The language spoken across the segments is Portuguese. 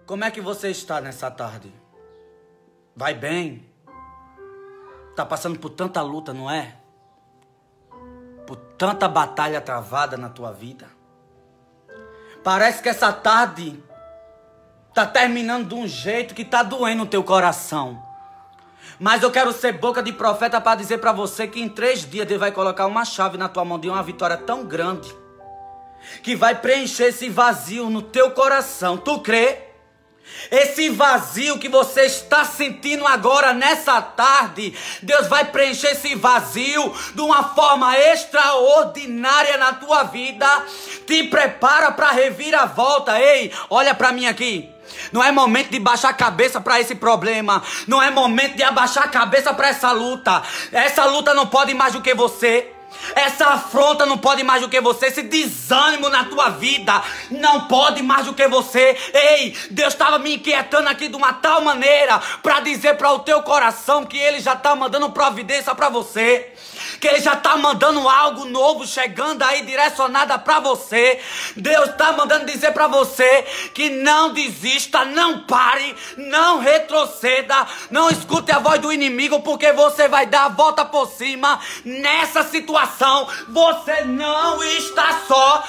Como é que você está nessa tarde? Vai bem? Tá passando por tanta luta, não é? Por tanta batalha travada na tua vida. Parece que essa tarde tá terminando de um jeito que tá doendo o teu coração. Mas eu quero ser boca de profeta para dizer para você que em 3 dias Deus vai colocar uma chave na tua mão de uma vitória tão grande que vai preencher esse vazio no teu coração. Tu crê? Esse vazio que você está sentindo agora nessa tarde, Deus vai preencher esse vazio de uma forma extraordinária na tua vida. Te prepara para reviravolta. Ei, olha para mim aqui. Não é momento de baixar a cabeça para esse problema. Não é momento de abaixar a cabeça para essa luta. Essa luta não pode mais do que você. Essa afronta não pode mais do que você. Esse desânimo na tua vida não pode mais do que você. Ei, Deus estava me inquietando aqui de uma tal maneira para dizer para o teu coração que Ele já está mandando providência para você, que Ele já está mandando algo novo chegando aí direcionada para você. Deus está mandando dizer para você que não desista, não pare, não retroceda, não escute a voz do inimigo, porque você vai dar a volta por cima nessa situação. Você não está só.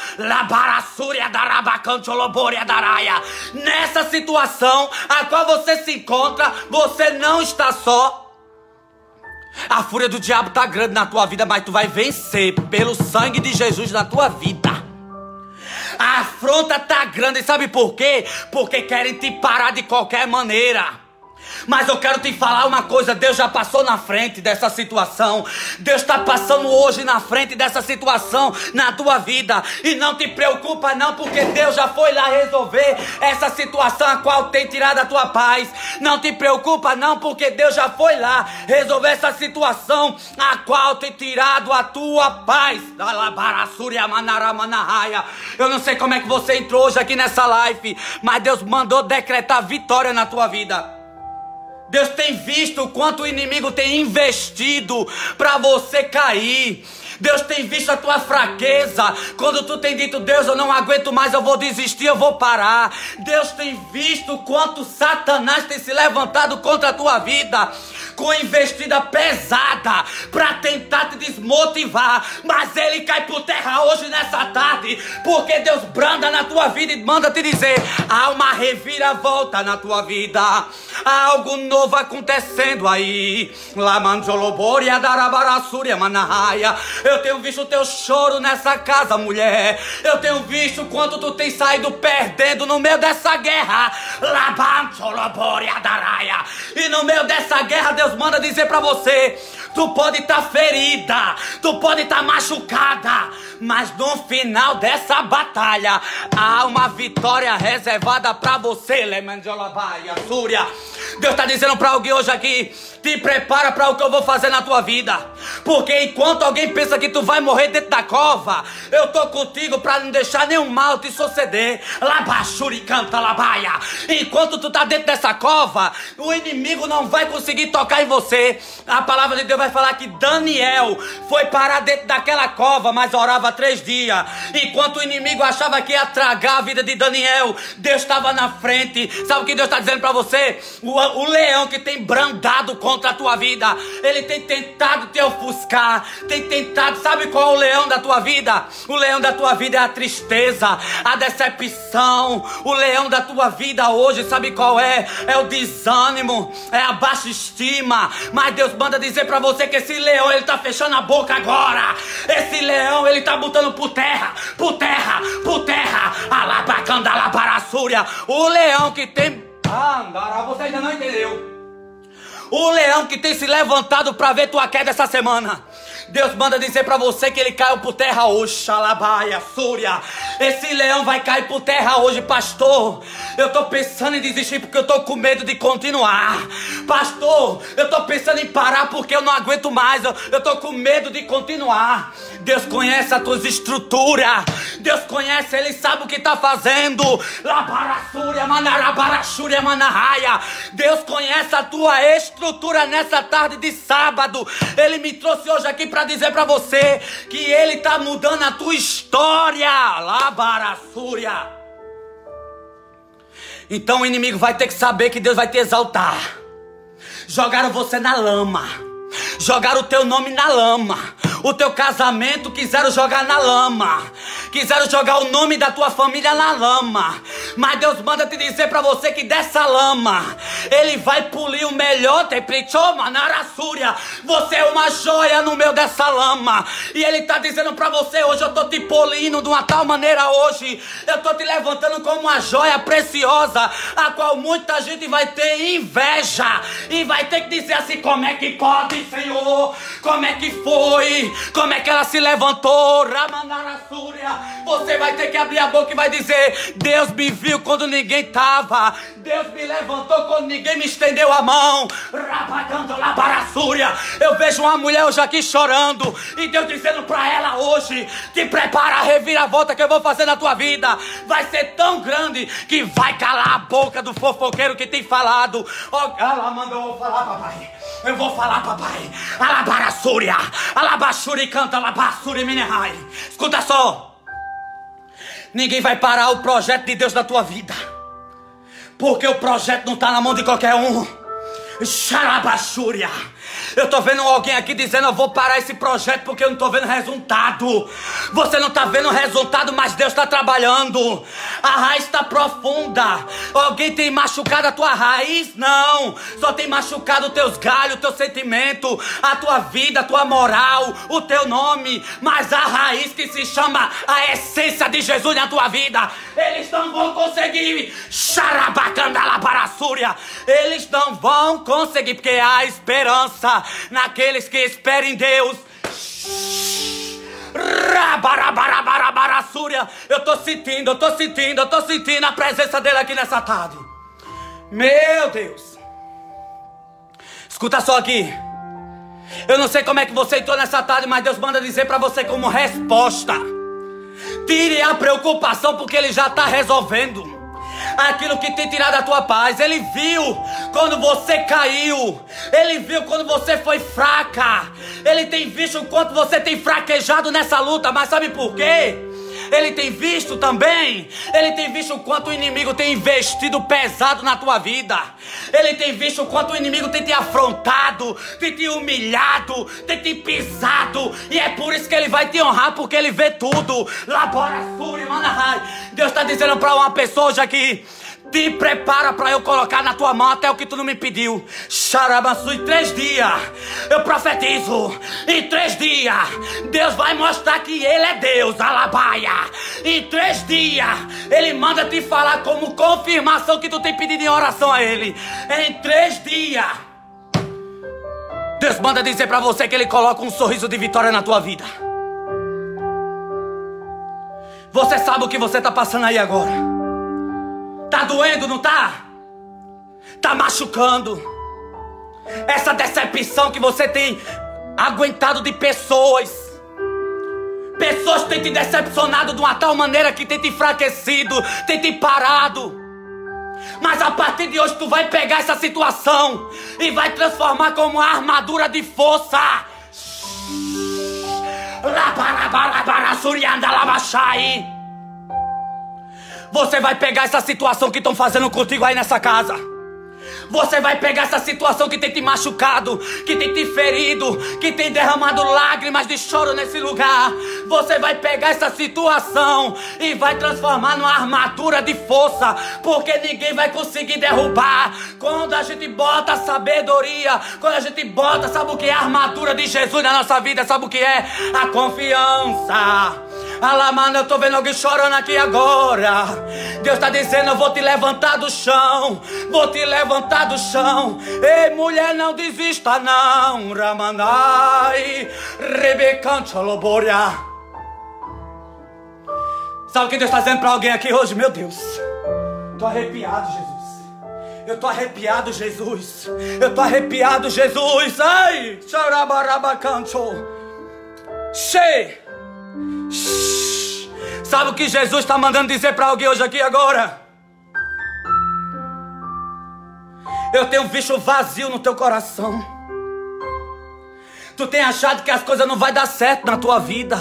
Nessa situação a qual você se encontra, você não está só. A fúria do diabo tá grande na tua vida, mas tu vai vencer pelo sangue de Jesus na tua vida. A afronta tá grande, sabe por quê? Porque querem te parar de qualquer maneira. Mas eu quero te falar uma coisa, Deus já passou na frente dessa situação. Deus está passando hoje na frente dessa situação na tua vida. E não te preocupa não, porque Deus já foi lá resolver essa situação a qual tem tirado a tua paz. Não te preocupa não, porque Deus já foi lá resolver essa situação a qual tem tirado a tua paz. Eu não sei como é que você entrou hoje aqui nessa live, mas Deus mandou decretar vitória na tua vida. Deus tem visto o quanto o inimigo tem investido para você cair. Deus tem visto a tua fraqueza. Quando tu tem dito, Deus, eu não aguento mais, eu vou desistir, eu vou parar. Deus tem visto o quanto Satanás tem se levantado contra a tua vida, com investida pesada, para tentar te desmotivar. Mas ele cai por terra hoje nessa tarde, porque Deus branda na tua vida e manda te dizer, há uma reviravolta na tua vida. Há algo novo acontecendo aí. Eu tenho visto o teu choro nessa casa, mulher. Eu tenho visto quanto tu tem saído perdendo no meio dessa guerra. E no meio dessa guerra, Deus manda dizer pra você, tu pode estar ferida, tu pode estar machucada, mas no final dessa batalha há uma vitória reservada pra você. Deus está dizendo pra alguém hoje aqui, te prepara para o que eu vou fazer na tua vida, porque enquanto alguém pensa que tu vai morrer dentro da cova, eu tô contigo para não deixar nenhum mal te suceder. Enquanto tu tá dentro dessa cova, o inimigo não vai conseguir tocar em você. A palavra de Deus vai falar que Daniel foi parar dentro daquela cova, mas orava 3 dias. Enquanto o inimigo achava que ia tragar a vida de Daniel, Deus estava na frente. Sabe o que Deus está dizendo para você? O leão que tem brandado contra a tua vida, ele tem tentado te ofuscar, tem tentado, sabe qual é o leão da tua vida? O leão da tua vida é a tristeza, a decepção. O leão da tua vida hoje, sabe qual é? É o desânimo, é a baixa estima. Mas Deus manda dizer pra você que esse leão, ele tá fechando a boca agora. Esse leão, ele tá botando por terra, por terra, por terra. Alabacanda, alabarassúria. O leão que tem... você ainda não entendeu. O leão que tem se levantado para ver tua queda essa semana, Deus manda dizer para você que ele caiu por terra hoje. Xalabaia, Súria. Esse leão vai cair por terra hoje, pastor. Eu tô pensando em desistir porque eu tô com medo de continuar. Pastor, eu tô pensando em parar porque eu não aguento mais. Eu tô com medo de continuar. Deus conhece as tuas estruturas. Deus conhece, Ele sabe o que está fazendo. Deus conhece a tua estrutura nessa tarde de sábado. Ele me trouxe hoje aqui para dizer para você que Ele está mudando a tua história. Então o inimigo vai ter que saber que Deus vai te exaltar. Jogaram você na lama. Jogaram o teu nome na lama. O teu casamento quiseram jogar na lama. Quiseram jogar o nome da tua família na lama. Mas Deus manda te dizer pra você que dessa lama Ele vai polir o melhor. Você é uma joia no meio dessa lama. E Ele tá dizendo pra você hoje: eu tô te polindo de uma tal maneira hoje. Eu tô te levantando como uma joia preciosa, a qual muita gente vai ter inveja. E vai ter que dizer assim: como é que pode, Senhor? Como é que foi? Como é que ela se levantou? Ramanarasúria. Você vai ter que abrir a boca e vai dizer: Deus me viu quando ninguém estava. Deus me levantou quando ninguém me estendeu a mão. Rabagando labarasúria. Eu vejo uma mulher hoje aqui chorando, e Deus dizendo pra ela hoje: te prepara, a reviravolta que eu vou fazer na tua vida vai ser tão grande que vai calar a boca do fofoqueiro que tem falado. Oh, ela mandou eu falar, papai. Eu vou falar, papai. Alabarassúria. Alabaxuri canta, alabassuri minerai. Escuta só. Ninguém vai parar o projeto de Deus na tua vida, porque o projeto não está na mão de qualquer um. Xarabaxúria. Eu tô vendo alguém aqui dizendo: eu vou parar esse projeto porque eu não tô vendo resultado. Você não tá vendo resultado, mas Deus tá trabalhando. A raiz tá profunda. Alguém tem machucado a tua raiz? Não. Só tem machucado os teus galhos, o teu sentimento, a tua vida, a tua moral, o teu nome. Mas a raiz que se chama a essência de Jesus na tua vida, eles não vão conseguir. Xarabacandalabarassúria. Eles não vão conseguir, porque há esperança naqueles que esperam em Deus. Eu tô sentindo a presença dele aqui nessa tarde. Meu Deus. Escuta só aqui. Eu não sei como é que você entrou nessa tarde, mas Deus manda dizer pra você como resposta: tire a preocupação, porque Ele já está resolvendo aquilo que tem tirado a tua paz. Ele viu quando você caiu. Ele viu quando você foi fraca. Ele tem visto o quanto você tem fraquejado nessa luta. Mas sabe por quê? Ele tem visto também. Ele tem visto o quanto o inimigo tem investido pesado na tua vida. Ele tem visto o quanto o inimigo tem te afrontado, tem te humilhado, tem te pisado. E é por isso que ele vai te honrar, porque ele vê tudo. Deus está dizendo para uma pessoa hoje aqui: te prepara para eu colocar na tua mão até o que tu não me pediu. Xarabaçu, em 3 dias eu profetizo. Em 3 dias Deus vai mostrar que Ele é Deus. Alabaia. Em 3 dias Ele manda te falar como confirmação que tu tem pedido em oração a Ele. Em 3 dias Deus manda dizer para você que Ele coloca um sorriso de vitória na tua vida. Você sabe o que você está passando aí agora? Tá doendo, não tá? Tá machucando. Essa decepção que você tem aguentado de pessoas. Pessoas têm te decepcionado de uma tal maneira que tem te enfraquecido, tem te parado. Mas a partir de hoje tu vai pegar essa situação e vai transformar como uma armadura de força. Você vai pegar essa situação que estão fazendo contigo aí nessa casa. Você vai pegar essa situação que tem te machucado, que tem te ferido, que tem derramado lágrimas de choro nesse lugar. Você vai pegar essa situação e vai transformar numa armadura de força, porque ninguém vai conseguir derrubar. Quando a gente bota a sabedoria, quando a gente bota, sabe o que é a armadura de Jesus na nossa vida? Sabe o que é? A confiança. Alamana, eu tô vendo alguém chorando aqui agora. Deus tá dizendo: eu vou te levantar do chão. Vou te levantar do chão. Ei, mulher, não desista não. Ramanai, Rebecante Loboria. Sabe o que Deus tá dizendo pra alguém aqui hoje? Meu Deus, tô arrepiado, Jesus. Eu tô arrepiado, Jesus. Eu tô arrepiado, Jesus. Ai, Xarabarabacancho. Cheio. Sabe o que Jesus está mandando dizer para alguém hoje aqui agora? Eu tenho visto vazio no teu coração. Tu tem achado que as coisas não vai dar certo na tua vida.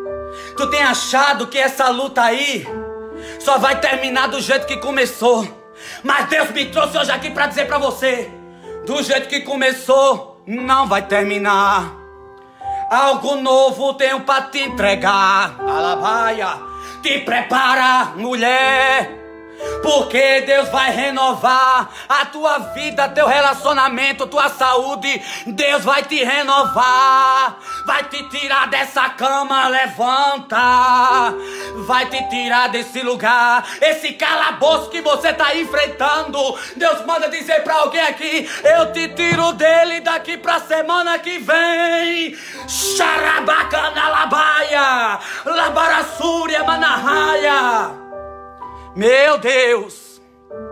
Tu tem achado que essa luta aí só vai terminar do jeito que começou. Mas Deus me trouxe hoje aqui para dizer para você: do jeito que começou, não vai terminar. Algo novo tenho para te entregar. Alabaia. Te prepara, mulher, porque Deus vai renovar a tua vida, teu relacionamento, tua saúde. Deus vai te renovar, vai te tirar dessa cama, levanta, vai te tirar desse lugar, esse calabouço que você está enfrentando. Deus manda dizer para alguém aqui: eu te tiro dele daqui pra semana que vem. Xarabacana labaia, labarassúria manahaya. Meu Deus.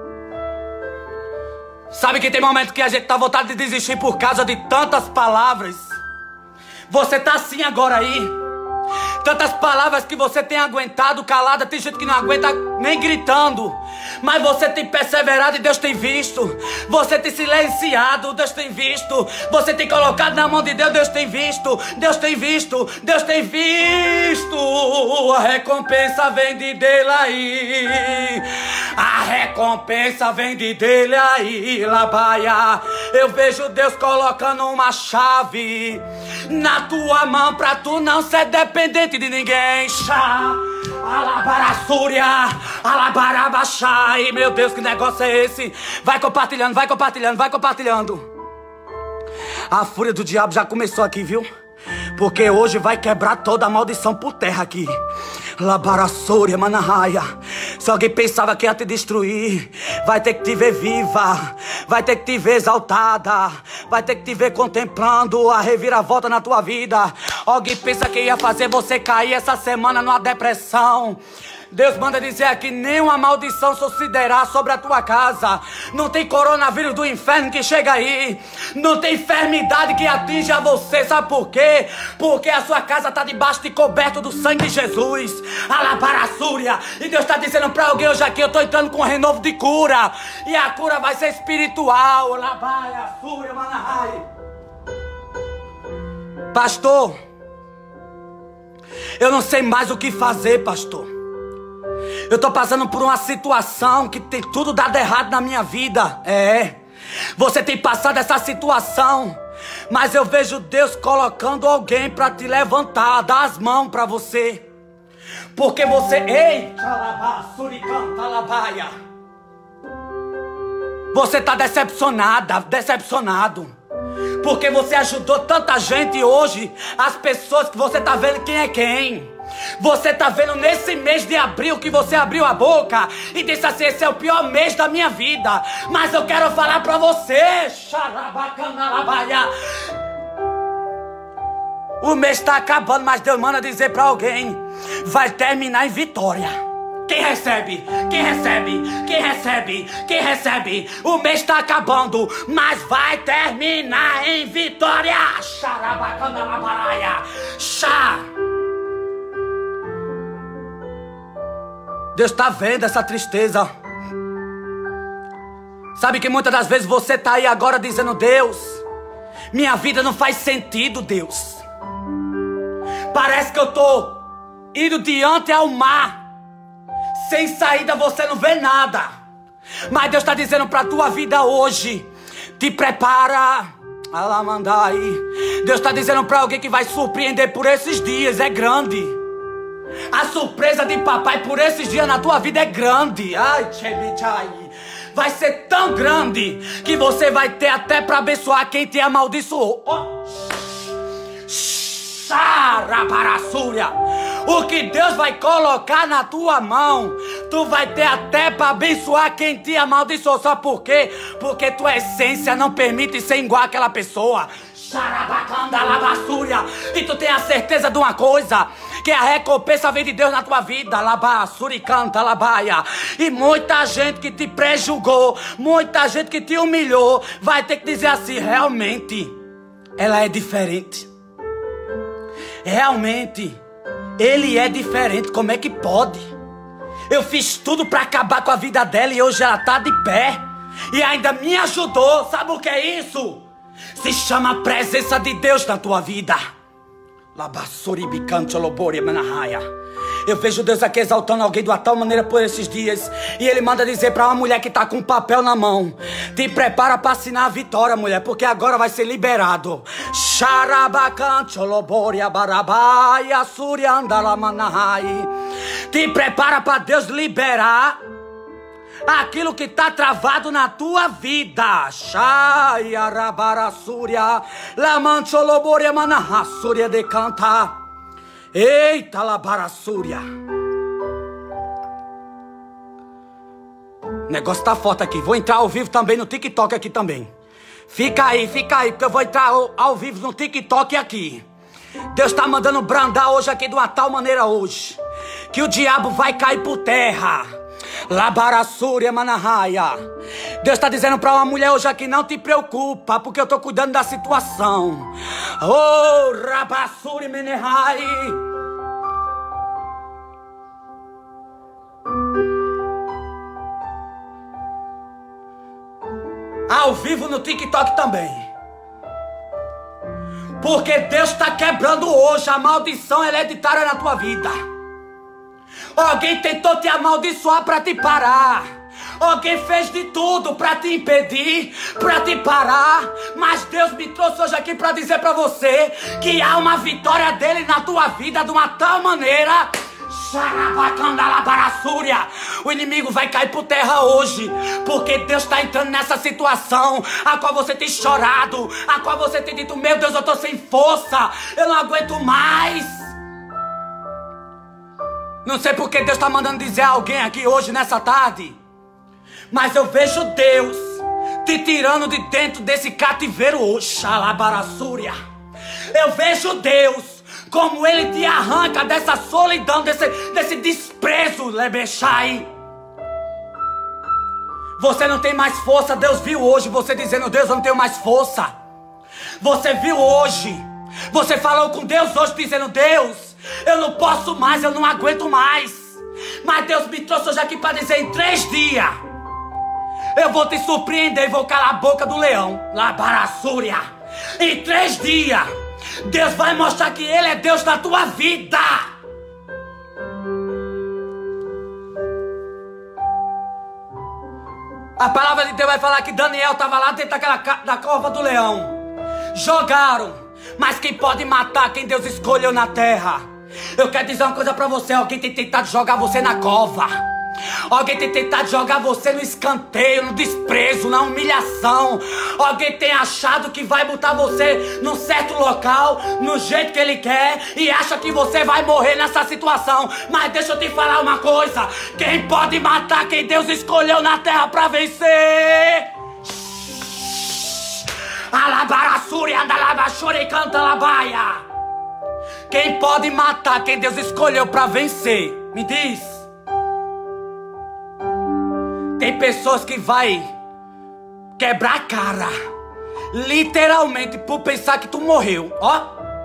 Sabe que tem momento que a gente tá à vontade de desistir por causa de tantas palavras. Você tá assim agora aí. Tantas palavras que você tem aguentado calada. Tem gente que não aguenta nem gritando. Mas você tem perseverado e Deus tem visto. Você tem silenciado, Deus tem visto. Você tem colocado na mão de Deus, Deus tem visto. Deus tem visto, Deus tem visto. A recompensa vem de dele aí. A recompensa vem de dele aí, labaia. Eu vejo Deus colocando uma chave na tua mão pra tu não ser dependente de ninguém. Chá. Alabarassúria, alabarabaxai. Meu Deus, que negócio é esse? Vai compartilhando, vai compartilhando, vai compartilhando. A fúria do diabo já começou aqui, viu? Porque hoje vai quebrar toda a maldição por terra aqui. Labarassúria, manahaya. Se alguém pensava que ia te destruir, vai ter que te ver viva, vai ter que te ver exaltada, vai ter que te ver contemplando a reviravolta na tua vida. Alguém pensa que ia fazer você cair essa semana numa depressão. Deus manda dizer aqui: nenhuma maldição sucederá sobre a tua casa. Não tem coronavírus do inferno que chega aí. Não tem enfermidade que atinja você. Sabe por quê? Porque a sua casa está debaixo de coberto do sangue de Jesus. Alabarassúria. E Deus está dizendo para alguém hoje aqui: eu estou entrando com um renovo de cura. E a cura vai ser espiritual. Alabarassúria, manahai. Pastor, eu não sei mais o que fazer, pastor. Eu tô passando por uma situação que tem tudo dado errado na minha vida. Você tem passado essa situação, mas eu vejo Deus colocando alguém para te levantar, dar as mãos para você. Porque você, você tá decepcionado. Porque você ajudou tanta gente hoje, as pessoas que você tá vendo quem é quem. Você tá vendo nesse mês de abril que você abriu a boca e disse assim: esse é o pior mês da minha vida. Mas eu quero falar pra você, o mês tá acabando, mas Deus manda dizer pra alguém: vai terminar em vitória. Quem recebe? Quem recebe? Quem recebe? Quem recebe? O mês está acabando, mas vai terminar em vitória. Xarabacandalabaraia. Xá. Deus está vendo essa tristeza. Sabe que muitas das vezes você está aí agora dizendo: Deus, minha vida não faz sentido, Deus. Parece que eu estou indo diante ao mar. Sem saída você não vê nada. Mas Deus está dizendo para a tua vida hoje: te prepara. Alamandai. Deus está dizendo para alguém que vai surpreender por esses dias. É grande. A surpresa de papai por esses dias na tua vida é grande. Ai, vai ser tão grande que você vai ter até para abençoar quem te amaldiçoou. O que Deus vai colocar na tua mão, tu vai ter até para abençoar quem te amaldiçoou. Só por quê? Porque tua essência não permite ser igual àquela pessoa. E tu tem a certeza de uma coisa: que a recompensa vem de Deus na tua vida. E muita gente que te prejulgou, muita gente que te humilhou, vai ter que dizer assim: realmente ela é diferente. Realmente ele é diferente. Como é que pode? Eu fiz tudo para acabar com a vida dela e hoje ela tá de pé e ainda me ajudou. Sabe o que é isso? Se chama a presença de Deus na tua vida. Eu vejo Deus aqui exaltando alguém de uma tal maneira por esses dias. E Ele manda dizer para uma mulher que está com um papel na mão: te prepara para assinar a vitória, mulher, porque agora vai ser liberado. Te prepara para Deus liberar aquilo que está travado na tua vida. Eita, labarassúria. O negócio tá forte aqui. Vou entrar ao vivo também no TikTok aqui também. Fica aí, porque eu vou entrar ao vivo no TikTok aqui. Deus tá mandando brandar hoje aqui de uma tal maneira hoje, que o diabo vai cair por terra. Labarassúria manahaya. Deus está dizendo para uma mulher hoje aqui: não te preocupa, porque eu estou cuidando da situação. Oh, rabassuri menehai. Ao vivo no TikTok também. Porque Deus está quebrando hoje a maldição hereditária na tua vida. Alguém tentou te amaldiçoar para te parar. Alguém fez de tudo para te impedir, para te parar. Mas Deus me trouxe hoje aqui para dizer para você que há uma vitória dele na tua vida de uma tal maneira. O inimigo vai cair por terra hoje, porque Deus está entrando nessa situação a qual você tem chorado, a qual você tem dito: meu Deus, eu estou sem força, eu não aguento mais. Não sei porque Deus está mandando dizer a alguém aqui hoje, nessa tarde, mas eu vejo Deus te tirando de dentro desse cativeiro hoje. Eu vejo Deus como Ele te arranca dessa solidão, desse desprezo, Lebechai. Você não tem mais força. Deus viu hoje você dizendo: Deus, eu não tenho mais força. Você viu hoje, você falou com Deus hoje dizendo: Deus, eu não posso mais, eu não aguento mais. Mas Deus me trouxe hoje aqui para dizer: em 3 dias eu vou te surpreender e vou calar a boca do leão. Labarassúria. Em 3 dias Deus vai mostrar que Ele é Deus na tua vida. A palavra de Deus vai falar que Daniel estava lá dentro da cova do leão. Jogaram, mas quem pode matar quem Deus escolheu na terra? Eu quero dizer uma coisa para você: alguém tem tentado jogar você na cova. Alguém tem tentado jogar você no escanteio, no desprezo, na humilhação. Alguém tem achado que vai botar você num certo local, no jeito que ele quer, e acha que você vai morrer nessa situação. Mas deixa eu te falar uma coisa: quem pode matar quem Deus escolheu na terra para vencer? Alabarassuri andalabashuri canta labaia. Quem pode matar quem Deus escolheu para vencer? Me diz. Tem pessoas que vai quebrar a cara, literalmente, por pensar que tu morreu, ó.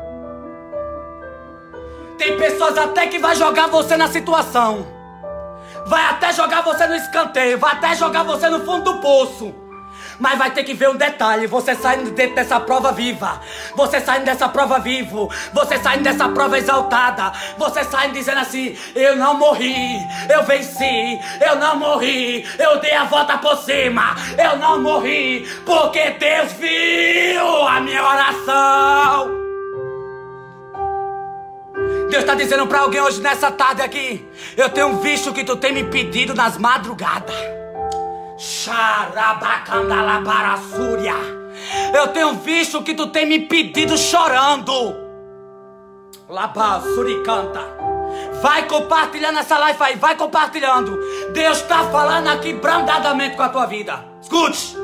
Tem pessoas até que vai jogar você na situação, vai até jogar você no escanteio, vai até jogar você no fundo do poço. Mas vai ter que ver um detalhe: você saindo dentro dessa prova viva, você saindo dessa prova vivo, você saindo dessa prova exaltada, você saindo dizendo assim: eu não morri, eu venci, eu não morri, eu dei a volta por cima, eu não morri, porque Deus viu a minha oração. Deus está dizendo para alguém hoje nessa tarde aqui: eu tenho visto que tu tem me pedido nas madrugadas. Eu tenho visto que tu tem me pedido chorando. Labasuricanta. Vai compartilhando essa live aí, vai compartilhando. Deus está falando aqui brandadamente com a tua vida. Escute.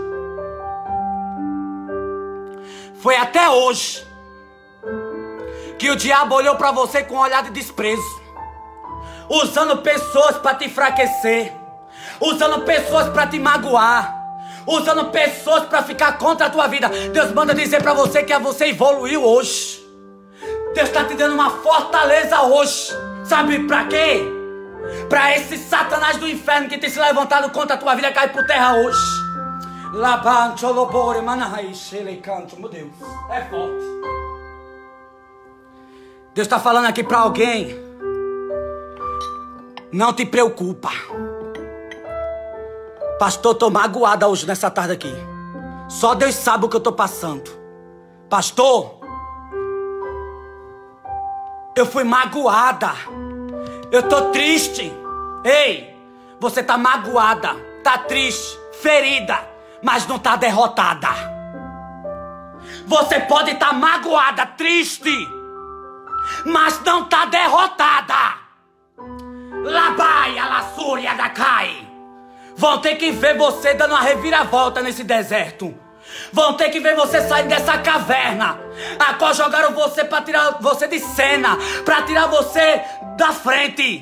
Foi até hoje que o diabo olhou para você com um olhar de desprezo, usando pessoas para te enfraquecer, usando pessoas para te magoar, usando pessoas para ficar contra a tua vida. Deus manda dizer para você que você evoluiu hoje. Deus está te dando uma fortaleza hoje. Sabe para quê? Para esse Satanás do inferno que tem se levantado contra a tua vida cair por terra hoje. Meu Deus, é forte. Deus está falando aqui para alguém Não te preocupa. Pastor, tô magoada hoje nessa tarde aqui. Só Deus sabe o que eu tô passando. Pastor, eu fui magoada. Eu tô triste. Ei, você tá magoada, tá triste, ferida, mas não tá derrotada. Você pode estar magoada, triste, mas não tá derrotada. Labai, alassúria da cai. Vão ter que ver você dando uma reviravolta nesse deserto. Vão ter que ver você saindo dessa caverna, a qual jogaram você para tirar você de cena, para tirar você da frente.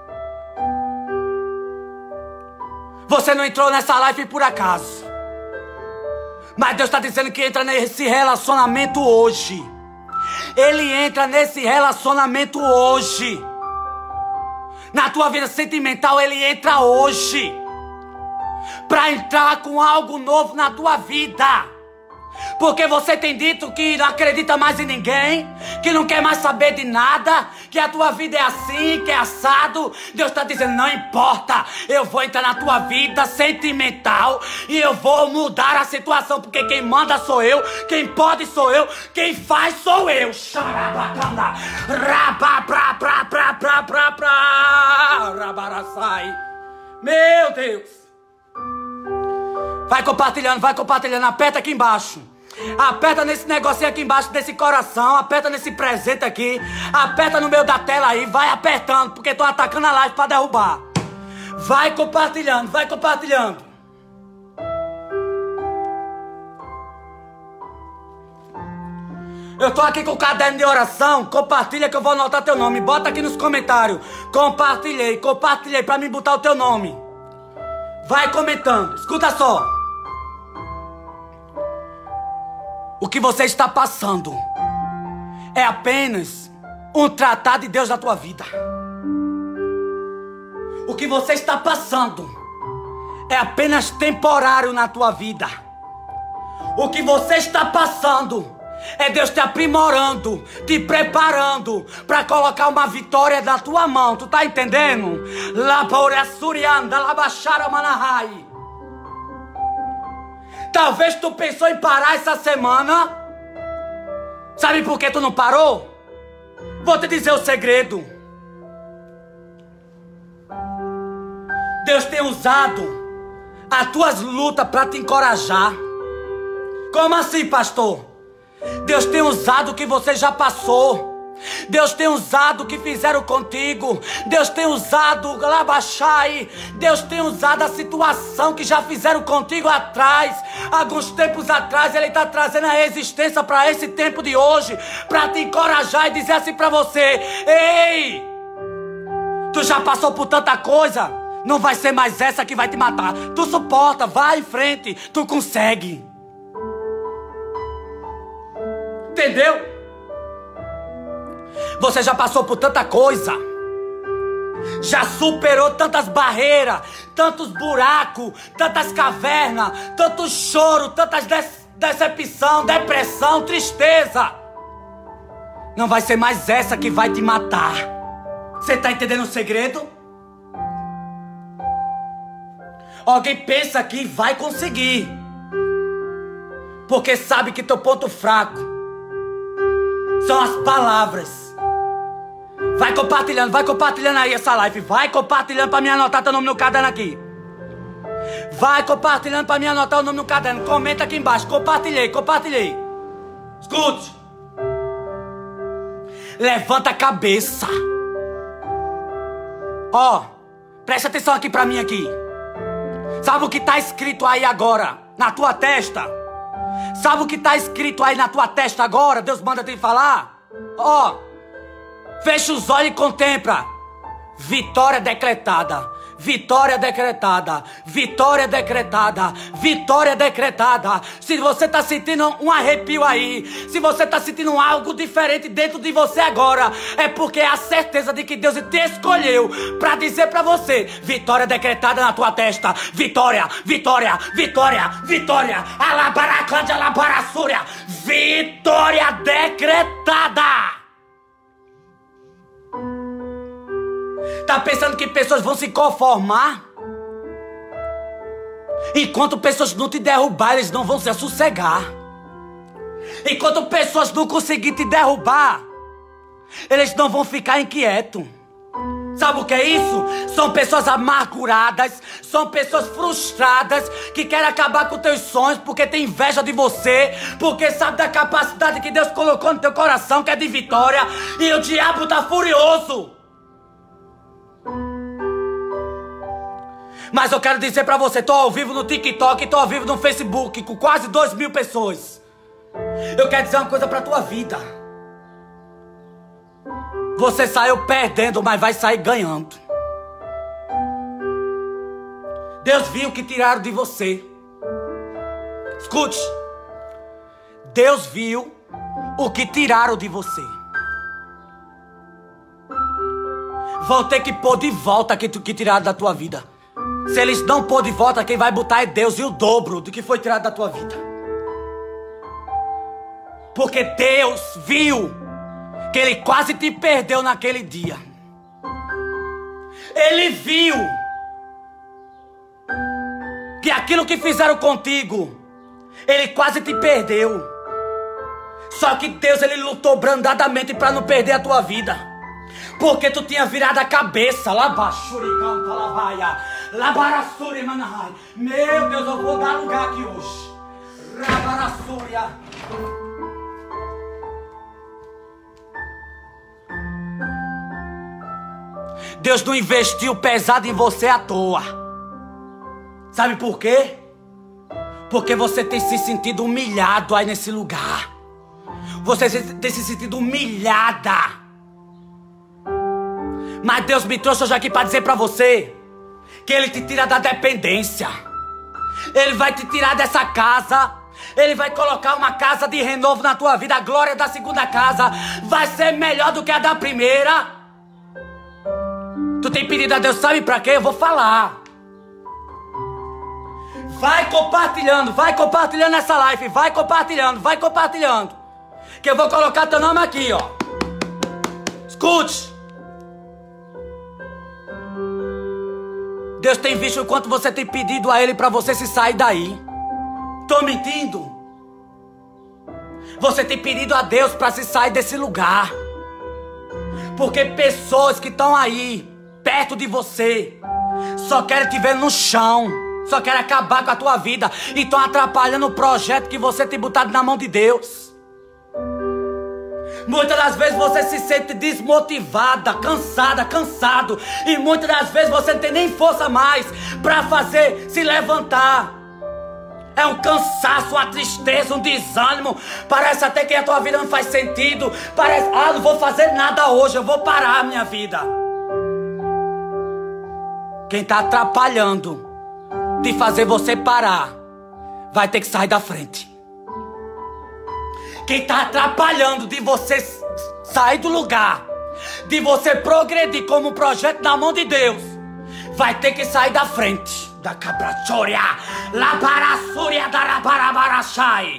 Você não entrou nessa live por acaso. Mas Deus está dizendo que entra nesse relacionamento hoje. Ele entra nesse relacionamento hoje. Na tua vida sentimental, ele entra hoje. Para entrar com algo novo na tua vida. Porque você tem dito que não acredita mais em ninguém, que não quer mais saber de nada, que a tua vida é assim, que é assado. Deus está dizendo, não importa, eu vou entrar na tua vida sentimental e eu vou mudar a situação, porque quem manda sou eu, quem pode sou eu, quem faz sou eu. Xarabacanda, rabaraçai. Meu Deus. Vai compartilhando, aperta aqui embaixo. Aperta nesse negocinho aqui embaixo, desse coração, aperta nesse presente aqui, aperta no meio da tela aí, vai apertando, porque estão atacando a live para derrubar. Vai compartilhando, vai compartilhando. Eu tô aqui com o caderno de oração, compartilha que eu vou anotar teu nome, bota aqui nos comentários. Compartilhei para mim botar o teu nome. Vai comentando, escuta só. O que você está passando é apenas um tratado de Deus na tua vida. O que você está passando é apenas temporário na tua vida. O que você está passando é Deus te aprimorando, te preparando para colocar uma vitória na tua mão. Tu tá entendendo? Talvez tu pensou em parar essa semana. Sabe por que tu não parou? Vou te dizer o segredo. Deus tem usado as tuas lutas para te encorajar. Como assim, pastor? Deus tem usado o que você já passou. Deus tem usado o que fizeram contigo. Deus tem usado o Labachai. Deus tem usado a situação que já fizeram contigo atrás. Alguns tempos atrás. Ele está trazendo a resistência para esse tempo de hoje, para te encorajar e dizer assim para você: ei, tu já passou por tanta coisa, não vai ser mais essa que vai te matar. Tu suporta, vai em frente, tu consegue. Entendeu? Você já passou por tanta coisa, já superou tantas barreiras, tantos buracos, tantas cavernas, tanto choro, tantas decepção, depressão, tristeza. Não vai ser mais essa que vai te matar. Você está entendendo o segredo? Alguém pensa que vai conseguir, porque sabe que teu ponto fraco são as palavras. Vai compartilhando aí essa live. Vai compartilhando pra mim anotar teu nome no caderno aqui. Vai compartilhando pra mim anotar o nome no caderno. Comenta aqui embaixo. Compartilhei. Escute. Levanta a cabeça. Ó, presta atenção aqui pra mim aqui. Sabe o que tá escrito aí agora na tua testa? Sabe o que tá escrito aí na tua testa agora? Deus manda te falar. Ó, fecha os olhos e contempla. Vitória decretada. Vitória decretada. Vitória decretada. Vitória decretada. Se você está sentindo um arrepio aí, se você está sentindo algo diferente dentro de você agora, é porque é a certeza de que Deus te escolheu para dizer para você: vitória decretada na tua testa. Vitória, vitória, vitória, vitória. Alabaracândia, alabaraçúria. Vitória decretada. Tá pensando que pessoas vão se conformar? Enquanto pessoas não te derrubar, eles não vão se sossegar. Enquanto pessoas não conseguirem te derrubar, eles não vão ficar inquietos. Sabe o que é isso? São pessoas amarguradas, são pessoas frustradas, que querem acabar com teus sonhos porque tem inveja de você, porque sabe da capacidade que Deus colocou no teu coração, que é de vitória, e o diabo tá furioso. Mas eu quero dizer pra você, tô ao vivo no TikTok, tô ao vivo no Facebook, com quase 2.000 pessoas. Eu quero dizer uma coisa pra tua vida. Você saiu perdendo, mas vai sair ganhando. Deus viu o que tiraram de você. Escute. Deus viu o que tiraram de você. Vão ter que pôr de volta o que tiraram da tua vida. Se eles não pôr de volta, quem vai botar é Deus e o dobro do que foi tirado da tua vida. Porque Deus viu que Ele quase te perdeu naquele dia. Ele viu que aquilo que fizeram contigo, Ele quase te perdeu. Só que Deus, Ele lutou brandadamente para não perder a tua vida. Porque tu tinha virado a cabeça. Meu Deus, eu vou dar lugar aqui hoje. Deus não investiu pesado em você à toa. Sabe por quê? Porque você tem se sentido humilhado aí nesse lugar. Você tem se sentido humilhada. Mas Deus me trouxe hoje aqui para dizer para você que Ele te tira da dependência. Ele vai te tirar dessa casa. Ele vai colocar uma casa de renovo na tua vida. A glória da segunda casa vai ser melhor do que a da primeira. Tu tem pedido a Deus, sabe pra quê? Eu vou falar. Vai compartilhando essa live. Vai compartilhando. Que eu vou colocar teu nome aqui, ó. Escute. Deus tem visto o quanto você tem pedido a Ele pra você se sair daí. Tô mentindo? Você tem pedido a Deus pra se sair desse lugar. Porque pessoas que estão aí perto de você só querem te ver no chão, só querem acabar com a tua vida e estão atrapalhando o projeto que você tem botado na mão de Deus. Muitas das vezes você se sente desmotivada, cansado, e muitas das vezes você não tem nem força mais para se levantar. É um cansaço, uma tristeza, um desânimo. Parece até que a tua vida não faz sentido. Parece, não vou fazer nada hoje, eu vou parar a minha vida. Quem está atrapalhando de fazer você parar vai ter que sair da frente. Quem está atrapalhando de você sair do lugar, de você progredir como um projeto na mão de Deus, vai ter que sair da frente. Da cabrachoria, la parasúria da rabarabarachai.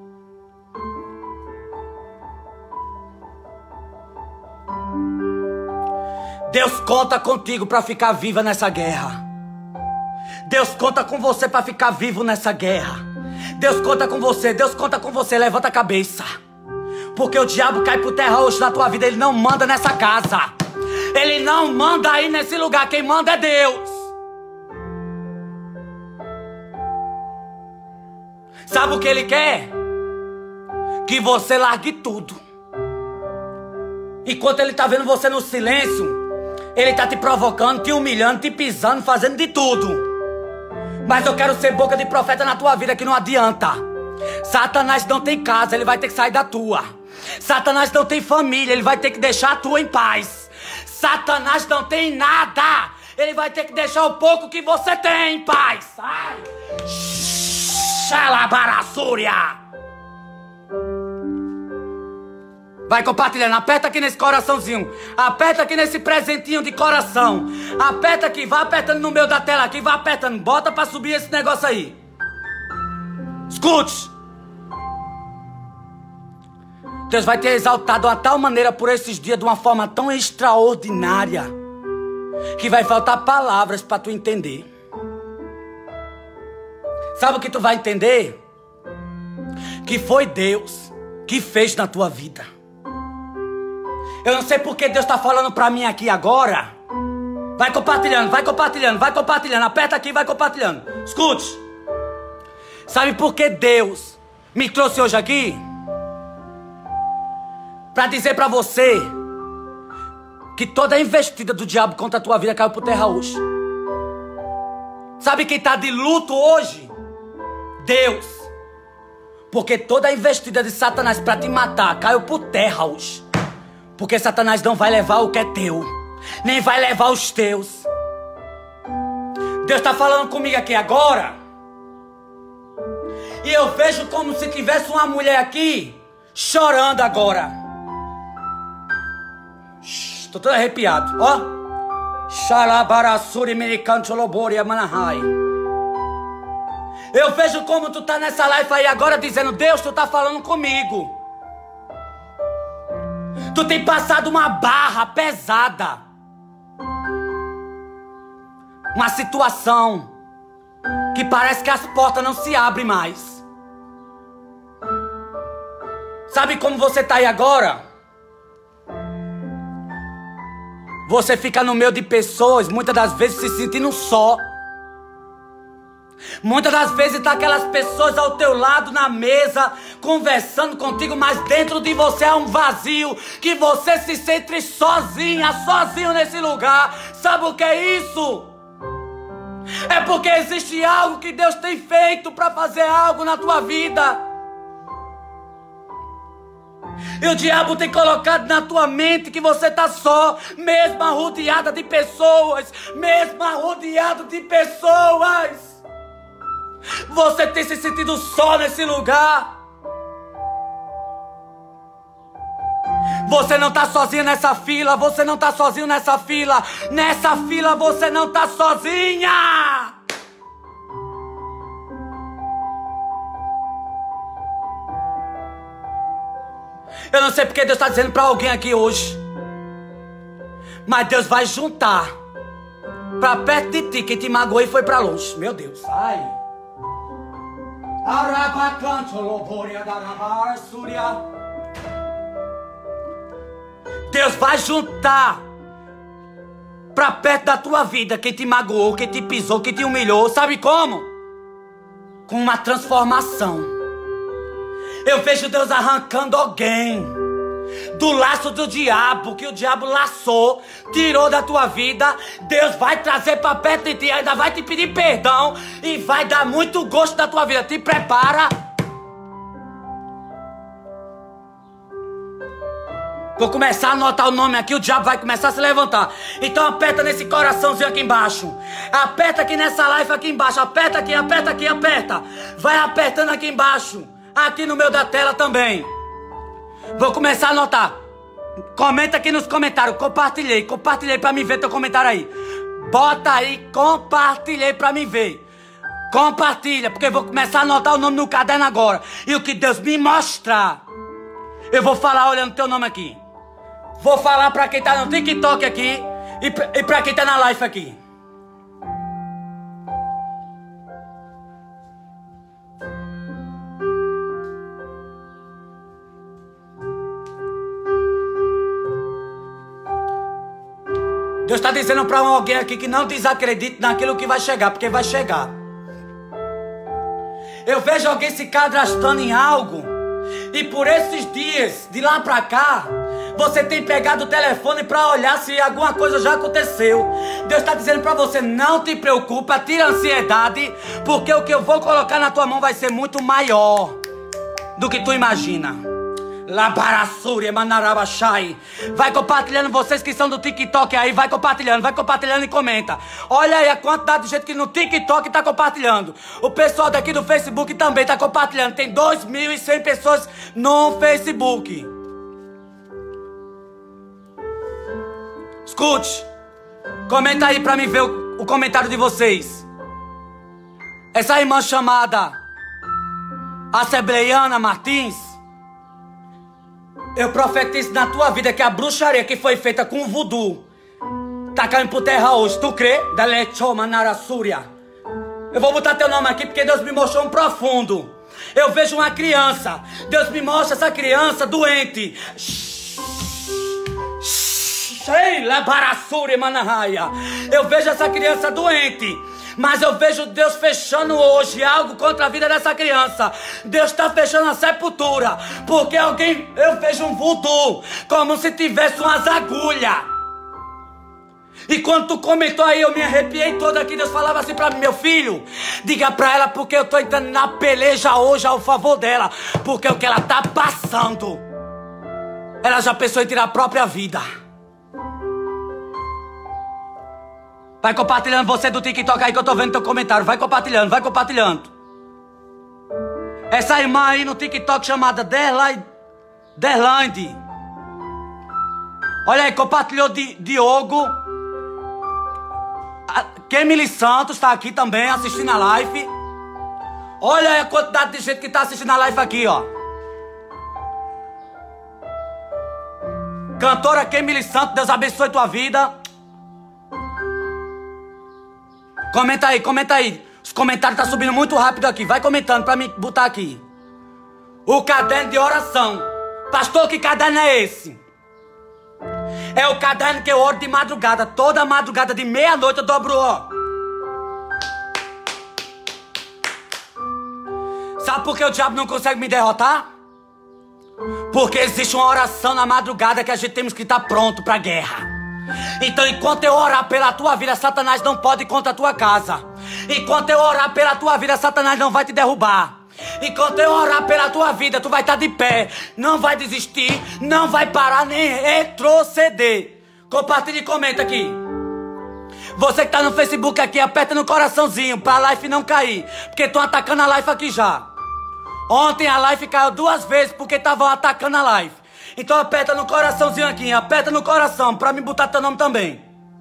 Deus conta contigo para ficar viva nessa guerra. Deus conta com você para ficar vivo nessa guerra. Deus conta com você, levanta a cabeça. Porque o diabo cai por terra hoje na tua vida, ele não manda nessa casa. Ele não manda aí nesse lugar, quem manda é Deus. Sabe o que Ele quer? Que você largue tudo. Enquanto Ele está vendo você no silêncio, Ele está te provocando, te humilhando, te pisando, fazendo de tudo. Mas eu quero ser boca de profeta na tua vida, que não adianta. Satanás não tem casa, ele vai ter que sair da tua. Satanás não tem família, ele vai ter que deixar a tua em paz. Satanás não tem nada, ele vai ter que deixar o pouco que você tem em paz. Ai! Xalabarassúria! Vai compartilhando, aperta aqui nesse coraçãozinho. Aperta aqui nesse presentinho de coração. Aperta aqui, vai apertando no meio da tela aqui, vai apertando. Bota pra subir esse negócio aí. Escute. Deus vai ter exaltado de uma tal maneira por esses dias, de uma forma tão extraordinária, que vai faltar palavras para tu entender. Sabe o que tu vai entender? Que foi Deus que fez na tua vida. Eu não sei porque Deus está falando para mim aqui agora. Vai compartilhando, vai compartilhando, vai compartilhando. Aperta aqui e vai compartilhando. Escute. Sabe por que Deus me trouxe hoje aqui? Para dizer para você que toda a investida do diabo contra a tua vida caiu por terra hoje. Sabe quem está de luto hoje? Deus. Porque toda a investida de Satanás para te matar caiu por terra hoje. Porque Satanás não vai levar o que é teu, nem vai levar os teus. Deus está falando comigo aqui agora. E eu vejo como se tivesse uma mulher aqui chorando agora. Estou todo arrepiado, ó. Xalabarassuri mericantioloboria manahai. Eu vejo como tu tá nessa live aí agora dizendo: Deus, tu tá falando comigo. Tu tem passado uma barra pesada. Uma situação que parece que as portas não se abrem mais. Sabe como você tá aí agora? Você fica no meio de pessoas, muitas das vezes se sentindo só. Muitas das vezes tá aquelas pessoas ao teu lado na mesa, conversando contigo, mas dentro de você há um vazio, que você se sente sozinha, sozinho nesse lugar. Sabe o que é isso? É porque existe algo que Deus tem feito para fazer algo na tua vida. E o diabo tem colocado na tua mente que você tá só, mesmo arrodeada de pessoas, mesmo arrodeado de pessoas. Você tem se sentido só nesse lugar. Você não está sozinho nessa fila. Você não está sozinho nessa fila. Nessa fila você não está sozinha. Eu não sei porque Deus está dizendo para alguém aqui hoje, mas Deus vai juntar para perto de ti quem te magoou e foi para longe. Meu Deus. Ai. Deus vai juntar para perto da tua vida quem te magoou, quem te pisou, quem te humilhou. Sabe como? Com uma transformação. Eu vejo Deus arrancando alguém do laço do diabo, que o diabo laçou, tirou da tua vida. Deus vai trazer para perto de ti, ainda vai te pedir perdão e vai dar muito gosto da tua vida. Te prepara. Vou começar a anotar o nome aqui, o diabo vai começar a se levantar. Então aperta nesse coraçãozinho aqui embaixo. Aperta aqui nessa live aqui embaixo. Aperta aqui, aperta aqui, aperta. Vai apertando aqui embaixo. Aqui no meio da tela também. Vou começar a anotar. Comenta aqui nos comentários. Compartilhei. Compartilhei pra mim ver teu comentário aí. Bota aí, compartilhei pra mim ver. Compartilha, porque eu vou começar a anotar o nome no caderno agora. E o que Deus me mostrar, eu vou falar olhando teu nome aqui. Vou falar pra quem tá no TikTok aqui e pra quem tá na live aqui. Deus está dizendo para alguém aqui que não desacredite naquilo que vai chegar, porque vai chegar. Eu vejo alguém se cadastrando em algo, e por esses dias, de lá para cá, você tem pegado o telefone para olhar se alguma coisa já aconteceu. Deus está dizendo para você: não te preocupa, tira a ansiedade, porque o que eu vou colocar na tua mão vai ser muito maior do que tu imagina. Vai compartilhando, vocês que são do TikTok aí, vai compartilhando e comenta. Olha aí a quantidade de gente que no TikTok tá compartilhando. O pessoal daqui do Facebook também tá compartilhando. Tem 2.100 pessoas no Facebook. Escute, comenta aí pra mim ver o comentário de vocês. Essa irmã chamada Assembleiana Martins, eu profetizo na tua vida que a bruxaria que foi feita com o voodoo tá caindo por terra hoje. Tu crê? Delecho Manara Súria. Eu vou botar teu nome aqui porque Deus me mostrou um profundo. Eu vejo uma criança. Deus me mostra essa criança doente. Eu vejo essa criança doente. Mas eu vejo Deus fechando hoje algo contra a vida dessa criança. Deus está fechando a sepultura. Porque alguém... Eu vejo um voodoo. Como se tivesse umas agulhas. E quando tu comentou aí, eu me arrepiei toda aqui. Deus falava assim pra mim: meu filho, diga pra ela porque eu tô entrando na peleja hoje ao favor dela. Porque o que ela tá passando, ela já pensou em tirar a própria vida. Vai compartilhando você do TikTok aí que eu tô vendo teu comentário. Vai compartilhando, vai compartilhando. Essa irmã aí no TikTok chamada Derlande. Olha aí, compartilhou Diogo. Kemily Santos tá aqui também assistindo a live. Olha aí a quantidade de gente que tá assistindo a live aqui, ó. Cantora Kemily Santos, Deus abençoe tua vida. Comenta aí, comenta aí. Os comentários tá subindo muito rápido aqui. Vai comentando pra mim botar aqui. O caderno de oração. Pastor, que caderno é esse? É o caderno que eu oro de madrugada. Toda madrugada de meia-noite eu dobro, ó. Sabe por que o diabo não consegue me derrotar? Porque existe uma oração na madrugada que a gente temos que estar pronto pra guerra. Então, enquanto eu orar pela tua vida, Satanás não pode ir contra a tua casa. Enquanto eu orar pela tua vida, Satanás não vai te derrubar. Enquanto eu orar pela tua vida, tu vai estar de pé. Não vai desistir, não vai parar nem retroceder. Compartilha e comenta aqui. Você que tá no Facebook aqui, aperta no coraçãozinho pra live não cair. Porque estão atacando a live aqui já. Ontem a live caiu 2 vezes porque estavam atacando a live. Então aperta no coraçãozinho aqui, aperta no coração pra me botar teu nome também.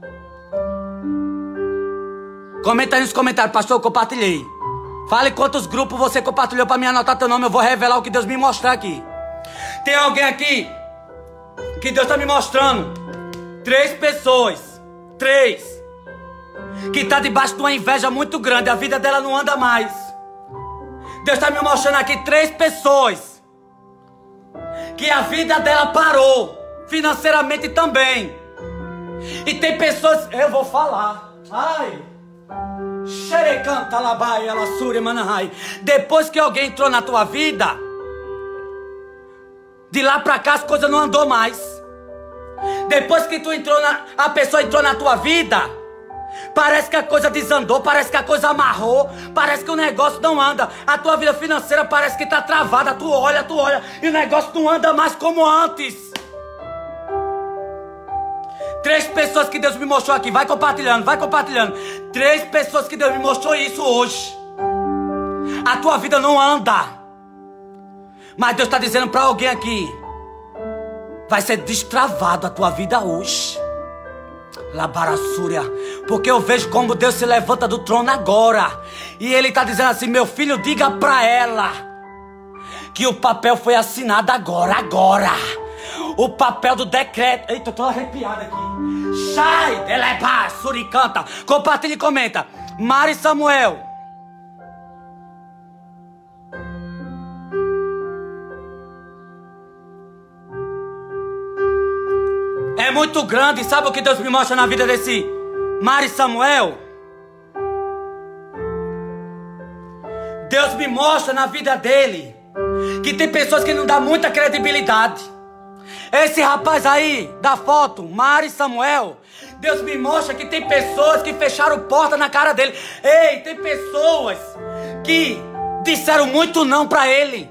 Comenta aí nos comentários, pastor, eu compartilhei. Fale quantos grupos você compartilhou pra me anotar teu nome, eu vou revelar o que Deus me mostrar aqui. Tem alguém aqui que Deus tá me mostrando. 3 pessoas, 3, que tá debaixo de uma inveja muito grande, a vida dela não anda mais. Deus tá me mostrando aqui 3 pessoas que a vida dela parou, financeiramente também. E tem pessoas... Eu vou falar. Ai. Xerecanta labai, ela sure manahai. Depois que alguém entrou na tua vida, de lá pra cá as coisas não andou mais. Depois que a pessoa entrou na tua vida, parece que a coisa desandou, parece que a coisa amarrou, parece que o negócio não anda. A tua vida financeira parece que tá travada. Tu olha, e o negócio não anda mais como antes. 3 pessoas que Deus me mostrou aqui. Vai compartilhando, vai compartilhando. 3 pessoas que Deus me mostrou isso hoje. A tua vida não anda. Mas Deus está dizendo para alguém aqui: vai ser destravado a tua vida hoje. Labarassúria. Porque eu vejo como Deus se levanta do trono agora. E Ele está dizendo assim: meu filho, diga para ela que o papel foi assinado agora. O papel do decreto. Eita, eu tô arrepiado aqui. Sai, deleba, suricanta. Compartilha e comenta. Mari Samuel. É muito grande. Sabe o que Deus me mostra na vida desse Mari Samuel? Deus me mostra na vida dele que tem pessoas que não dão muita credibilidade. Esse rapaz aí da foto, Mari Samuel, Deus me mostra que tem pessoas que fecharam porta na cara dele. Ei, tem pessoas que disseram muito não pra ele.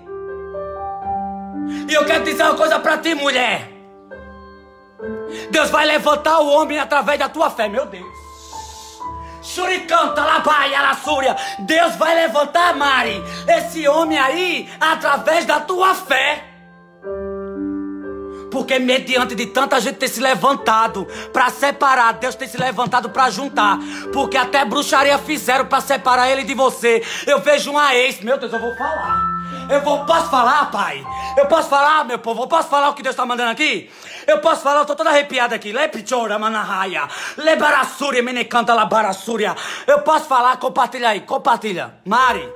E eu quero dizer uma coisa pra ti, mulher. Deus vai levantar o homem através da tua fé, meu Deus. Shuricanta, labai, alassúria. Deus vai levantar, Mari, esse homem aí através da tua fé. Porque mediante de tanta gente ter se levantado para separar, Deus tem se levantado para juntar. Porque até bruxaria fizeram para separar ele de você. Eu vejo uma ex, meu Deus, eu vou falar. Posso falar, pai? Eu posso falar, meu povo? Eu posso falar o que Deus está mandando aqui? Eu posso falar, eu tô toda arrepiada aqui. Lepichora, manahaya. Lebarassúria, menecanta, labarassúria. Eu posso falar, compartilha aí, compartilha. Mari.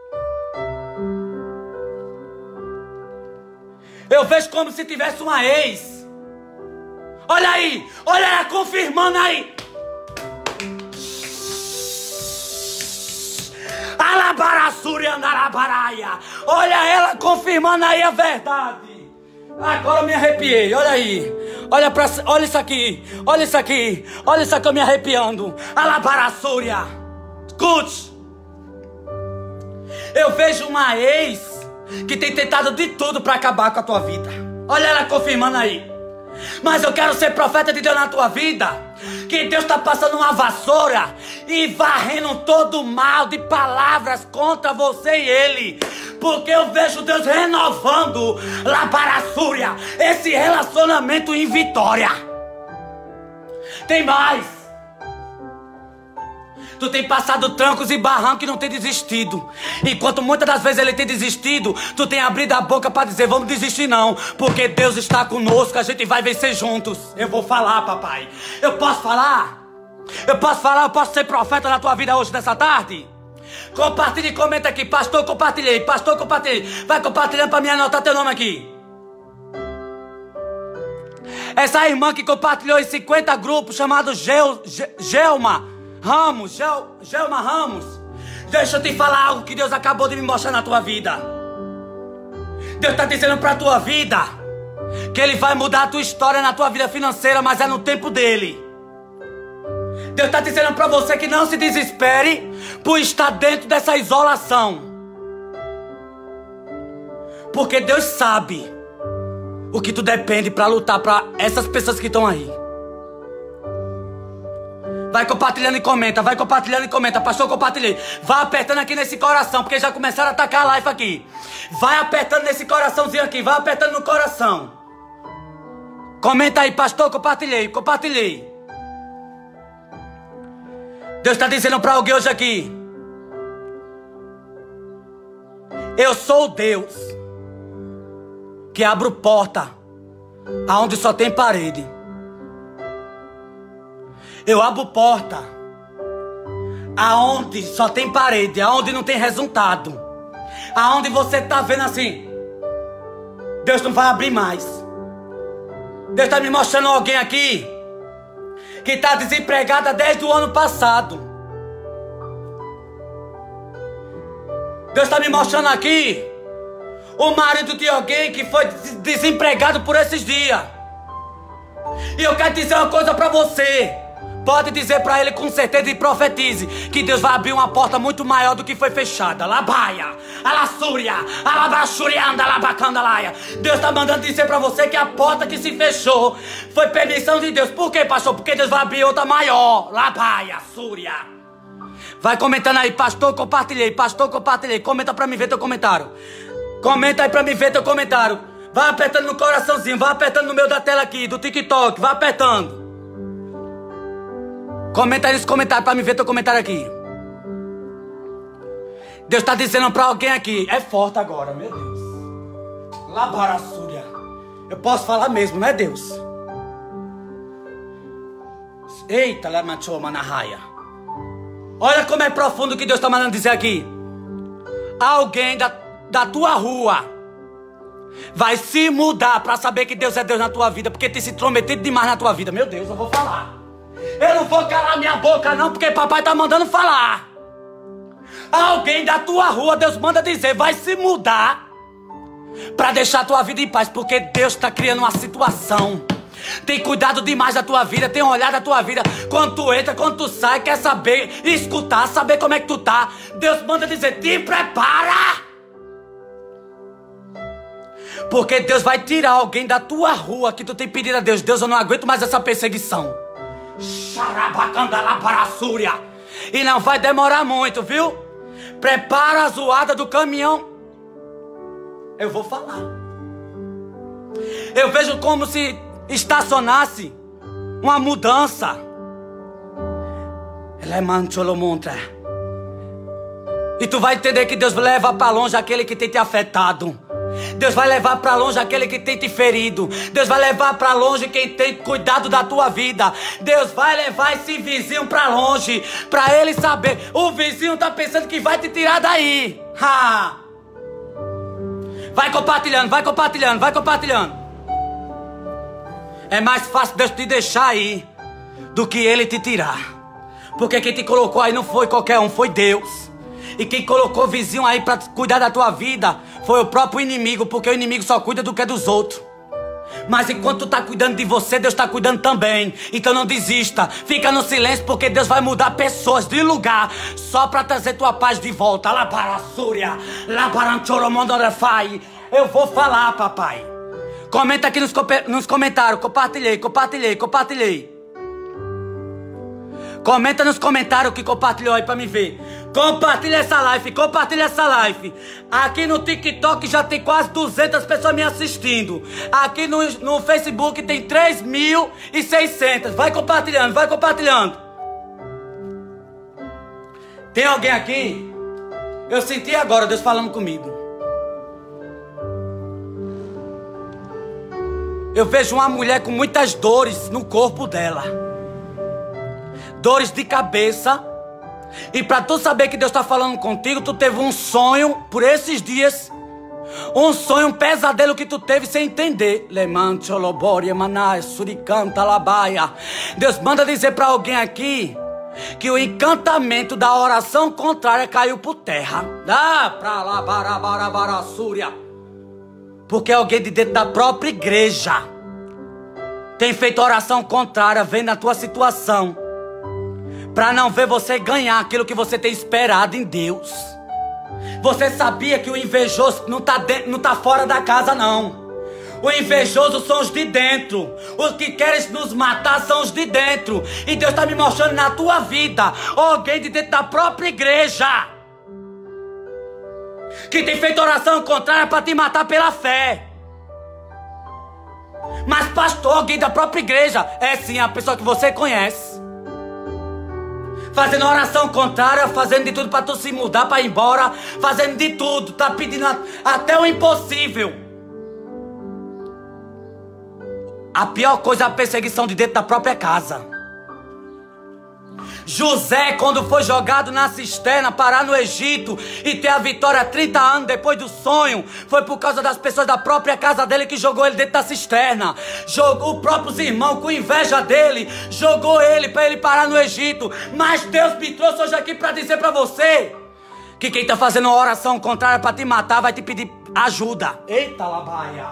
Eu vejo como se tivesse uma ex. Olha aí, olha ela confirmando aí. Alabarassúria, andarabaraia. Olha ela confirmando aí a verdade. Agora eu me arrepiei, olha aí. Olha isso aqui, olha isso aqui. Olha isso aqui eu me arrepiando. Alabarassúria. Escute. Eu vejo uma ex que tem tentado de tudo para acabar com a tua vida. Olha ela confirmando aí. Mas eu quero ser profeta de Deus na tua vida. Que Deus está passando uma vassoura e varrendo todo o mal de palavras contra você e ele. Porque eu vejo Deus renovando Labarassúria, esse relacionamento em vitória. Tem mais. Tu tem passado trancos e barrancos e não tem desistido. Enquanto muitas das vezes ele tem desistido, tu tem abrido a boca para dizer, vamos desistir não. Porque Deus está conosco, a gente vai vencer juntos. Eu vou falar, papai. Eu posso falar? Eu posso falar, eu posso ser profeta na tua vida hoje, nessa tarde? Compartilhe e comenta aqui. Pastor, compartilhei. Pastor, compartilhei. Vai compartilhando para mim anotar teu nome aqui. Essa irmã que compartilhou em 50 grupos, chamado Gelma Ramos, Gelma Ramos. Deixa eu te falar algo que Deus acabou de me mostrar na tua vida. Deus está dizendo para a tua vida que Ele vai mudar a tua história na tua vida financeira, mas é no tempo dEle. Deus está dizendo para você que não se desespere por estar dentro dessa isolação. Porque Deus sabe o que tu depende para lutar para essas pessoas que estão aí. Vai compartilhando e comenta, vai compartilhando e comenta. Pastor, compartilhei. Vai apertando aqui nesse coração, porque já começaram a atacar a live aqui. Vai apertando nesse coraçãozinho aqui, vai apertando no coração. Comenta aí, pastor, compartilhei, compartilhei. Deus está dizendo para alguém hoje aqui. Eu sou o Deus que abro porta aonde só tem parede. Eu abro porta aonde só tem parede, aonde não tem resultado. Aonde você está vendo assim, Deus não vai abrir mais. Deus está me mostrando alguém aqui que está desempregada desde o ano passado. Deus está me mostrando aqui o marido de alguém que foi desempregado por esses dias. E eu quero dizer uma coisa para você. Pode dizer para ele com certeza e profetize que Deus vai abrir uma porta muito maior do que foi fechada. Labaia, alassúria, alabaxurianda, alabacandalaia. Deus está mandando dizer para você que a porta que se fechou foi permissão de Deus. Por quê, pastor? Porque Deus vai abrir outra maior. Labaia, súria. Vai comentando aí, pastor, compartilhei, pastor, compartilhei. Comenta para mim ver teu comentário. Comenta aí para mim ver teu comentário. Vai apertando no coraçãozinho, vai apertando no meio da tela aqui, do TikTok, vai apertando. Comenta aí nesse comentário pra me ver teu comentário aqui. Deus tá dizendo pra alguém aqui. É forte agora, meu Deus. Labarassúria. Eu posso falar mesmo, não é Deus? Eita, lamachou manahaya. Olha como é profundo o que Deus tá mandando dizer aqui. Alguém da tua rua vai se mudar pra saber que Deus é Deus na tua vida, porque tem se intrometido demais na tua vida. Meu Deus, eu vou falar. Eu não vou calar minha boca não, porque papai tá mandando falar. Alguém da tua rua, Deus manda dizer, vai se mudar pra deixar a tua vida em paz, porque Deus tá criando uma situação. Tem cuidado demais da tua vida, tem olhado a tua vida. Quando tu entra, quando tu sai, quer saber, escutar, saber como é que tu tá. Deus manda dizer, te prepara. Porque Deus vai tirar alguém da tua rua que tu tem pedido a Deus. Deus, eu não aguento mais essa perseguição. E não vai demorar muito, viu? Prepara a zoada do caminhão. Eu vou falar. Eu vejo como se estacionasse uma mudança. Ela é mancholomondra. E tu vai entender que Deus leva para longe aquele que tem te afetado. Deus vai levar para longe aquele que tem te ferido. Deus vai levar para longe quem tem cuidado da tua vida. Deus vai levar esse vizinho para longe, para ele saber. O vizinho tá pensando que vai te tirar daí. Ha! Vai compartilhando, vai compartilhando, vai compartilhando. É mais fácil Deus te deixar aí do que ele te tirar. Porque quem te colocou aí não foi qualquer um, foi Deus. E quem colocou o vizinho aí para cuidar da tua vida foi o próprio inimigo, porque o inimigo só cuida do que é dos outros. Mas enquanto tu tá cuidando de você, Deus tá cuidando também. Então não desista, fica no silêncio, porque Deus vai mudar pessoas de lugar só para trazer tua paz de volta. Eu vou falar, papai. Comenta aqui nos comentários. Compartilhei. Comenta nos comentários que compartilhou aí pra me ver. Compartilha essa live. Aqui no TikTok já tem quase 200 pessoas me assistindo. Aqui no Facebook tem 3.600. Vai compartilhando. Tem alguém aqui? Eu senti agora Deus falando comigo. Eu vejo uma mulher com muitas dores no corpo dela. Dores de cabeça. E pra tu saber que Deus tá falando contigo, tu teve um sonho por esses dias. Um sonho, um pesadelo que tu teve sem entender. Deus manda dizer pra alguém aqui que o encantamento da oração contrária caiu por terra. Porque alguém de dentro da própria igreja tem feito oração contrária, vendo a tua situação, para não ver você ganhar aquilo que você tem esperado em Deus. Você sabia que o invejoso não tá fora da casa, não. O invejoso são os de dentro. Os que querem nos matar são os de dentro. E Deus está me mostrando na tua vida alguém de dentro da própria igreja que tem feito oração contrária para te matar pela fé. Mas pastor, alguém da própria igreja, é sim a pessoa que você conhece, fazendo oração contrária, fazendo de tudo para tu se mudar, para ir embora, fazendo de tudo, tá pedindo até o impossível. A pior coisa é a perseguição de dentro da própria casa. José, quando foi jogado na cisterna, parar no Egito e ter a vitória 30 anos depois do sonho, foi por causa das pessoas da própria casa dele que jogou ele dentro da cisterna. Jogou os próprios irmãos com inveja dele, jogou ele para ele parar no Egito. Mas Deus me trouxe hoje aqui para dizer para você que quem está fazendo uma oração contrária para te matar vai te pedir ajuda. Eita labaia!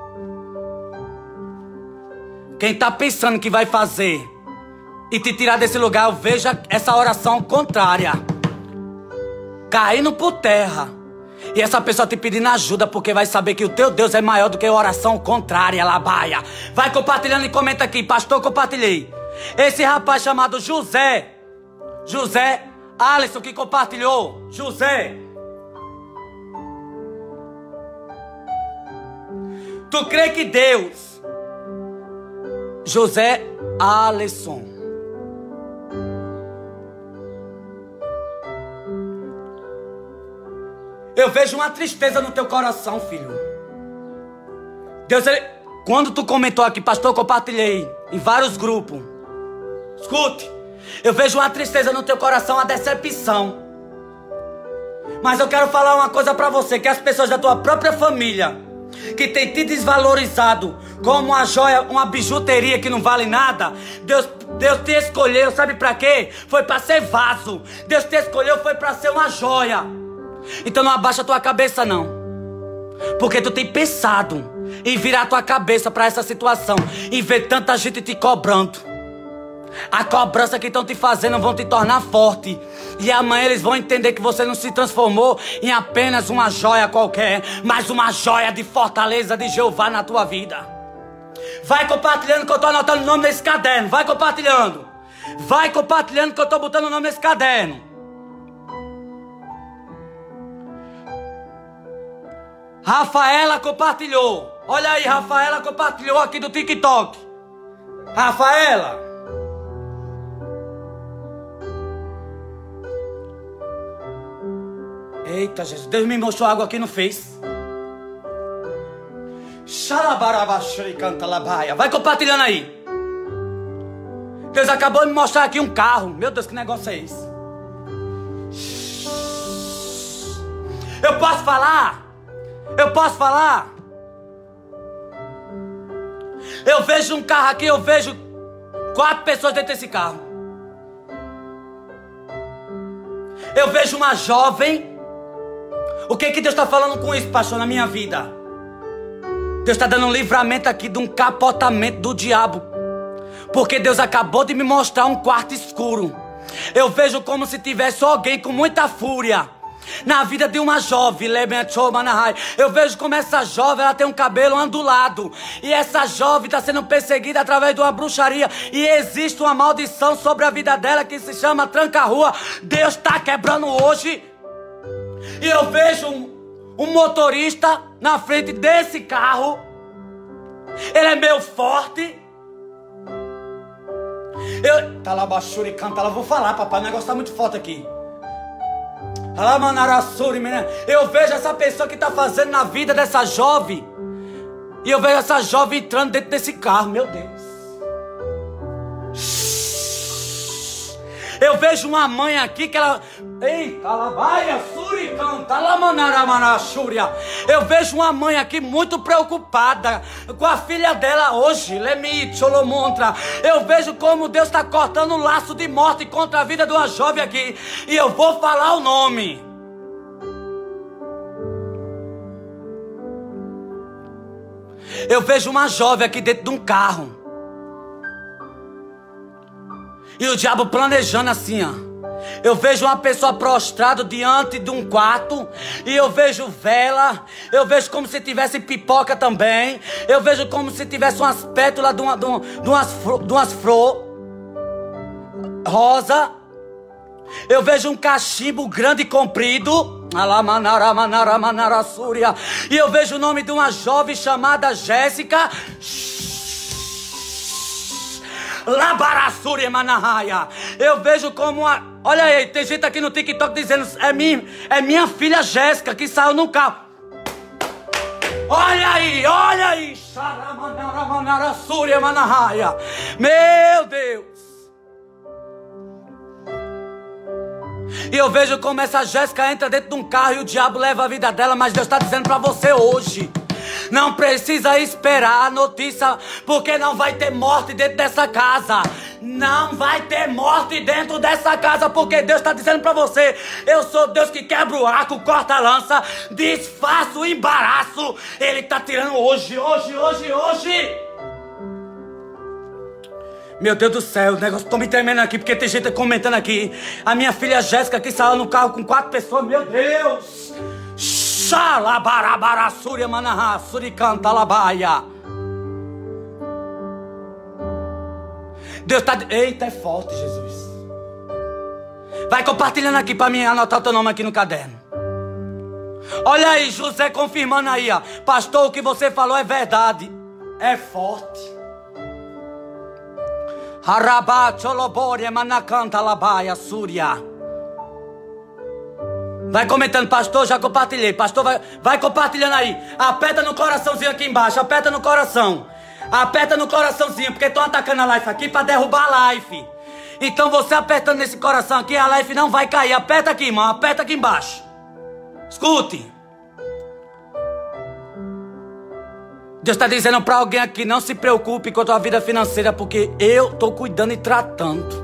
Quem está pensando que vai fazer e te tirar desse lugar, eu vejo essa oração contrária caindo por terra. E essa pessoa te pedindo ajuda, porque vai saber que o teu Deus é maior do que a oração contrária, labaia. Vai compartilhando e comenta aqui. Pastor, compartilhei. Esse rapaz chamado José Alisson que compartilhou. José, tu crê que Deus... José Alisson, eu vejo uma tristeza no teu coração, filho. Deus, quando tu comentou aqui, pastor, compartilhei em vários grupos. Escute, eu vejo uma tristeza no teu coração, uma decepção. Mas eu quero falar uma coisa pra você, que as pessoas da tua própria família, que tem te desvalorizado como uma joia, uma bijuteria que não vale nada, Deus te escolheu, sabe pra quê? Foi pra ser vaso. Deus te escolheu, foi pra ser uma joia. Então não abaixa a tua cabeça, não. Porque tu tem pensado em virar a tua cabeça para essa situação e ver tanta gente te cobrando. A cobrança que estão te fazendo vão te tornar forte. E amanhã eles vão entender que você não se transformou em apenas uma joia qualquer, mas uma joia de fortaleza de Jeová na tua vida. Vai compartilhando que eu estou anotando o nome nesse caderno. Vai compartilhando. Vai compartilhando que eu estou botando o nome nesse caderno. Rafaela compartilhou. Olha aí, Rafaela compartilhou aqui do TikTok. Rafaela. Eita, Jesus. Deus me mostrou algo aqui no Face. Vai compartilhando aí. Deus acabou de me mostrar aqui um carro. Meu Deus, que negócio é esse? Eu posso falar? Eu posso falar? Eu vejo um carro aqui, eu vejo 4 pessoas dentro desse carro. Eu vejo uma jovem. O que Deus está falando com isso, pastor, na minha vida? Deus está dando um livramento aqui de um capotamento do diabo. Porque Deus acabou de me mostrar um quarto escuro. Eu vejo como se tivesse alguém com muita fúria na vida de uma jovem. Eu vejo como essa jovem, ela tem um cabelo ondulado. E essa jovem está sendo perseguida através de uma bruxaria. E existe uma maldição sobre a vida dela que se chama tranca-rua. Deus está quebrando hoje. E eu vejo um motorista na frente desse carro. Ele é meio forte. Talabachuri canta, vou falar, papai, o negócio tá muito forte aqui. Eu vejo essa pessoa que tá fazendo na vida dessa jovem. E eu vejo essa jovem entrando dentro desse carro, meu Deus. Eu vejo uma mãe aqui que ela... Eita, eu vejo uma mãe aqui muito preocupada com a filha dela hoje. Eu vejo como Deus está cortando um laço de morte contra a vida de uma jovem aqui. E eu vou falar o nome. Eu vejo uma jovem aqui dentro de um carro. E o diabo planejando assim, ó. Eu vejo uma pessoa prostrada diante de um quarto. E eu vejo vela. Eu vejo como se tivesse pipoca também. Eu vejo como se tivesse umas pétalas de umas flores rosa. Eu vejo um cachimbo grande e comprido. E eu vejo o nome de uma jovem chamada Jéssica. Eu vejo como uma... Olha aí, tem gente aqui no TikTok dizendo: é minha filha Jéssica que saiu no carro. Olha aí, olha aí. Meu Deus. E eu vejo como essa Jéssica entra dentro de um carro e o diabo leva a vida dela. Mas Deus está dizendo para você hoje: não precisa esperar a notícia, porque não vai ter morte dentro dessa casa. Não vai ter morte dentro dessa casa, porque Deus está dizendo para você: eu sou Deus que quebra o arco, corta a lança, desfaço o embaraço. Ele está tirando hoje. Meu Deus do céu, o negócio tá me tremendo aqui, porque tem gente comentando aqui. A minha filha Jéssica que saiu no carro com 4 pessoas, meu Deus. Deus tá... Eita, é forte, Jesus. Vai compartilhando aqui pra mim anotar o teu nome aqui no caderno. Olha aí, José confirmando aí, ó. Pastor, o que você falou é verdade. É forte. Vai comentando, pastor, já compartilhei. Pastor, vai compartilhando aí. Aperta no coraçãozinho aqui embaixo. Aperta no coração. Aperta no coraçãozinho, porque estão atacando a live aqui para derrubar a live. Então você apertando nesse coração aqui, a live não vai cair. Aperta aqui, irmão. Aperta aqui embaixo. Escute. Deus está dizendo para alguém aqui: não se preocupe com a tua vida financeira, porque eu estou cuidando e tratando.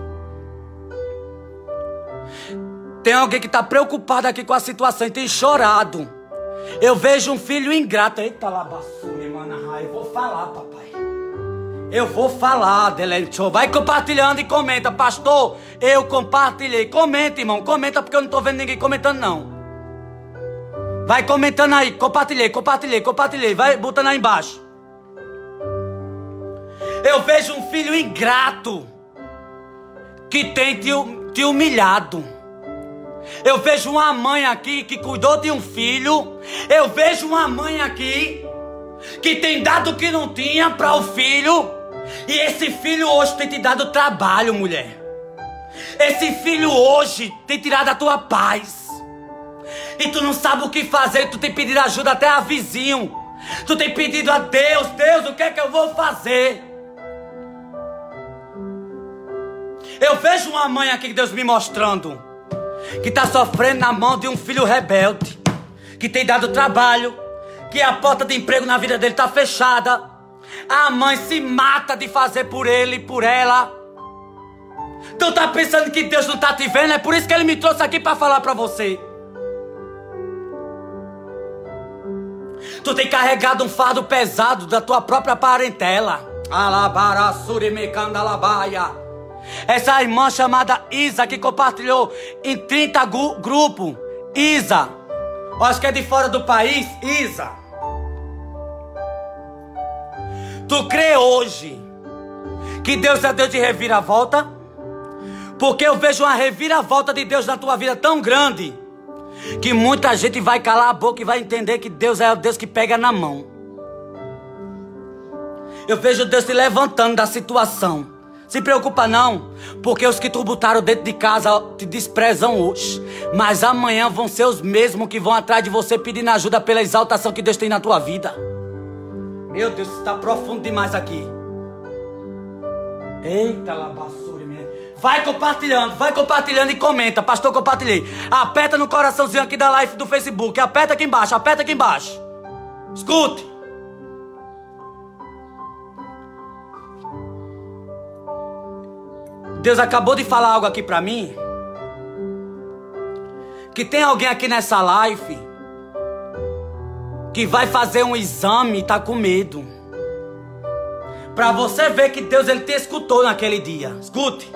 Tem alguém que está preocupado aqui com a situação e tem chorado. Eu vejo um filho ingrato. Eita, labassura, mano. Eu vou falar, papai. Eu vou falar, Delencho. Vai compartilhando e comenta. Pastor, eu compartilhei. Comenta, irmão. Comenta, porque eu não estou vendo ninguém comentando, não. Vai comentando aí. Compartilhei. Vai botando aí embaixo. Eu vejo um filho ingrato que tem te humilhado. Eu vejo uma mãe aqui que cuidou de um filho. Eu vejo uma mãe aqui que tem dado o que não tinha para o filho. E esse filho hoje tem te dado trabalho, mulher. Esse filho hoje tem tirado a tua paz. E tu não sabe o que fazer. Tu tem pedido ajuda até a vizinho. Tu tem pedido a Deus: Deus, o que é que eu vou fazer? Eu vejo uma mãe aqui, Deus me mostrando, que está sofrendo na mão de um filho rebelde, que tem dado trabalho, que a porta de emprego na vida dele está fechada. A mãe se mata de fazer por ele e por ela. Tu tá pensando que Deus não tá te vendo? É por isso que Ele me trouxe aqui para falar para você. Tu tem carregado um fardo pesado da tua própria parentela. Alabarasuremecandalabaia. Essa irmã chamada Isa que compartilhou em 30 grupos. Isa, acho que é de fora do país. Isa, tu crê hoje que Deus é Deus de reviravolta? Porque eu vejo uma reviravolta de Deus na tua vida tão grande que muita gente vai calar a boca e vai entender que Deus é o Deus que pega na mão. Eu vejo Deus te levantando da situação. Se preocupa não, porque os que tu botaram dentro de casa te desprezam hoje, mas amanhã vão ser os mesmos que vão atrás de você pedindo ajuda pela exaltação que Deus tem na tua vida. Meu Deus, está profundo demais aqui. Eita, labassura, minha. Vai compartilhando e comenta. Pastor, compartilhei. Aperta no coraçãozinho aqui da live do Facebook. Aperta aqui embaixo, aperta aqui embaixo. Escute. Deus acabou de falar algo aqui pra mim. Que tem alguém aqui nessa live que vai fazer um exame e tá com medo. Pra você ver que Deus ele te escutou naquele dia. Escute.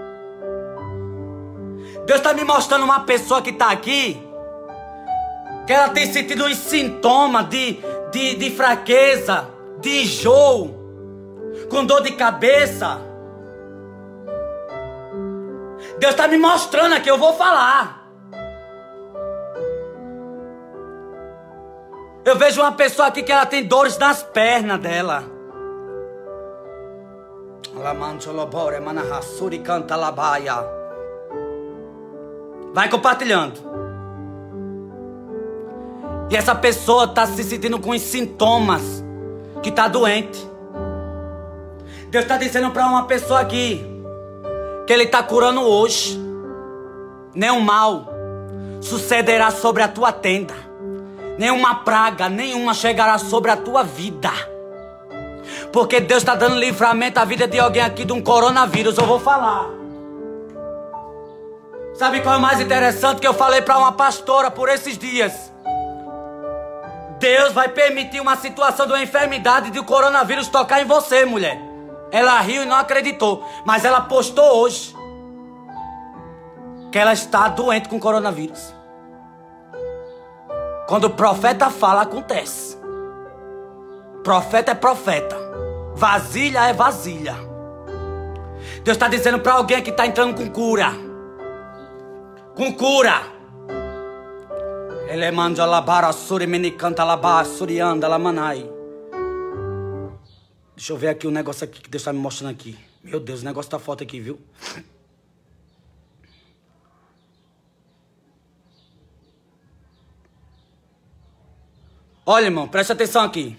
Deus tá me mostrando uma pessoa que tá aqui, que ela tem sentido uns sintomas de fraqueza, de enjoo, com dor de cabeça. Deus está me mostrando aqui, eu vou falar. Eu vejo uma pessoa aqui que ela tem dores nas pernas dela. Vai compartilhando. E essa pessoa está se sentindo com os sintomas que está doente. Deus está dizendo para uma pessoa aqui que Ele está curando hoje. Nenhum mal sucederá sobre a tua tenda. Nenhuma praga, nenhuma chegará sobre a tua vida. Porque Deus está dando livramento à vida de alguém aqui de um coronavírus. Eu vou falar. Sabe qual é o mais interessante? Que eu falei para uma pastora por esses dias. Deus vai permitir uma situação de uma enfermidade de coronavírus tocar em você, mulher. Ela riu e não acreditou, mas ela postou hoje que ela está doente com coronavírus. Quando o profeta fala, acontece. Profeta é profeta. Vasilha é vasilha. Deus está dizendo para alguém que está entrando com cura. Com cura. Ele manda alabara suri menicanta alabara surianda lamanai. Deixa eu ver aqui o negócio aqui que Deus está me mostrando aqui. Meu Deus, o negócio tá forte aqui, viu? Olha, irmão, presta atenção aqui.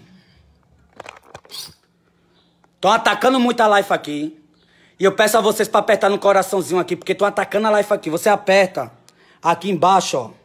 Estão atacando muito a live aqui. E eu peço a vocês para apertar no coraçãozinho aqui, porque estão atacando a live aqui. Você aperta aqui embaixo, ó.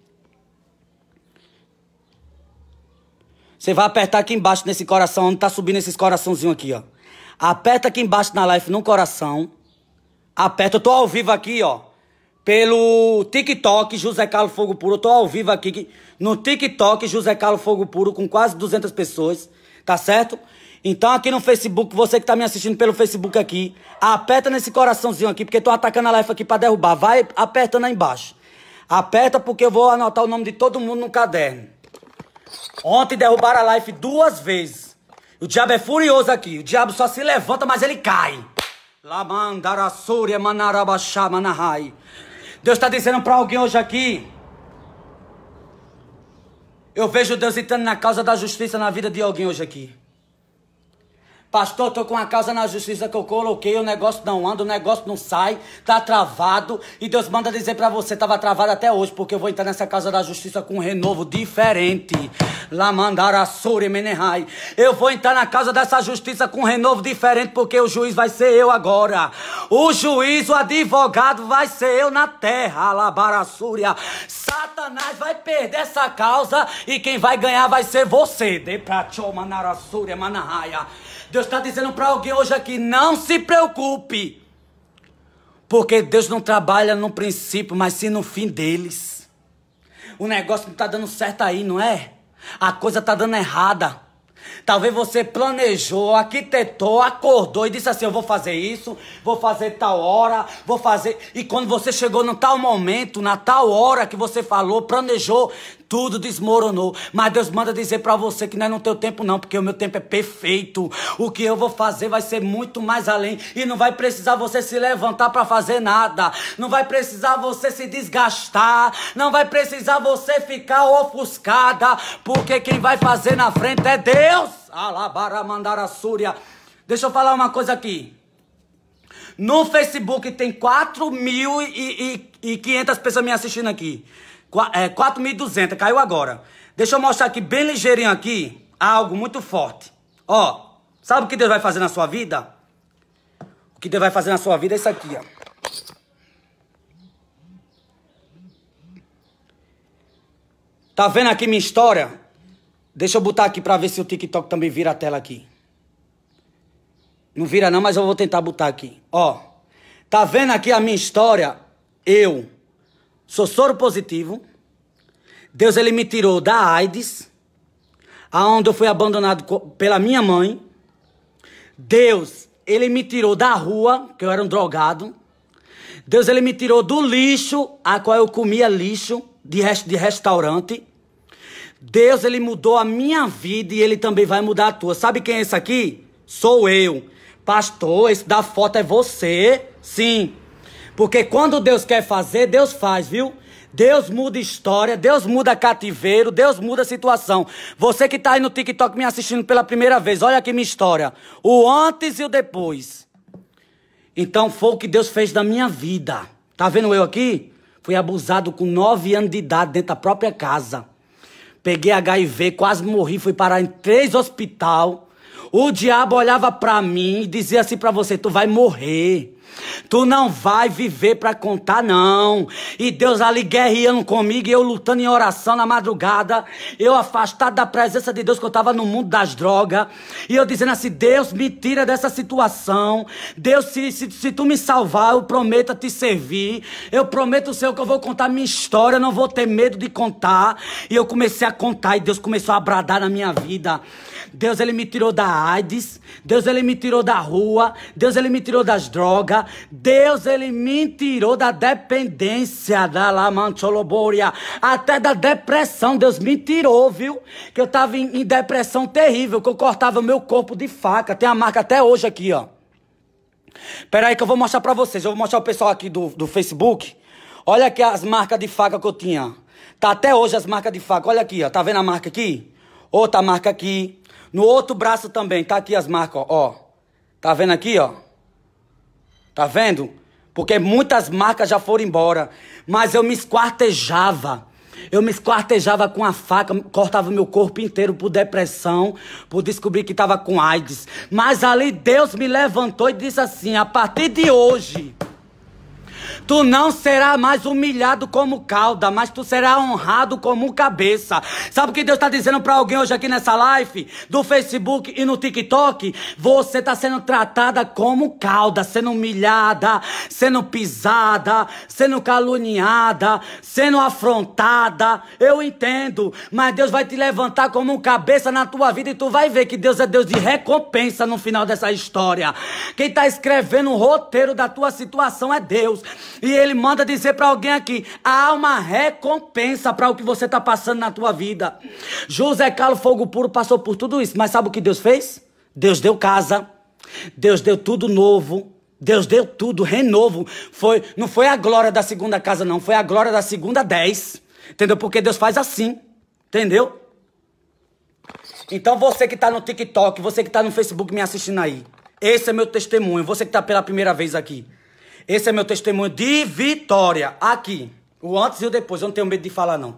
Você vai apertar aqui embaixo nesse coração, onde tá subindo esses coraçãozinhos aqui, ó. Aperta aqui embaixo na live, no coração. Aperta, eu tô ao vivo aqui, ó. Pelo TikTok, José Carlos Fogo Puro. Eu tô ao vivo aqui no TikTok, José Carlos Fogo Puro, com quase 200 pessoas. Tá certo? Então aqui no Facebook, você que tá me assistindo pelo Facebook aqui, aperta nesse coraçãozinho aqui, porque tô atacando a live aqui pra derrubar. Vai apertando aí embaixo. Aperta porque eu vou anotar o nome de todo mundo no caderno. Ontem derrubaram a live 2 vezes. O diabo é furioso aqui. O diabo só se Deus está dizendo para alguém hoje aqui. Eu vejo Deus entrando na causa da justiça na vida de alguém hoje aqui. Pastor, estou com a causa na justiça que eu coloquei, o negócio não anda, o negócio não sai, tá travado. E Deus manda dizer para você, estava travado até hoje, porque eu vou entrar nessa causa da justiça com um renovo diferente. Lamandarassuri menehai. Eu vou entrar na causa dessa justiça com um renovo diferente, porque o juiz vai ser eu agora. O juiz, o advogado vai ser eu na terra. Alabarassúria. Satanás vai perder essa causa e quem vai ganhar vai ser você. Deprachomanassúria manahaya. Deus está dizendo para alguém hoje aqui, não se preocupe. Porque Deus não trabalha no princípio, mas sim no fim deles. O negócio não está dando certo aí, não é? A coisa está dando errada. Talvez você planejou, arquitetou, acordou e disse assim, eu vou fazer isso, vou fazer tal hora, vou fazer... E quando você chegou no tal momento, na tal hora que você falou, planejou, tudo desmoronou. Mas Deus manda dizer para você que não é no teu tempo não, porque o meu tempo é perfeito. O que eu vou fazer vai ser muito mais além. E não vai precisar você se levantar para fazer nada. Não vai precisar você se desgastar. Não vai precisar você ficar ofuscada. Porque quem vai fazer na frente é Deus. Alabaramandarasúria. Deixa eu falar uma coisa aqui. No Facebook tem 4.500 pessoas me assistindo aqui. 4.200, caiu agora. Deixa eu mostrar aqui, bem ligeirinho aqui, algo muito forte. Ó, sabe o que Deus vai fazer na sua vida? O que Deus vai fazer na sua vida é isso aqui, ó. Tá vendo aqui minha história? Deixa eu botar aqui pra ver se o TikTok também vira a tela aqui. Não vira não, mas eu vou tentar botar aqui. Ó, tá vendo aqui a minha história? Eu sou soro positivo. Deus, ele me tirou da AIDS, aonde eu fui abandonado pela minha mãe. Deus, ele me tirou da rua, que eu era um drogado. Deus, ele me tirou do lixo, a qual eu comia lixo de restaurante. Deus, ele mudou a minha vida e ele também vai mudar a tua. Sabe quem é esse aqui? Sou eu. Pastor, esse da foto é você? Sim. Porque quando Deus quer fazer, Deus faz, viu? Deus muda história, Deus muda cativeiro, Deus muda situação. Você que tá aí no TikTok me assistindo pela primeira vez, olha aqui minha história. O antes e o depois. Então foi o que Deus fez na minha vida. Tá vendo eu aqui? Fui abusado com 9 anos de idade dentro da própria casa. Peguei HIV, quase morri, fui parar em 3 hospitais. O diabo olhava pra mim e dizia assim pra você, tu vai morrer. Tu não vai viver pra contar, não. E Deus ali guerreando comigo, e eu lutando em oração na madrugada. Eu afastado da presença de Deus, que eu tava no mundo das drogas. E eu dizendo assim, Deus, me tira dessa situação. Deus, se tu me salvar, eu prometo te servir. Eu prometo ao Senhor que eu vou contar minha história, eu não vou ter medo de contar. E eu comecei a contar, e Deus começou a bradar na minha vida. Deus, ele me tirou da AIDS. Deus, ele me tirou da rua. Deus, ele me tirou das drogas. Deus, ele me tirou da dependência da lamancholoboria. Até da depressão, Deus me tirou, viu? Que eu tava em depressão terrível, que eu cortava o meu corpo de faca. Tem a marca até hoje aqui, ó. Pera aí que eu vou mostrar pra vocês. Eu vou mostrar o pessoal aqui do Facebook. Olha aqui as marcas de faca que eu tinha. Tá até hoje as marcas de faca. Olha aqui, ó. Tá vendo a marca aqui? Outra marca aqui. No outro braço também, tá aqui as marcas, ó. Tá vendo aqui, ó? Tá vendo? Porque muitas marcas já foram embora. Mas eu me esquartejava. Eu me esquartejava com a faca, cortava meu corpo inteiro por depressão, por descobrir que tava com AIDS. Mas ali Deus me levantou e disse assim, a partir de hoje... Tu não será mais humilhado como cauda, mas tu será honrado como cabeça. Sabe o que Deus está dizendo para alguém hoje aqui nessa live? Do Facebook e no TikTok? Você está sendo tratada como cauda, sendo humilhada, sendo pisada, sendo caluniada, sendo afrontada. Eu entendo, mas Deus vai te levantar como cabeça na tua vida e tu vai ver que Deus é Deus de recompensa no final dessa história. Quem está escrevendo o roteiro da tua situação é Deus. E ele manda dizer para alguém aqui, há uma recompensa para o que você está passando na tua vida. José Carlos Fogo Puro passou por tudo isso, mas sabe o que Deus fez? Deus deu casa, Deus deu tudo novo, Deus deu tudo, renovo. Não foi a glória da segunda casa, não. Foi a glória da segunda 10. Entendeu? Porque Deus faz assim. Entendeu? Então você que tá no TikTok, você que tá no Facebook me assistindo aí. Esse é meu testemunho. Você que tá pela primeira vez aqui. Esse é meu testemunho de vitória. Aqui. O antes e o depois. Eu não tenho medo de falar, não.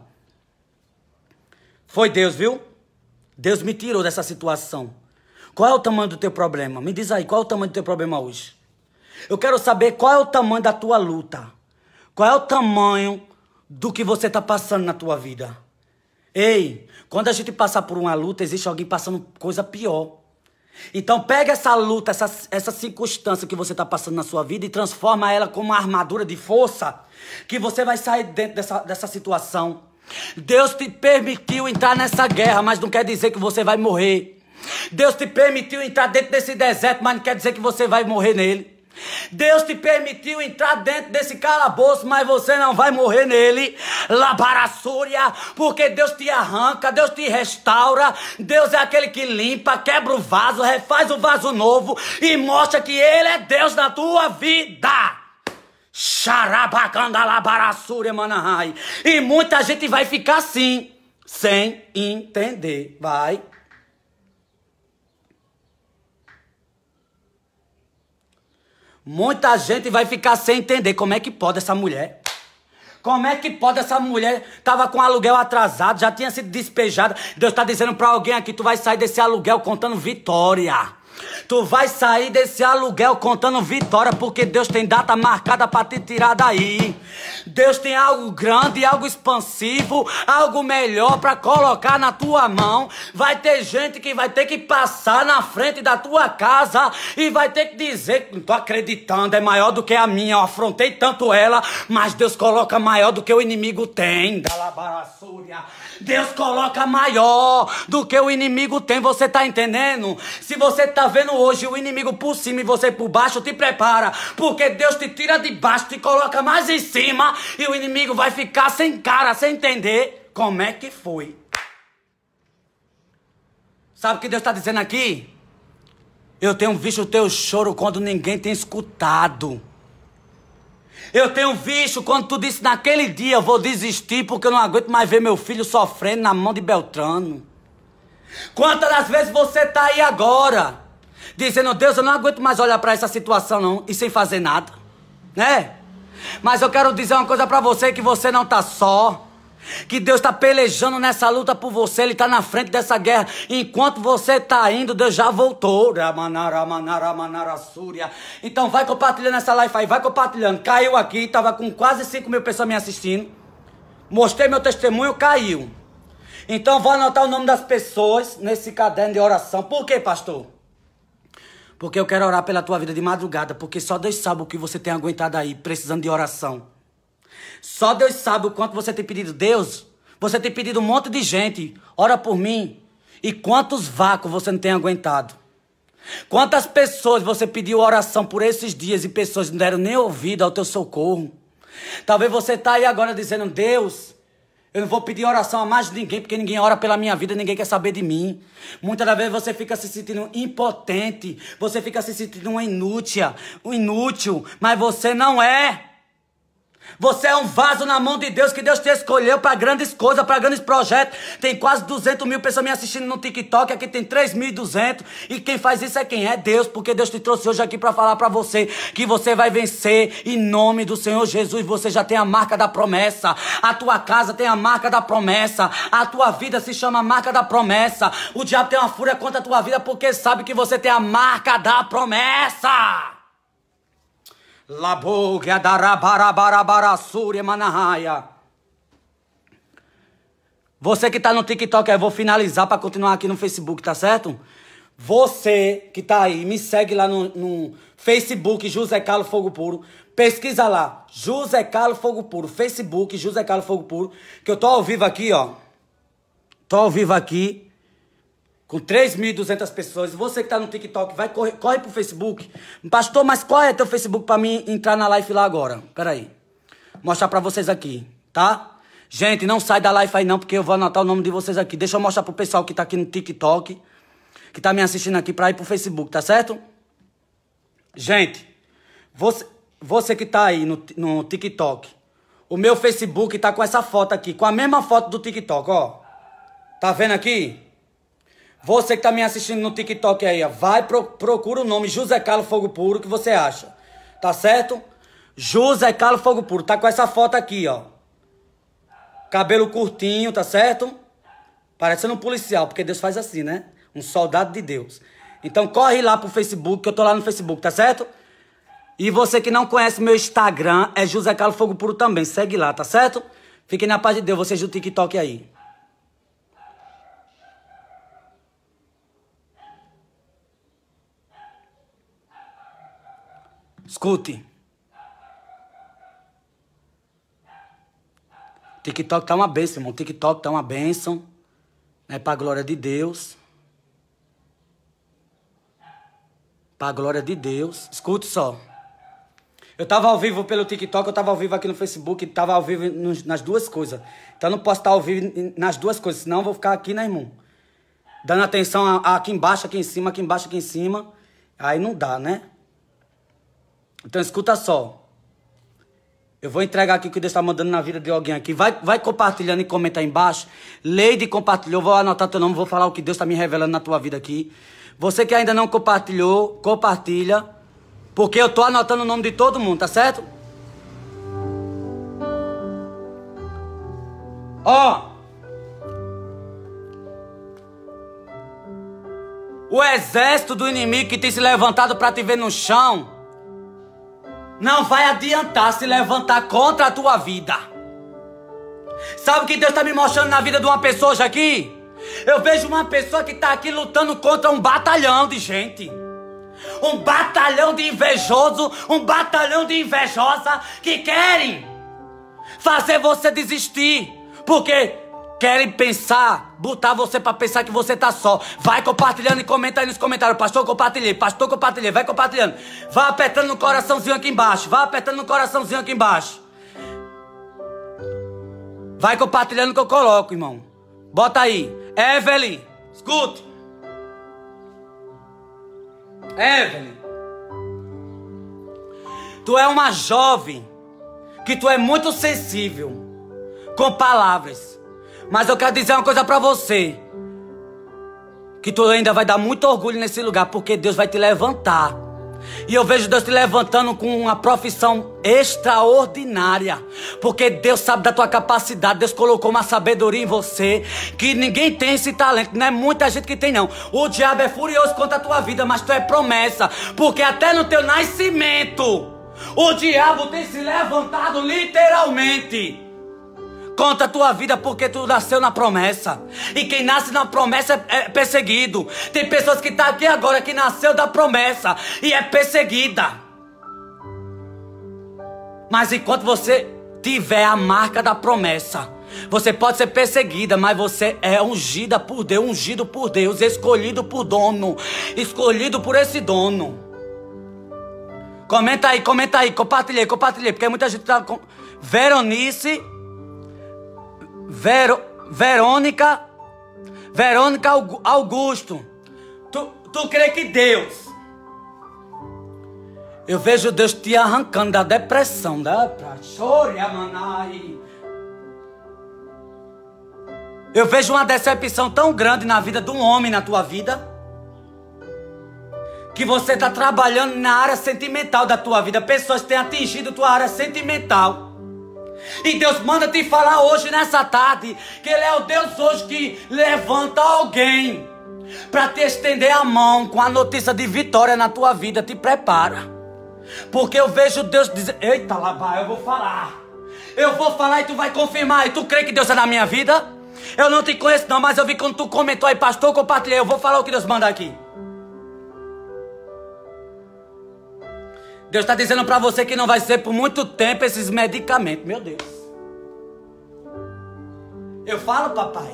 Foi Deus, viu? Deus me tirou dessa situação. Qual é o tamanho do teu problema? Me diz aí, qual é o tamanho do teu problema hoje? Eu quero saber qual é o tamanho da tua luta. Qual é o tamanho do que você está passando na tua vida. Ei, quando a gente passar por uma luta, existe alguém passando coisa pior. Então pega essa luta, essa circunstância que você está passando na sua vida e transforma ela como uma armadura de força, que você vai sair dentro dessa situação. Deus te permitiu entrar nessa guerra, mas não quer dizer que você vai morrer. Deus te permitiu entrar dentro desse deserto, mas não quer dizer que você vai morrer nele. Deus te permitiu entrar dentro desse calabouço, mas você não vai morrer nele. Labarassúria, porque Deus te arranca, Deus te restaura. Deus é aquele que limpa, quebra o vaso, refaz o vaso novo e mostra que Ele é Deus na tua vida. Xarabacandalabarassúria, manahai. E muita gente vai ficar assim, sem entender. Vai. Muita gente vai ficar sem entender como é que pode essa mulher. Como é que pode essa mulher? Tava com aluguel atrasado, já tinha sido despejada. Deus está dizendo para alguém aqui, tu vai sair desse aluguel contando vitória. Tu vai sair desse aluguel contando vitória, porque Deus tem data marcada para te tirar daí. Deus tem algo grande, algo expansivo, algo melhor para colocar na tua mão. Vai ter gente que vai ter que passar na frente da tua casa e vai ter que dizer, não tô acreditando, é maior do que a minha, eu afrontei tanto ela, mas Deus coloca maior do que o inimigo tem. Deus coloca maior do que o inimigo tem, você tá entendendo? Se você tá vendo hoje o inimigo por cima e você por baixo, te prepara, porque Deus te tira de baixo, te coloca mais em cima e o inimigo vai ficar sem cara, sem entender como é que foi. Sabe o que Deus está dizendo aqui? Eu tenho visto o teu choro quando ninguém tem escutado. Eu tenho visto quando tu disse naquele dia eu vou desistir porque eu não aguento mais ver meu filho sofrendo na mão de Beltrano. Quantas das vezes você está aí agora dizendo, Deus, eu não aguento mais olhar para essa situação não, e sem fazer nada, né? Mas eu quero dizer uma coisa para você, que você não está só. Que Deus está pelejando nessa luta por você, Ele está na frente dessa guerra. Enquanto você está indo, Deus já voltou. Então vai compartilhando essa live aí, vai compartilhando. Caiu aqui, estava com quase 5 mil pessoas me assistindo. Mostrei meu testemunho, caiu. Então vou anotar o nome das pessoas nesse caderno de oração. Por quê, pastor? Porque eu quero orar pela tua vida de madrugada, porque só Deus sabe o que você tem aguentado aí, precisando de oração. Só Deus sabe o quanto você tem pedido. Deus, você tem pedido um monte de gente, ora por mim. E quantos vácuos você não tem aguentado? Quantas pessoas você pediu oração por esses dias e pessoas não deram nem ouvido ao teu socorro? Talvez você está aí agora dizendo, Deus, eu não vou pedir oração a mais ninguém, porque ninguém ora pela minha vida, ninguém quer saber de mim. Muitas das vezes você fica se sentindo impotente, você fica se sentindo um inútil, mas você não é. Você é um vaso na mão de Deus, que Deus te escolheu para grandes coisas, para grandes projetos. Tem quase 200 mil pessoas me assistindo no TikTok, aqui tem 3.200. E quem faz isso é quem? É Deus, porque Deus te trouxe hoje aqui para falar para você que você vai vencer em nome do Senhor Jesus. Você já tem a marca da promessa. A tua casa tem a marca da promessa. A tua vida se chama marca da promessa. O diabo tem uma fúria contra a tua vida porque sabe que você tem a marca da promessa. Labogia darabarabarabarassúria manahaya. Você que tá no TikTok, eu vou finalizar para continuar aqui no Facebook, tá certo? Você que tá aí, me segue lá no Facebook, José Carlos Fogo Puro. Pesquisa lá, José Carlos Fogo Puro, Facebook, José Carlos Fogo Puro. Que eu tô ao vivo aqui, ó. Tô ao vivo aqui. Com 3.200 pessoas. Você que tá no TikTok, corre pro Facebook. Pastor, mas qual é teu Facebook pra mim entrar na live lá agora? Pera aí. Mostrar pra vocês aqui, tá? Gente, não sai da live aí não, porque eu vou anotar o nome de vocês aqui. Deixa eu mostrar pro pessoal que tá aqui no TikTok, que tá me assistindo aqui, pra ir pro Facebook, tá certo? Gente, Você que tá aí no TikTok. O meu Facebook tá com essa foto aqui. Com a mesma foto do TikTok, ó. Tá vendo aqui? Você que tá me assistindo no TikTok aí, ó. Procura o nome José Carlos Fogo Puro, que você acha. Tá certo? José Carlos Fogo Puro. Tá com essa foto aqui, ó. Cabelo curtinho, tá certo? Parecendo um policial, porque Deus faz assim, né? Um soldado de Deus. Então corre lá pro Facebook, que eu tô lá no Facebook, tá certo? E você que não conhece meu Instagram, é José Carlos Fogo Puro também. Segue lá, tá certo? Fiquem na paz de Deus, vocês do TikTok aí. Escute. TikTok tá uma bênção, irmão. TikTok tá uma bênção. É pra glória de Deus. Pra glória de Deus. Escute só. Eu tava ao vivo pelo TikTok, eu tava ao vivo aqui no Facebook, tava ao vivo nas duas coisas. Então eu não posso estar ao vivo nas duas coisas, senão eu vou ficar aqui, né, irmão? Dando atenção aqui embaixo, aqui em cima, aqui embaixo, aqui em cima. Aí não dá, né? Então escuta só. Eu vou entregar aqui o que Deus está mandando na vida de alguém aqui. Vai compartilhando e comenta aí embaixo. Leide compartilhou, vou anotar teu nome, vou falar o que Deus está me revelando na tua vida aqui. Você que ainda não compartilhou, compartilha. Porque eu tô anotando o nome de todo mundo, tá certo? Ó. O exército do inimigo que tem se levantado para te ver no chão não vai adiantar se levantar contra a tua vida. Sabe o que Deus está me mostrando na vida de uma pessoa hoje aqui? Eu vejo uma pessoa que está aqui lutando contra um batalhão de gente. Um batalhão de invejoso, um batalhão de invejosa que querem fazer você desistir. Porque querem pensar, botar você para pensar que você tá só. Vai compartilhando e comenta aí nos comentários. Pastor, compartilhei, vai compartilhando. Vai apertando no coraçãozinho aqui embaixo. Vai apertando no coraçãozinho aqui embaixo. Vai compartilhando que eu coloco, irmão. Bota aí. Evelyn, escute. Evelyn, tu é uma jovem que tu é muito sensível com palavras. Mas eu quero dizer uma coisa pra você, que tu ainda vai dar muito orgulho nesse lugar, porque Deus vai te levantar. E eu vejo Deus te levantando com uma profissão extraordinária. Porque Deus sabe da tua capacidade. Deus colocou uma sabedoria em você que ninguém tem esse talento. Não é muita gente que tem, não. O diabo é furioso contra a tua vida, mas tu é promessa. Porque até no teu nascimento o diabo tem se levantado literalmente contra a tua vida, porque tu nasceu na promessa. E quem nasce na promessa é perseguido. Tem pessoas que estão aqui agora que nasceu da promessa e é perseguida. Mas enquanto você tiver a marca da promessa, você pode ser perseguida, mas você é ungida por Deus, ungido por Deus, escolhido por dono, escolhido por esse dono. Comenta aí, compartilhei, porque muita gente tá com Verônica Augusto, tu crê que Deus, eu vejo Deus te arrancando da depressão, eu vejo uma decepção tão grande na vida de um homem, na tua vida, que você está trabalhando na área sentimental da tua vida. Pessoas têm atingido tua área sentimental. E Deus manda te falar hoje, nessa tarde, que Ele é o Deus hoje que levanta alguém para te estender a mão com a notícia de vitória na tua vida. Te prepara. Porque eu vejo Deus dizer: eita, Labá, eu vou falar e tu vai confirmar. E tu crê que Deus é na minha vida? Eu não te conheço não, mas eu vi quando tu comentou aí, pastor, compartilhei. Eu vou falar o que Deus manda aqui. Deus está dizendo para você que não vai ser por muito tempo esses medicamentos. Meu Deus. Eu falo, papai.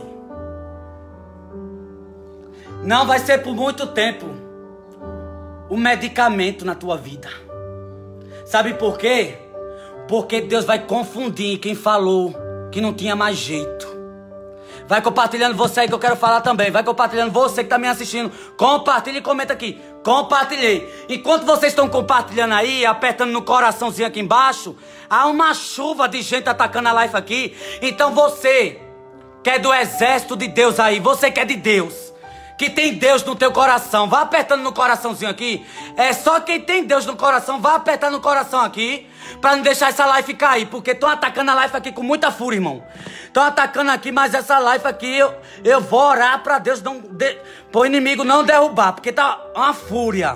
Não vai ser por muito tempo o medicamento na tua vida. Sabe por quê? Porque Deus vai confundir quem falou que não tinha mais jeito. Vai compartilhando você aí que eu quero falar também. Vai compartilhando você que tá me assistindo. Compartilha e comenta aqui. Compartilhei. Enquanto vocês estão compartilhando aí, apertando no coraçãozinho aqui embaixo, há uma chuva de gente atacando a live aqui. Então você que é do exército de Deus aí, você que é de Deus, que tem Deus no teu coração, vá apertando no coraçãozinho aqui. É só quem tem Deus no coração, vá apertando no coração aqui, pra não deixar essa live cair, porque estão atacando a live aqui com muita fúria, irmão. Estão atacando aqui, mas essa live aqui, eu vou orar pra Deus pro inimigo não derrubar, porque tá uma fúria.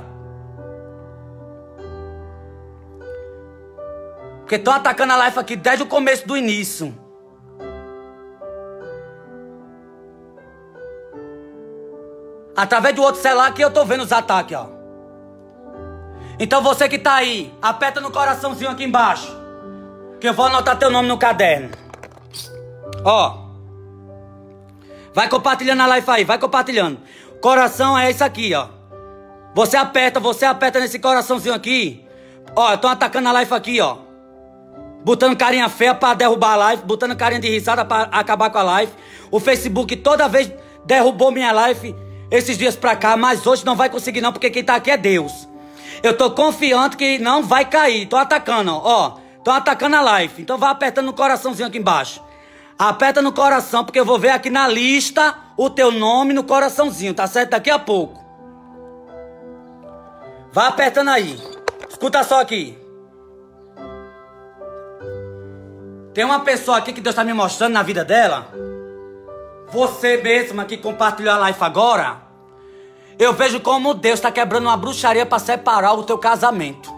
Porque estão atacando a live aqui desde o começo do início. Através do outro celular que eu tô vendo os ataques, ó. Então você que tá aí, aperta no coraçãozinho aqui embaixo, que eu vou anotar teu nome no caderno. Ó. Vai compartilhando a live aí, vai compartilhando. Coração é isso aqui, ó. Você aperta nesse coraçãozinho aqui. Ó, estão atacando a live aqui, ó. Botando carinha feia pra derrubar a live, botando carinha de risada pra acabar com a live. O Facebook toda vez derrubou minha live esses dias pra cá, mas hoje não vai conseguir não, porque quem tá aqui é Deus. Eu tô confiante que não vai cair. Tô atacando, ó. Tô atacando a live. Então vai apertando no coraçãozinho aqui embaixo. Aperta no coração, porque eu vou ver aqui na lista o teu nome no coraçãozinho, tá certo? Daqui a pouco. Vai apertando aí. Escuta só aqui. Tem uma pessoa aqui que Deus tá me mostrando na vida dela. Você mesma que compartilhou a live agora, eu vejo como Deus está quebrando uma bruxaria para separar o teu casamento.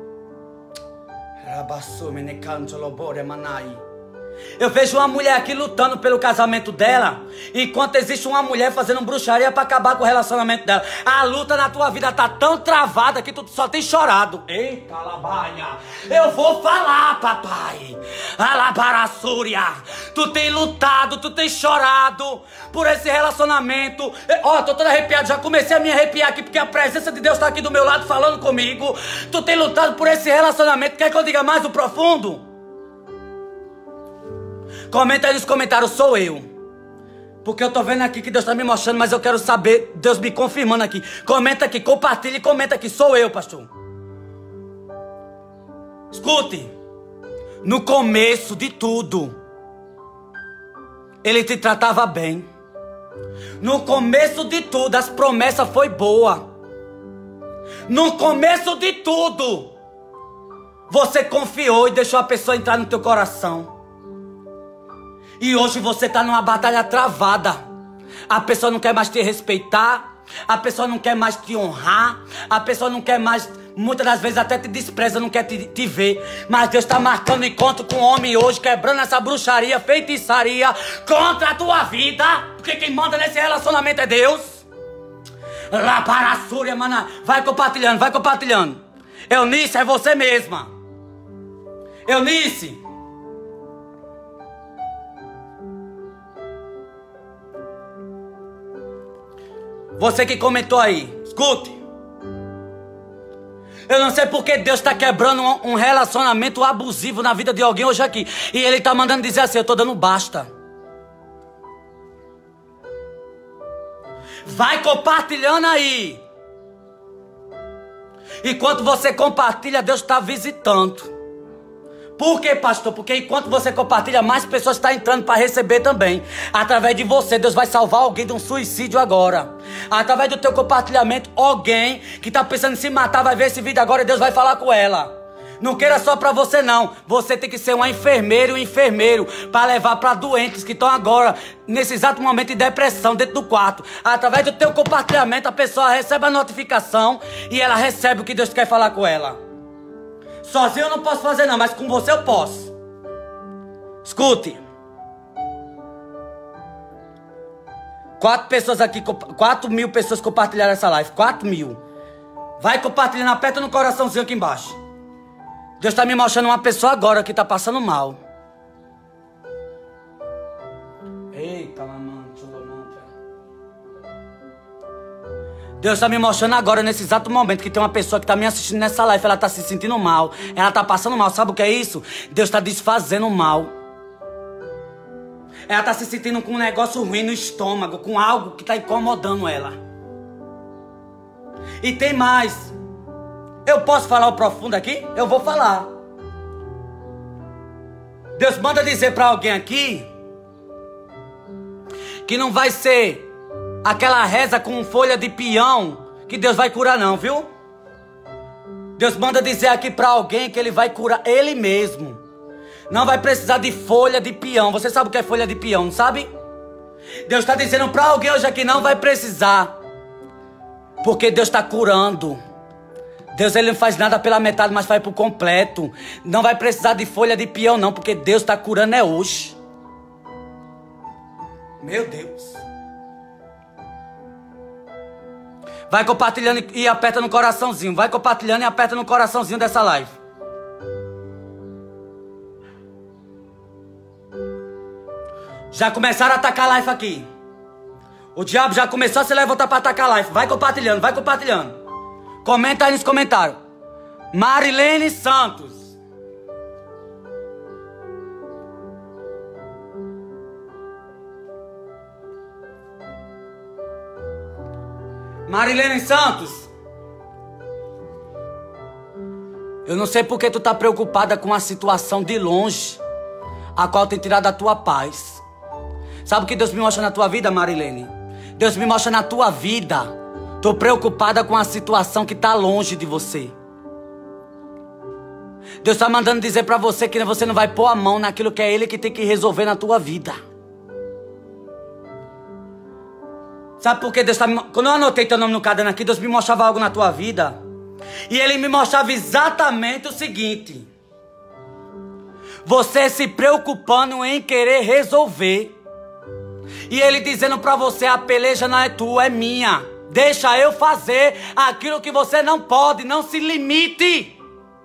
Eu vejo uma mulher aqui lutando pelo casamento dela, enquanto existe uma mulher fazendo bruxaria para acabar com o relacionamento dela. A luta na tua vida tá tão travada que tu só tem chorado. Eita, labaia. Eu vou falar, papai. Alabarassúria. Tu tem lutado, tu tem chorado por esse relacionamento. Ó, tô todo arrepiado, já comecei a me arrepiar aqui, porque a presença de Deus tá aqui do meu lado falando comigo. Tu tem lutado por esse relacionamento. Quer que eu diga mais do profundo? Comenta aí nos comentários, sou eu. Porque eu tô vendo aqui que Deus tá me mostrando, mas eu quero saber, Deus me confirmando aqui. Comenta aqui, compartilha e comenta aqui, sou eu, pastor. Escute. No começo de tudo, Ele te tratava bem. No começo de tudo, as promessas foi boa. No começo de tudo, você confiou e deixou a pessoa entrar no teu coração. E hoje você está numa batalha travada. A pessoa não quer mais te respeitar. A pessoa não quer mais te honrar. A pessoa não quer mais, muitas das vezes até te despreza, não quer te ver. Mas Deus está marcando encontro com o homem hoje, quebrando essa bruxaria, feitiçaria contra a tua vida. Porque quem manda nesse relacionamento é Deus. Lá para a Súria, mana. Vai compartilhando, vai compartilhando. Eunice, é você mesma. Eunice. Você que comentou aí, escute. Eu não sei porque Deus está quebrando um relacionamento abusivo na vida de alguém hoje aqui. E Ele está mandando dizer assim, eu estou dando basta. Vai compartilhando aí. Enquanto você compartilha, Deus está visitando. Por quê, pastor? Porque enquanto você compartilha, mais pessoas estão entrando para receber também. Através de você, Deus vai salvar alguém de um suicídio agora. Através do teu compartilhamento, alguém que está pensando em se matar vai ver esse vídeo agora e Deus vai falar com ela. Não queira só para você não. Você tem que ser uma enfermeira e um enfermeiro para levar para doentes que estão agora, nesse exato momento, em depressão dentro do quarto. Através do teu compartilhamento, a pessoa recebe a notificação e ela recebe o que Deus quer falar com ela. Sozinho eu não posso fazer não, mas com você eu posso. Escute. 4.000 pessoas compartilharam essa live. 4.000. Vai compartilhando, aperta no coraçãozinho aqui embaixo. Deus está me mostrando uma pessoa agora que está passando mal. Eita, mamãe. Deus está me mostrando agora, nesse exato momento, que tem uma pessoa que está me assistindo nessa live. Ela está se sentindo mal. Ela está passando mal. Sabe o que é isso? Deus está desfazendo o mal. Ela tá se sentindo com um negócio ruim no estômago, com algo que tá incomodando ela. E tem mais. Eu posso falar o profundo aqui? Eu vou falar. Deus manda dizer pra alguém aqui que não vai ser aquela reza com folha de peão que Deus vai curar não, viu? Deus manda dizer aqui pra alguém que Ele vai curar Ele mesmo. Não vai precisar de folha de peão. Você sabe o que é folha de peão, não sabe? Deus está dizendo pra alguém hoje aqui, não vai precisar. Porque Deus está curando. Deus, Ele não faz nada pela metade, mas faz por completo. Não vai precisar de folha de peão não, porque Deus está curando hoje. Meu Deus. Vai compartilhando e aperta no coraçãozinho. Vai compartilhando e aperta no coraçãozinho dessa live. Já começaram a atacar a live aqui. O diabo já começou a se levantar para atacar a live. Vai compartilhando, vai compartilhando. Comenta aí nos comentários. Marilene Santos. Marilene Santos. Eu não sei porque tu tá preocupada com a situação de longe, a qual tem tirado a tua paz. Sabe o que Deus me mostra na tua vida, Marilene? Deus me mostra na tua vida. Tô preocupada com a situação que tá longe de você. Deus tá mandando dizer pra você que você não vai pôr a mão naquilo que é Ele que tem que resolver na tua vida. Sabe por que Deus tá me... Quando eu anotei teu nome no caderno aqui, Deus me mostrava algo na tua vida. E Ele me mostrava exatamente o seguinte. Você se preocupando em querer resolver. E Ele dizendo pra você, a peleja não é tua, é minha. Deixa eu fazer aquilo que você não pode, não se limite.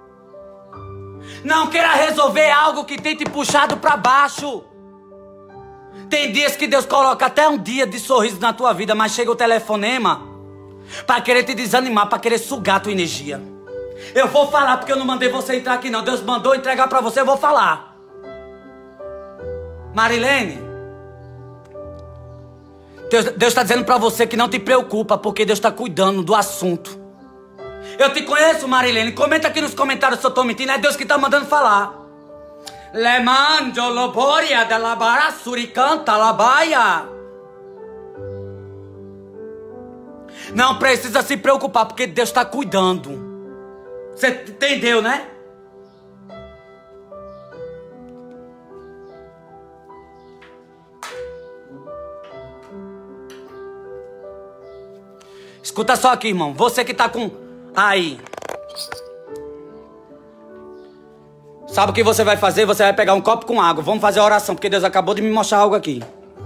Não queira resolver algo que tem te puxado pra baixo. Tem dias que Deus coloca até um dia de sorriso na tua vida, mas chega o telefonema pra querer te desanimar, pra querer sugar a tua energia. Eu vou falar porque eu não mandei você entrar aqui não. Deus mandou entregar pra você, eu vou falar. Marilene, Deus está dizendo pra você que não te preocupa, porque Deus está cuidando do assunto. Eu te conheço, Marilene. Comenta aqui nos comentários se eu tô mentindo. É Deus que tá mandando falar. Lemando loboria da labara suricanta labaia. Não precisa se preocupar, porque Deus está cuidando. Você entendeu, né? Escuta só aqui, irmão. Você que tá com... Aí. Sabe o que você vai fazer? Você vai pegar um copo com água. Vamos fazer a oração, porque Deus acabou de me mostrar algo aqui.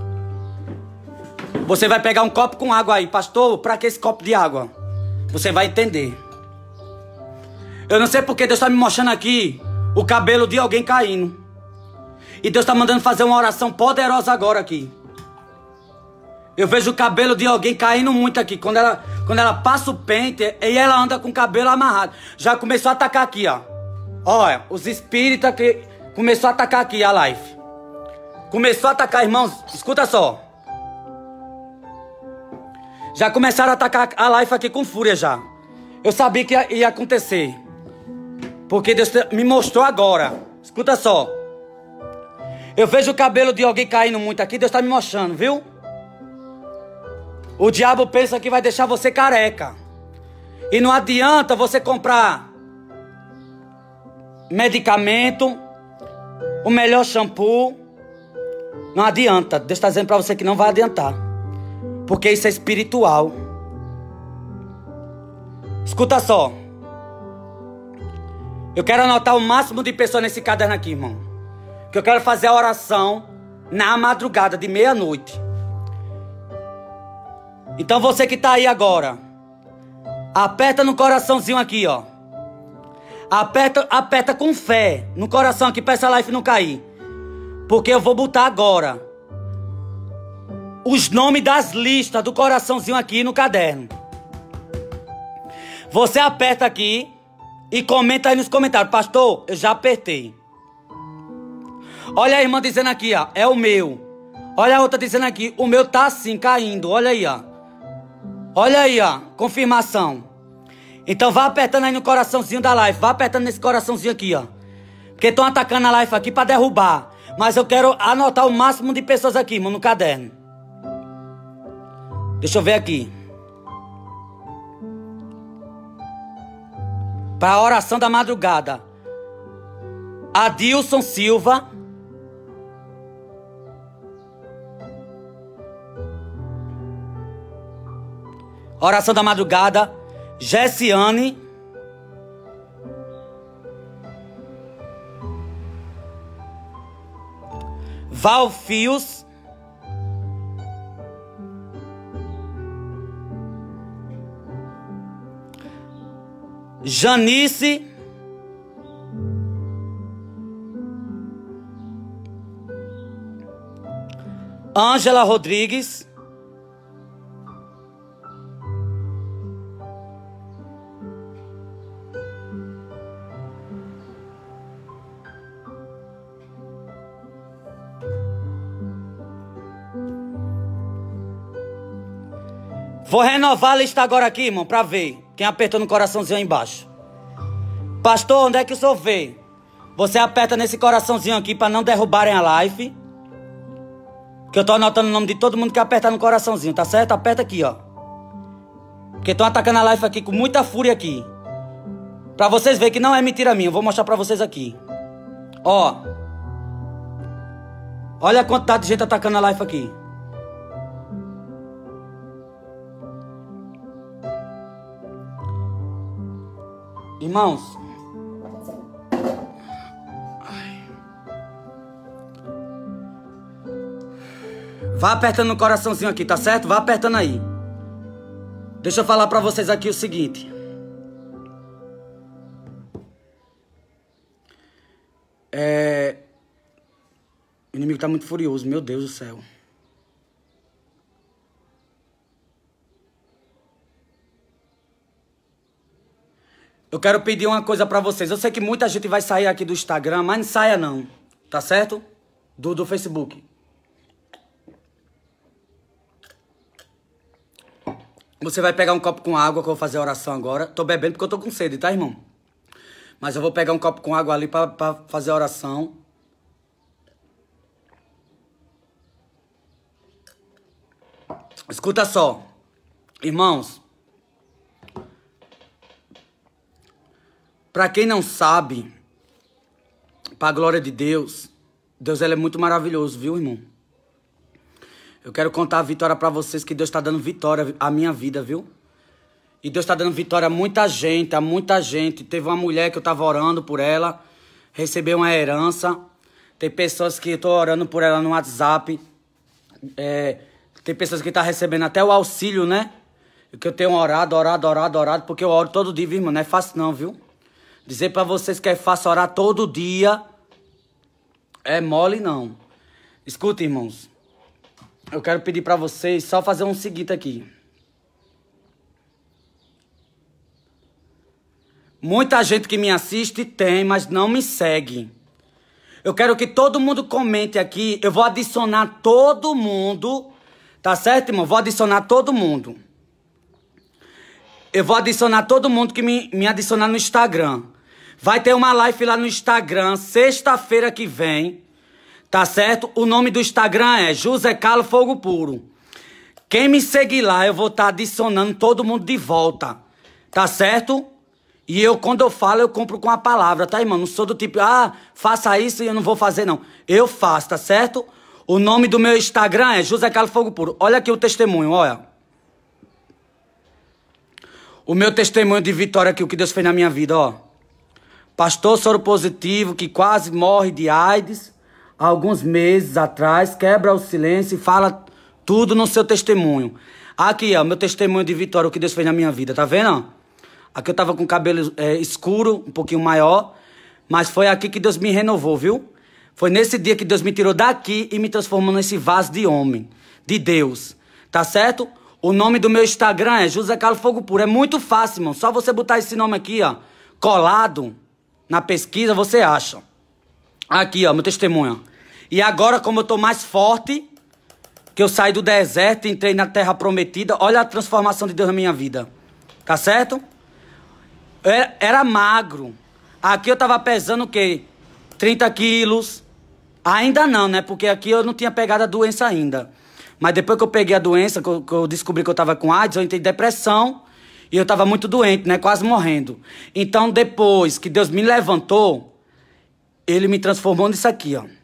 Você vai pegar um copo com água aí. Pastor, pra que esse copo de água? Você vai entender. Eu não sei porque Deus tá me mostrando aqui o cabelo de alguém caindo. E Deus tá mandando fazer uma oração poderosa agora aqui. Eu vejo o cabelo de alguém caindo muito aqui. Quando ela passa o pente e ela anda com o cabelo amarrado. Já começou a atacar aqui, ó. Olha, os espíritos que começou a atacar aqui a live. Começou a atacar, irmãos. Escuta só. Já começaram a atacar a live aqui com fúria já. Eu sabia que ia acontecer. Porque Deus me mostrou agora. Escuta só. Eu vejo o cabelo de alguém caindo muito aqui. Deus tá me mostrando, viu? O diabo pensa que vai deixar você careca. E não adianta você comprar medicamento, o melhor shampoo. Não adianta. Deus está dizendo para você que não vai adiantar. Porque isso é espiritual. Escuta só. Eu quero anotar o máximo de pessoas nesse caderno aqui, irmão. Que eu quero fazer a oração na madrugada de meia-noite. Então você que tá aí agora, aperta no coraçãozinho aqui, ó. Aperta com fé no coração aqui pra essa live não cair. Porque eu vou botar agora os nomes das listas do coraçãozinho aqui no caderno. Você aperta aqui e comenta aí nos comentários. Pastor, eu já apertei. Olha a irmã dizendo aqui, ó. É o meu. Olha a outra dizendo aqui, o meu tá assim, caindo. Olha aí, ó. Olha aí, ó. Confirmação. Então vá apertando aí no coraçãozinho da live. Vá apertando nesse coraçãozinho aqui, ó. Porque estão atacando a live aqui pra derrubar. Mas eu quero anotar o máximo de pessoas aqui, mano, no caderno. Deixa eu ver aqui. Para a oração da madrugada. Adilson Silva. Oração da madrugada. Gessiane. Valfios. Janice. Ângela Rodrigues. Vou renovar a lista agora aqui, irmão, pra ver quem apertou no coraçãozinho aí embaixo. Pastor, onde é que o senhor vê? Você aperta nesse coraçãozinho aqui pra não derrubarem a live. Que eu tô anotando o nome de todo mundo que apertar no coraçãozinho, tá certo? Aperta aqui, ó. Porque estão atacando a live aqui com muita fúria aqui. Pra vocês verem que não é mentira minha. Eu vou mostrar pra vocês aqui. Ó. Olha a quantidade de gente atacando a live aqui. Irmãos. Vá apertando no coraçãozinho aqui, tá certo? Vá apertando aí. Deixa eu falar pra vocês aqui o seguinte. O inimigo tá muito furioso, meu Deus do céu. Eu quero pedir uma coisa pra vocês. Eu sei que muita gente vai sair aqui do Instagram, mas não saia não, tá certo? Do Facebook. Você vai pegar um copo com água, que eu vou fazer a oração agora. Tô bebendo porque eu tô com sede, tá, irmão? Mas eu vou pegar um copo com água ali pra fazer a oração. Escuta só. Irmãos. Pra quem não sabe, pra glória de Deus, Deus ele é muito maravilhoso, viu, irmão? Eu quero contar a vitória pra vocês, que Deus tá dando vitória à minha vida, viu? E Deus tá dando vitória a muita gente, Teve uma mulher que eu tava orando por ela, recebeu uma herança. Tem pessoas que eu tô orando por ela no WhatsApp. Tem pessoas que tá recebendo até o auxílio, né? Que eu tenho orado, porque eu oro todo dia, viu, irmão? Não é fácil não, viu? Dizer pra vocês que é fácil orar todo dia é mole, não. Escuta, irmãos. Eu quero pedir pra vocês só fazer um seguinte aqui. Muita gente que me assiste tem, mas não me segue. Eu quero que todo mundo comente aqui. Eu vou adicionar todo mundo. Tá certo, irmão? Vou adicionar todo mundo. Eu vou adicionar todo mundo que me adicionar no Instagram. Vai ter uma live lá no Instagram, sexta-feira que vem. Tá certo? O nome do Instagram é José Carlos Fogo Puro. Quem me seguir lá, eu vou estar adicionando todo mundo de volta. Tá certo? E eu, quando eu falo, eu compro com a palavra, tá, irmão? Não sou do tipo, faça isso e eu não vou fazer, não. Eu faço, tá certo? O nome do meu Instagram é José Carlos Fogo Puro. Olha aqui o testemunho, olha. O meu testemunho de vitória aqui, o que Deus fez na minha vida, ó. Pastor soro positivo que quase morre de AIDS há alguns meses atrás, quebra o silêncio e fala tudo no seu testemunho. Aqui, ó, meu testemunho de vitória, o que Deus fez na minha vida, tá vendo, ó? Aqui eu tava com o cabelo escuro, um pouquinho maior, mas foi aqui que Deus me renovou, viu? Foi nesse dia que Deus me tirou daqui e me transformou nesse vaso de homem, de Deus, tá certo? O nome do meu Instagram é José Carlos Fogo Puro. É muito fácil, irmão. Só você botar esse nome aqui, ó, colado na pesquisa, você acha. Aqui, ó, meu testemunho. E agora, como eu tô mais forte, que eu saí do deserto e entrei na terra prometida. Olha a transformação de Deus na minha vida. Tá certo? Era magro. Aqui eu tava pesando o quê? 30 quilos. Ainda não, né? Porque aqui eu não tinha pegado a doença ainda. Mas depois que eu peguei a doença, que eu descobri que eu tava com AIDS, eu entrei em depressão. E eu tava muito doente, né? Quase morrendo. Então, depois que Deus me levantou, Ele me transformou nisso aqui, ó.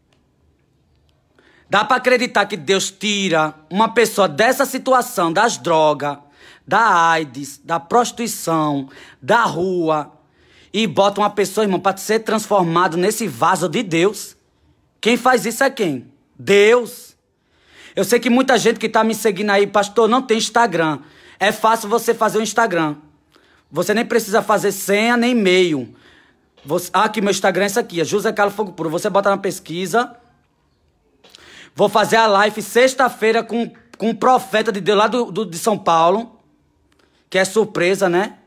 Dá pra acreditar que Deus tira uma pessoa dessa situação, das drogas, da AIDS, da prostituição, da rua, e bota uma pessoa, irmão, pra ser transformado nesse vaso de Deus. Quem faz isso é quem? Deus. Eu sei que muita gente que tá me seguindo aí, pastor, não tem Instagram. É fácil você fazer um Instagram. Você nem precisa fazer senha nem e-mail. Aqui, meu Instagram é esse aqui, é José Carlos Fogo Puro. Você bota na pesquisa. Vou fazer a live sexta-feira com um profeta de Deus lá de São Paulo. Que é surpresa, né?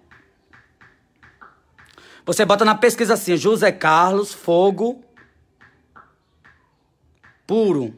Você bota na pesquisa assim, José Carlos Fogo Puro.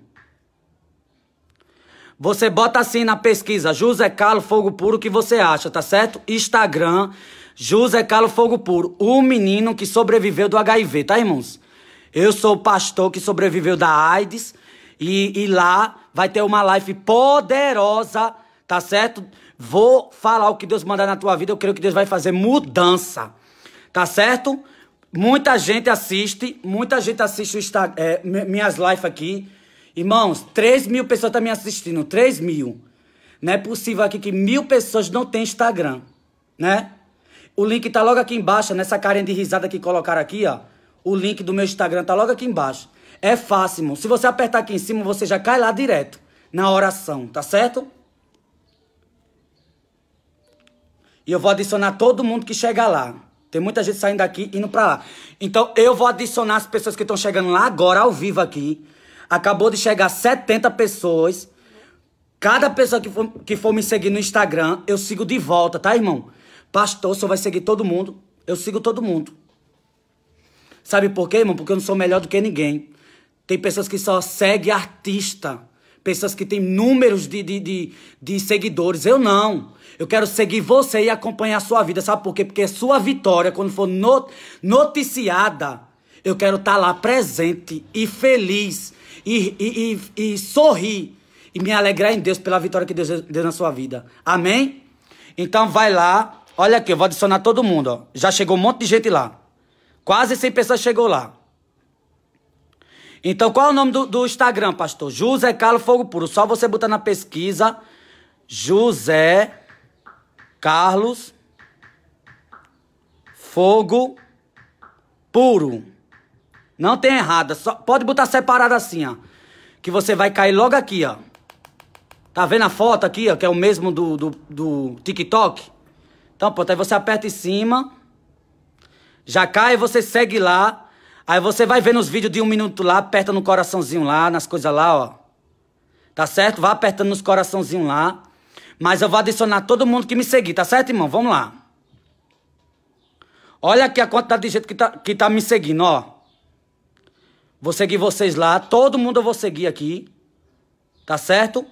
Você bota assim na pesquisa, José Carlos Fogo Puro, o que você acha, tá certo? Instagram, José Carlos Fogo Puro, o menino que sobreviveu do HIV, tá, irmãos? Eu sou o pastor que sobreviveu da AIDS e lá vai ter uma live poderosa, tá certo? Vou falar o que Deus mandar na tua vida, eu creio que Deus vai fazer mudança, tá certo? Muita gente assiste minhas lives aqui. Irmãos, 3.000 pessoas estão me assistindo, 3.000. Não é possível aqui que 1.000 pessoas não têm Instagram, né? O link tá logo aqui embaixo, nessa carinha de risada que colocaram aqui, ó. O link do meu Instagram tá logo aqui embaixo. É fácil, irmão. Se você apertar aqui em cima, você já cai lá direto, na oração, tá certo? E eu vou adicionar todo mundo que chega lá. Tem muita gente saindo daqui e indo pra lá. Então, eu vou adicionar as pessoas que estão chegando lá agora, ao vivo aqui. Acabou de chegar 70 pessoas. Cada pessoa que for me seguir no Instagram, eu sigo de volta, tá, irmão? Pastor, o senhor vai seguir todo mundo? Eu sigo todo mundo. Sabe por quê, irmão? Porque eu não sou melhor do que ninguém. Tem pessoas que só seguem artista. Pessoas que têm números de seguidores. Eu não. Eu quero seguir você e acompanhar a sua vida. Sabe por quê? Porque a sua vitória, quando for noticiada, eu quero estar lá presente e feliz. E sorrir e me alegrar em Deus pela vitória que Deus deu na sua vida. Amém? Então vai lá. Olha aqui, eu vou adicionar todo mundo, ó. Já chegou um monte de gente lá. Quase 100 pessoas chegou lá. Então qual é o nome do Instagram, pastor? José Carlos Fogo Puro. Só você botar na pesquisa José Carlos Fogo Puro. Não tem errado, só pode botar separado assim, ó. Que você vai cair logo aqui, ó. Tá vendo a foto aqui, ó? Que é o mesmo do TikTok? Então, pronto, aí você aperta em cima. Já cai, você segue lá. Aí você vai ver nos vídeos de 1 minuto lá, aperta no coraçãozinho lá, nas coisas lá, ó. Tá certo? Vai apertando nos coraçãozinhos lá. Mas eu vou adicionar todo mundo que me seguir, tá certo, irmão? Vamos lá. Olha aqui a quantidade de gente que tá me seguindo, ó. Vou seguir vocês lá. Todo mundo eu vou seguir aqui. Tá certo?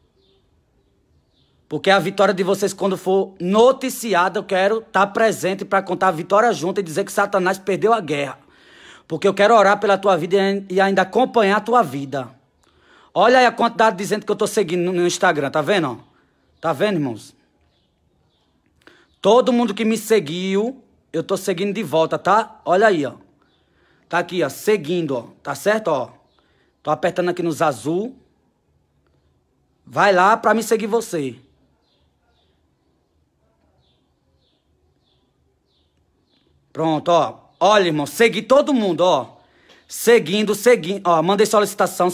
Porque a vitória de vocês, quando for noticiada, eu quero estar presente para contar a vitória junto e dizer que Satanás perdeu a guerra. Porque eu quero orar pela tua vida e ainda acompanhar a tua vida. Olha aí a quantidade de gente que eu tô seguindo no Instagram. Tá vendo, ó? Tá vendo, irmãos? Todo mundo que me seguiu, eu tô seguindo de volta, tá? Olha aí, ó. Tá aqui, ó, seguindo, ó. Tá certo, ó? Tô apertando aqui nos azul. Vai lá pra me seguir você. Pronto, ó. Olha, irmão, segui todo mundo, ó. Seguindo. Ó, mandei solicitação.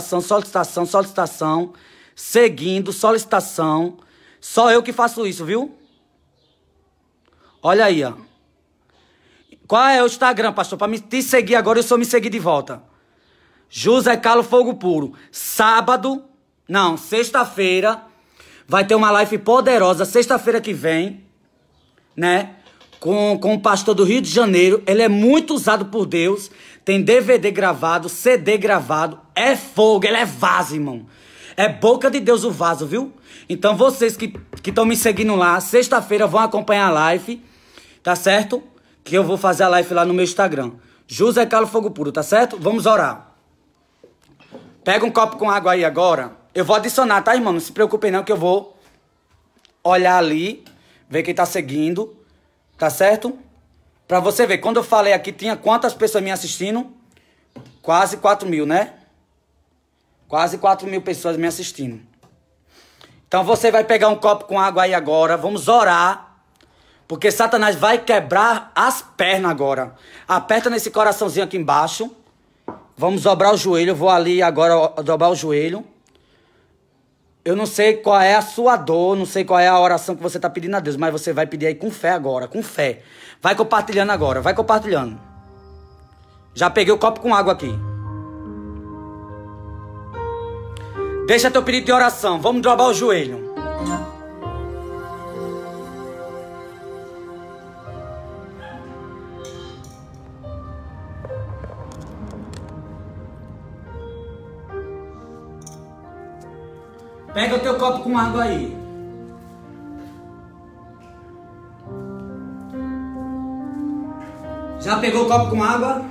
Seguindo, solicitação. Só eu que faço isso, viu? Olha aí, ó. Qual é o Instagram, pastor? Para me te seguir agora, eu só me seguir de volta. José Carlos Fogo Puro. Sexta-feira, vai ter uma live poderosa, sexta-feira que vem, né? Com o pastor do Rio de Janeiro. Ele é muito usado por Deus. Tem DVD gravado, CD gravado. É fogo, ele é vaso, irmão. É boca de Deus o vaso, viu? Então vocês que estão me seguindo lá, sexta-feira vão acompanhar a live, tá certo? Que eu vou fazer a live lá no meu Instagram. José Carlos Fogo Puro, tá certo? Vamos orar. Pega um copo com água aí agora. Eu vou adicionar, tá, irmão? Não se preocupem não, que eu vou olhar ali, ver quem tá seguindo, tá certo? Pra você ver, quando eu falei aqui, tinha quantas pessoas me assistindo? Quase 4 mil, né? Quase 4 mil pessoas me assistindo. Então você vai pegar um copo com água aí agora. Vamos orar. Porque Satanás vai quebrar as pernas agora. Aperta nesse coraçãozinho aqui embaixo. Vamos dobrar o joelho. Eu vou ali agora dobrar o joelho. Eu não sei qual é a sua dor. Não sei qual é a oração que você está pedindo a Deus. Mas você vai pedir aí com fé agora. Com fé. Vai compartilhando agora. Vai compartilhando. Já peguei o copo com água aqui. Deixa teu pedido de oração. Vamos dobrar o joelho. Pega o teu copo com água aí. Já pegou o copo com água?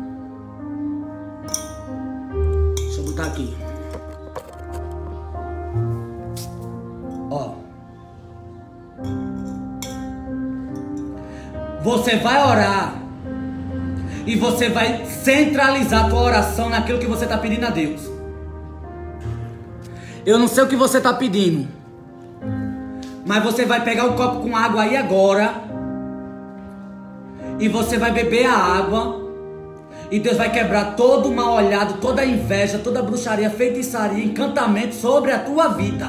Deixa eu botar aqui. Ó. Você vai orar. E você vai centralizar a tua oração naquilo que você está pedindo a Deus. Eu não sei o que você está pedindo. Mas você vai pegar um copo com água aí agora. E você vai beber a água. E Deus vai quebrar todo o mal olhado, toda a inveja, toda a bruxaria, feitiçaria, encantamento sobre a tua vida.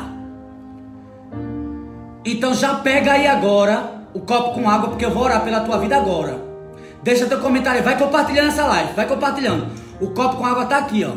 Então já pega aí agora o copo com água, porque eu vou orar pela tua vida agora. Deixa teu comentário aí, vai compartilhando essa live, vai compartilhando. O copo com água tá aqui, ó.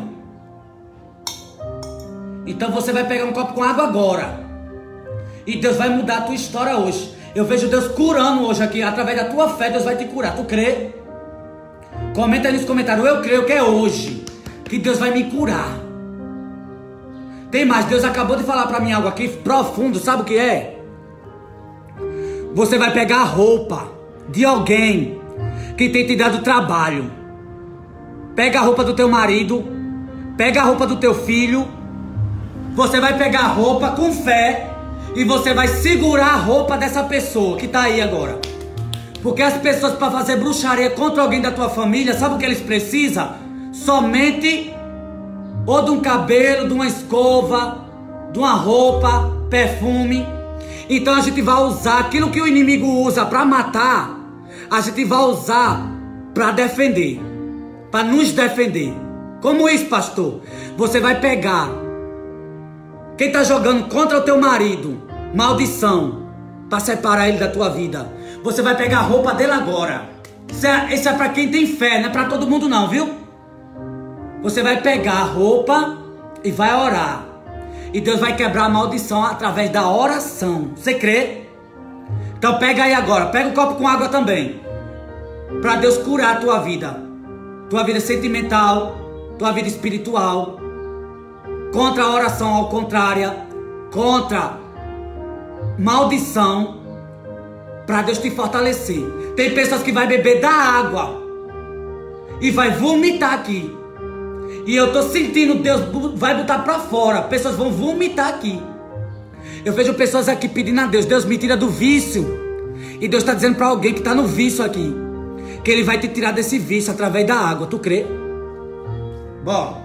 Então você vai pegar um copo com água agora. E Deus vai mudar a tua história hoje. Eu vejo Deus curando hoje aqui, através da tua fé, Deus vai te curar. Tu crê? Comenta aí nos comentários, eu creio que é hoje que Deus vai me curar. Tem mais, Deus acabou de falar pra mim algo aqui profundo, sabe o que é? Você vai pegar a roupa de alguém que tem te dado trabalho. Pega a roupa do teu marido, pega a roupa do teu filho. Você vai pegar a roupa com fé e você vai segurar a roupa dessa pessoa que tá aí agora. Porque as pessoas, para fazer bruxaria contra alguém da tua família, sabe o que eles precisam? Somente ou de um cabelo, de uma escova, de uma roupa, perfume. Então a gente vai usar aquilo que o inimigo usa para matar, a gente vai usar para defender, para nos defender. Como isso, pastor? Você vai pegar quem está jogando contra o teu marido, maldição, para separar ele da tua vida. Você vai pegar a roupa dele agora. Isso é para quem tem fé, não é para todo mundo não, viu? Você vai pegar a roupa e vai orar. E Deus vai quebrar a maldição através da oração. Você crê? Então pega aí agora, pega o copo com água também. Para Deus curar a tua vida. Tua vida sentimental, tua vida espiritual. Contra a oração ao contrário. Contra maldição. Para Deus te fortalecer. Tem pessoas que vai beber da água e vai vomitar aqui. E eu tô sentindo Deus vai botar para fora. Pessoas vão vomitar aqui. Eu vejo pessoas aqui pedindo a Deus, Deus me tira do vício. E Deus está dizendo para alguém que está no vício aqui, que Ele vai te tirar desse vício através da água. Tu crê? Bom.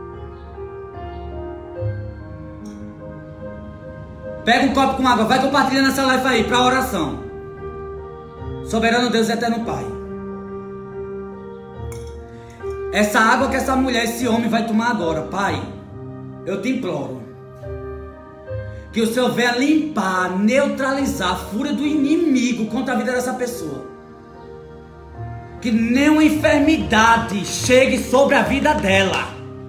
Pega um copo com água, vai compartilhando essa live aí para oração. Soberano Deus e eterno Pai. Essa água que essa mulher, esse homem vai tomar agora, Pai, eu te imploro que o Senhor venha limpar, neutralizar a fúria do inimigo contra a vida dessa pessoa. Que nenhuma enfermidade chegue sobre a vida dela.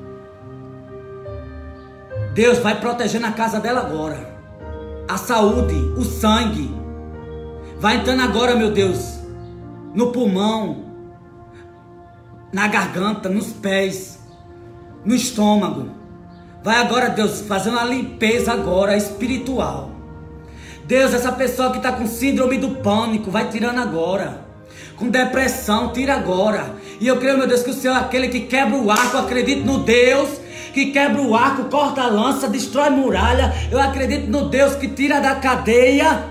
Deus vai proteger na casa dela agora. A saúde, o sangue. Vai entrando agora, meu Deus, no pulmão, na garganta, nos pés, no estômago. Vai agora, Deus, fazendo uma limpeza agora espiritual. Deus, essa pessoa que está com síndrome do pânico, vai tirando agora. Com depressão, tira agora. E eu creio, meu Deus, que o Senhor é aquele que quebra o arco. Eu acredito no Deus que quebra o arco, corta a lança, destrói muralha. Eu acredito no Deus que tira da cadeia.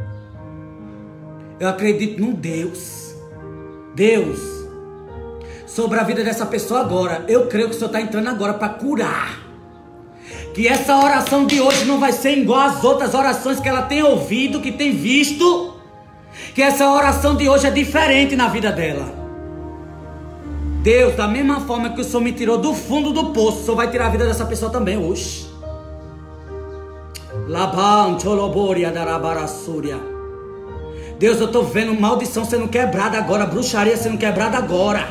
Eu acredito no Deus. Deus, sobre a vida dessa pessoa agora. Eu creio que o Senhor está entrando agora para curar. Que essa oração de hoje não vai ser igual às outras orações que ela tem ouvido, que tem visto. Que essa oração de hoje é diferente na vida dela. Deus, da mesma forma que o Senhor me tirou do fundo do poço, o Senhor vai tirar a vida dessa pessoa também hoje. Deus, eu estou vendo maldição sendo quebrada agora, bruxaria sendo quebrada agora.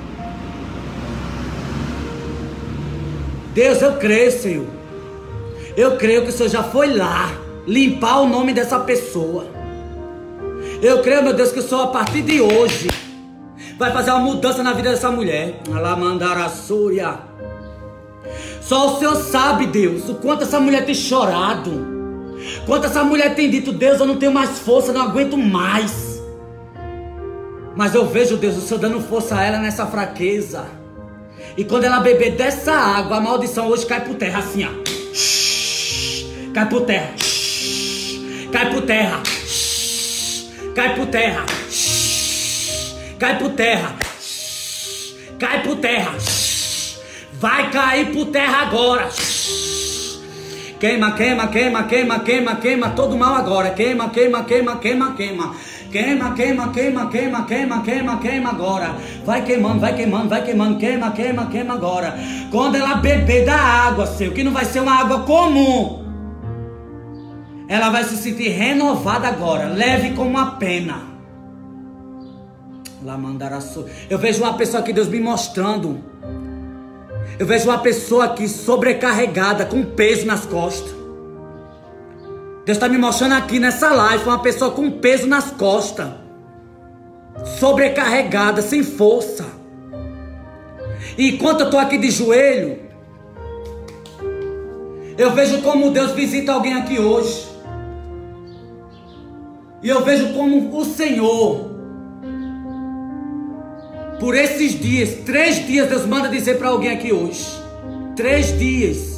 Deus, eu creio, Senhor. Eu creio que o Senhor já foi lá limpar o nome dessa pessoa. Eu creio, meu Deus, que o Senhor a partir de hoje vai fazer uma mudança na vida dessa mulher. Alamandarasúria. Só o Senhor sabe, Deus, o quanto essa mulher tem chorado. Quanto essa mulher tem dito, Deus, eu não tenho mais força, não aguento mais. Mas eu vejo, Deus, o Senhor dando força a ela nessa fraqueza. E quando ela beber dessa água, a maldição hoje cai por terra, assim, ó. Cai por terra. Cai por terra. Cai por terra. Cai por terra. Cai por terra. Vai cair por terra agora. Queima, queima, queima, queima, queima, queima todo mal agora. Queima, queima, queima, queima, queima. Queima, queima, queima, queima, queima, queima, queima agora. Vai queimando, vai queimando, vai queimando. Queima, queima, queima agora. Quando ela beber da água, Senhor, que não vai ser uma água comum, ela vai se sentir renovada agora, leve como uma pena. Eu vejo uma pessoa aqui, Deus me mostrando. Eu vejo uma pessoa aqui sobrecarregada, com peso nas costas. Deus está me mostrando aqui nessa live uma pessoa com peso nas costas, sobrecarregada, sem força. E enquanto eu estou aqui de joelho, eu vejo como Deus visita alguém aqui hoje. E eu vejo como o Senhor, por esses dias, 3 dias, Deus manda dizer para alguém aqui hoje. 3 dias.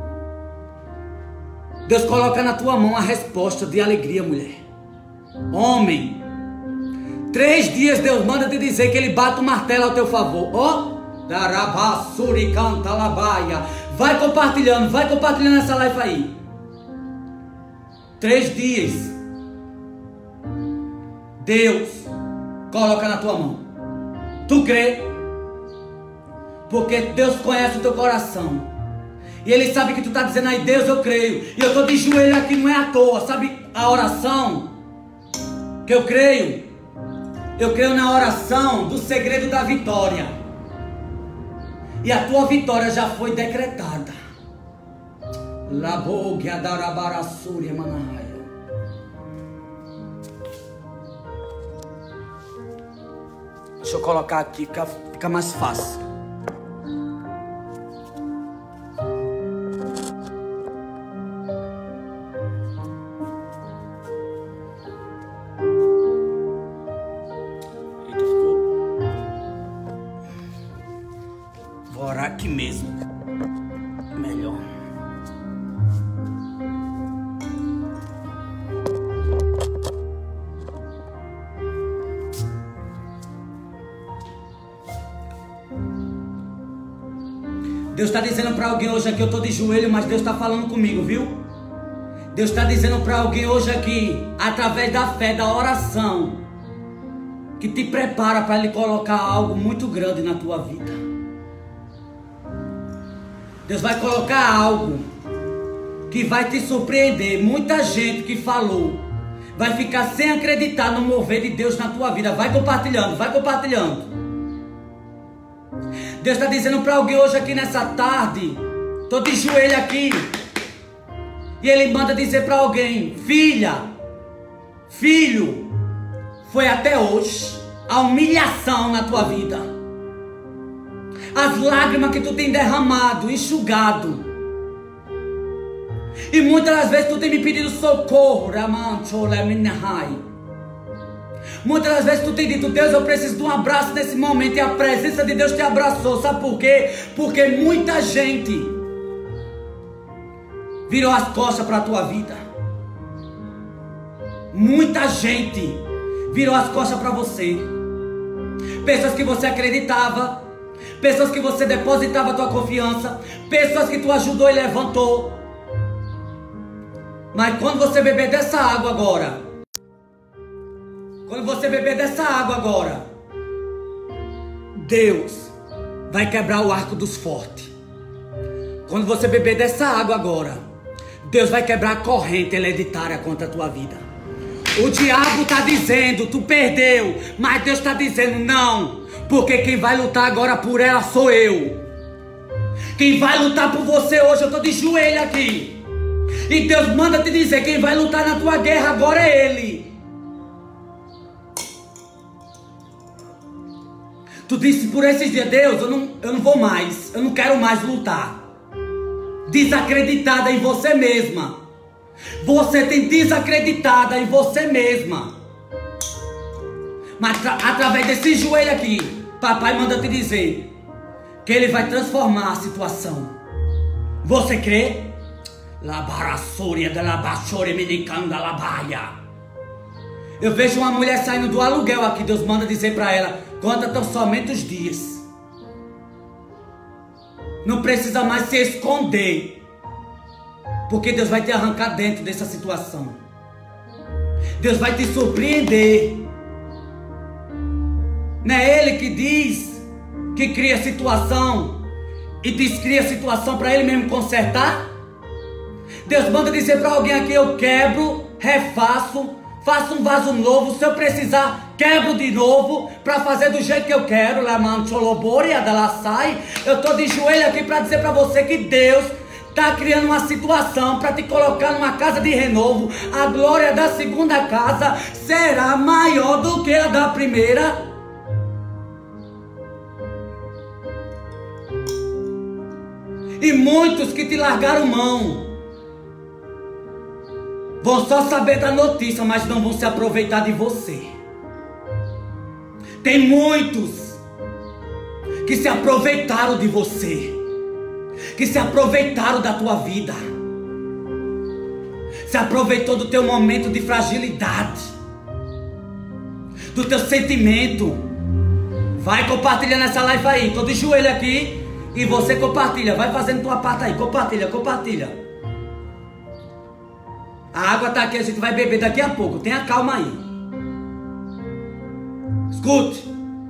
Deus coloca na tua mão a resposta de alegria, mulher. Homem. 3 dias Deus manda te dizer que Ele bate o martelo ao teu favor. Ó. Darabassuri canta labaia. Vai compartilhando essa live aí. 3 dias. Deus coloca na tua mão. Tu crê? Porque Deus conhece o teu coração. E Ele sabe que tu está dizendo aí, Deus, eu creio. E eu estou de joelho aqui, não é à toa. Sabe a oração que eu creio? Eu creio na oração do segredo da vitória. E a tua vitória já foi decretada. Labogia darabarassúria manahaya. Deixa eu colocar aqui, fica mais fácil. Eita, ficou. Vou orar aqui mesmo. Melhor. Deus está dizendo para alguém hoje aqui, eu estou de joelho, mas Deus está falando comigo, viu? Deus está dizendo para alguém hoje aqui, através da fé, da oração, que te prepara para Ele colocar algo muito grande na tua vida. Deus vai colocar algo que vai te surpreender. Muita gente que falou vai ficar sem acreditar no mover de Deus na tua vida. Vai compartilhando, vai compartilhando. Deus está dizendo para alguém hoje aqui nessa tarde, estou de joelho aqui, e Ele manda dizer para alguém, filha, filho, foi até hoje a humilhação na tua vida, as lágrimas que tu tem derramado, enxugado, E muitas das vezes tu tem me pedido socorro. Muitas das vezes tu tem dito: Deus, eu preciso de um abraço nesse momento. E a presença de Deus te abraçou. Sabe por quê? Porque muita gente virou as costas para a tua vida. Muita gente virou as costas para você. Pessoas que você acreditava, pessoas que você depositava a tua confiança, pessoas que tu ajudou e levantou. Mas quando você beber dessa água agora, Deus vai quebrar o arco dos fortes. Quando você beber dessa água agora, Deus vai quebrar a corrente hereditária contra a tua vida. O diabo está dizendo: tu perdeu. Mas Deus está dizendo: não. Porque quem vai lutar agora por ela sou eu. Quem vai lutar por você hoje, eu estou de joelho aqui. E Deus manda te dizer: quem vai lutar na tua guerra agora é Ele. Tu disse por esses dias: Deus, eu não vou mais. Eu não quero mais lutar. Desacreditada em você mesma. Você tem desacreditada em você mesma. Mas através desse joelho aqui, papai manda te dizer que Ele vai transformar a situação. Você crê? Eu vejo uma mulher saindo do aluguel aqui. Deus manda dizer para ela: conta tão somente os dias. Não precisa mais se esconder, porque Deus vai te arrancar dentro dessa situação. Deus vai te surpreender. Não é Ele que diz que cria a situação e descria a situação para Ele mesmo consertar? Deus manda dizer para alguém aqui: eu quebro, refaço, faço um vaso novo. Se eu precisar, quebro de novo para fazer do jeito que eu quero. Eu estou de joelho aqui para dizer para você que Deus está criando uma situação para te colocar numa casa de renovo. A glória da segunda casa será maior do que a da primeira. E muitos que te largaram mão vão só saber da notícia, mas não vão se aproveitar de você. Tem muitos que se aproveitaram de você, que se aproveitaram da tua vida, se aproveitou do teu momento de fragilidade, do teu sentimento. Vai compartilhando essa live aí. Estou de joelho aqui e você compartilha. Vai fazendo tua parte aí. Compartilha. A água está aqui, a gente vai beber daqui a pouco. Tenha calma aí. Escute.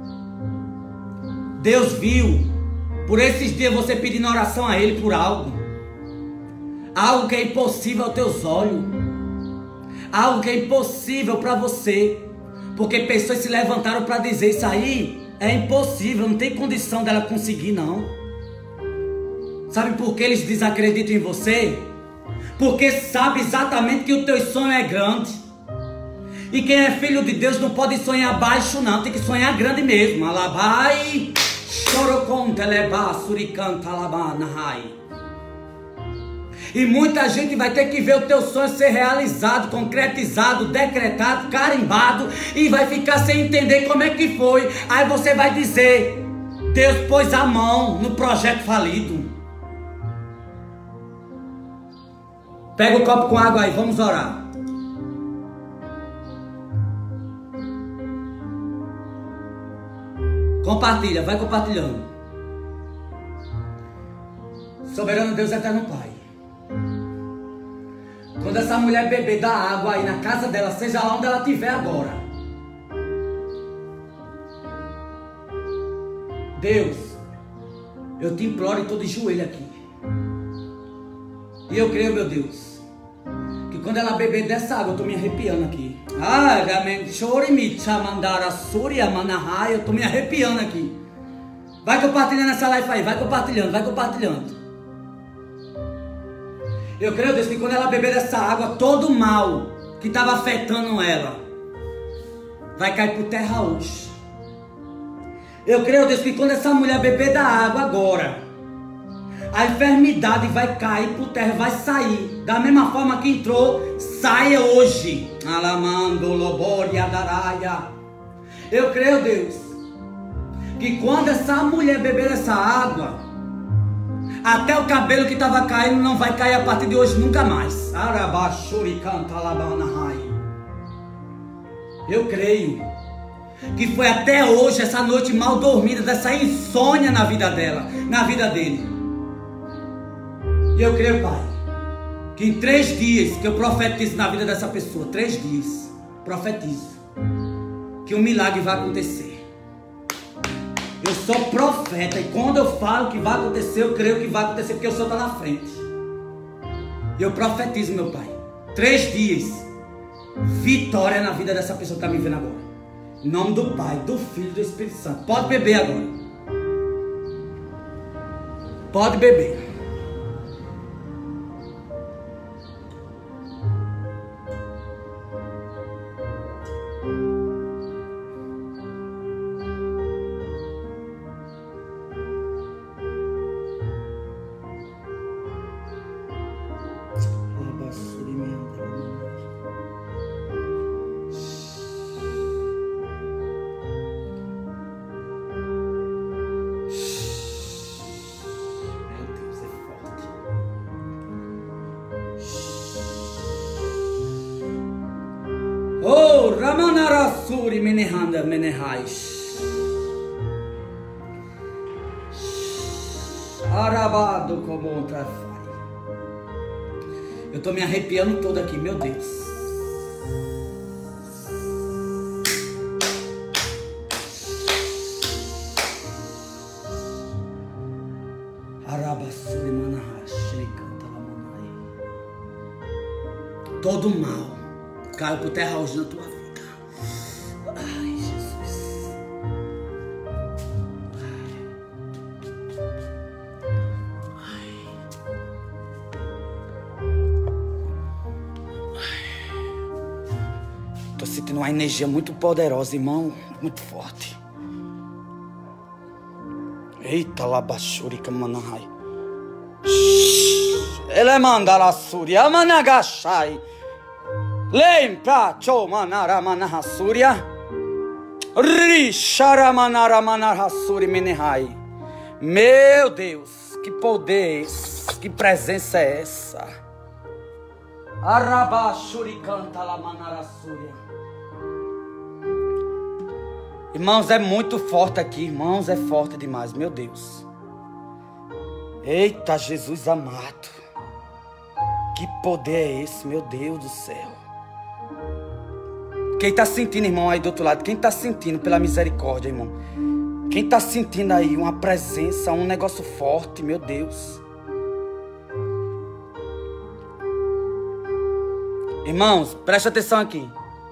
Deus viu por esses dias você pedindo oração a Ele por algo. Algo que é impossível aos teus olhos. Algo que é impossível para você. Porque pessoas se levantaram para dizer: isso aí é impossível, não tem condição dela conseguir não. Sabe por que eles desacreditam em você? Porque sabe exatamente que o teu sonho é grande. E quem é filho de Deus não pode sonhar baixo não, tem que sonhar grande mesmo. Alabai, chorocon, teleba, suricanta, alabanahai. E muita gente vai ter que ver o teu sonho ser realizado, concretizado, decretado, carimbado, e vai ficar sem entender como é que foi. Aí você vai dizer: Deus pôs a mão no projeto falido. Pega o copo com água aí, vamos orar. Compartilha, vai compartilhando. Soberano Deus, eterno Pai, quando essa mulher beber da água aí na casa dela, seja lá onde ela estiver agora, Deus, eu te imploro e estou de joelho aqui. E eu creio, meu Deus, que quando ela beber dessa água, eu estou me arrepiando aqui. Eu estou me arrepiando aqui. Vai compartilhando essa live aí, vai compartilhando. Eu creio, Deus, que quando ela beber dessa água, todo o mal que estava afetando ela vai cair por terra hoje. Eu creio, Deus, que quando essa mulher beber da água agora, a enfermidade vai cair por terra, vai sair. Da mesma forma que entrou, saia hoje. Alamando loboria daraia. Eu creio, Deus, que quando essa mulher beber essa água, até o cabelo que estava caindo não vai cair a partir de hoje nunca mais. Eu creio que foi até hoje essa noite mal dormida, dessa insônia na vida dela, na vida dele. E eu creio, Pai, que em 3 dias que eu profetizo na vida dessa pessoa, 3 dias, profetizo que um milagre vai acontecer. Eu sou profeta e quando eu falo que vai acontecer, eu creio que vai acontecer, porque o Senhor está na frente. E eu profetizo, meu Pai, 3 dias, vitória na vida dessa pessoa que está me vendo agora. Em nome do Pai, do Filho e do Espírito Santo. Pode beber agora. Pode beber. Oh, Ramanarasuri Menehanda Menehais. Arabado como um trafai. Eu estou me arrepiando todo aqui, meu Deus. Arabasuri Manahashei Cantalamanai. Todo mal caiu por terra hoje na tua vida. Ai, Jesus. Tô sentindo uma energia muito poderosa, irmão. Muito forte. Eita, labachurica manahai. Ele manda la surya managashai. Lembra, chomanara manahasuria, rishara manara manahasuri menehai. Meu Deus, que poder, que presença é essa? Arabashuri canta la manarasuria. Irmãos, é muito forte aqui, irmãos, é forte demais, meu Deus. Eita, Jesus amado, que poder é esse, meu Deus do céu? Quem está sentindo, irmão, aí do outro lado? Quem está sentindo pela misericórdia, irmão? Quem está sentindo aí uma presença, um negócio forte, meu Deus? Irmãos, preste atenção aqui.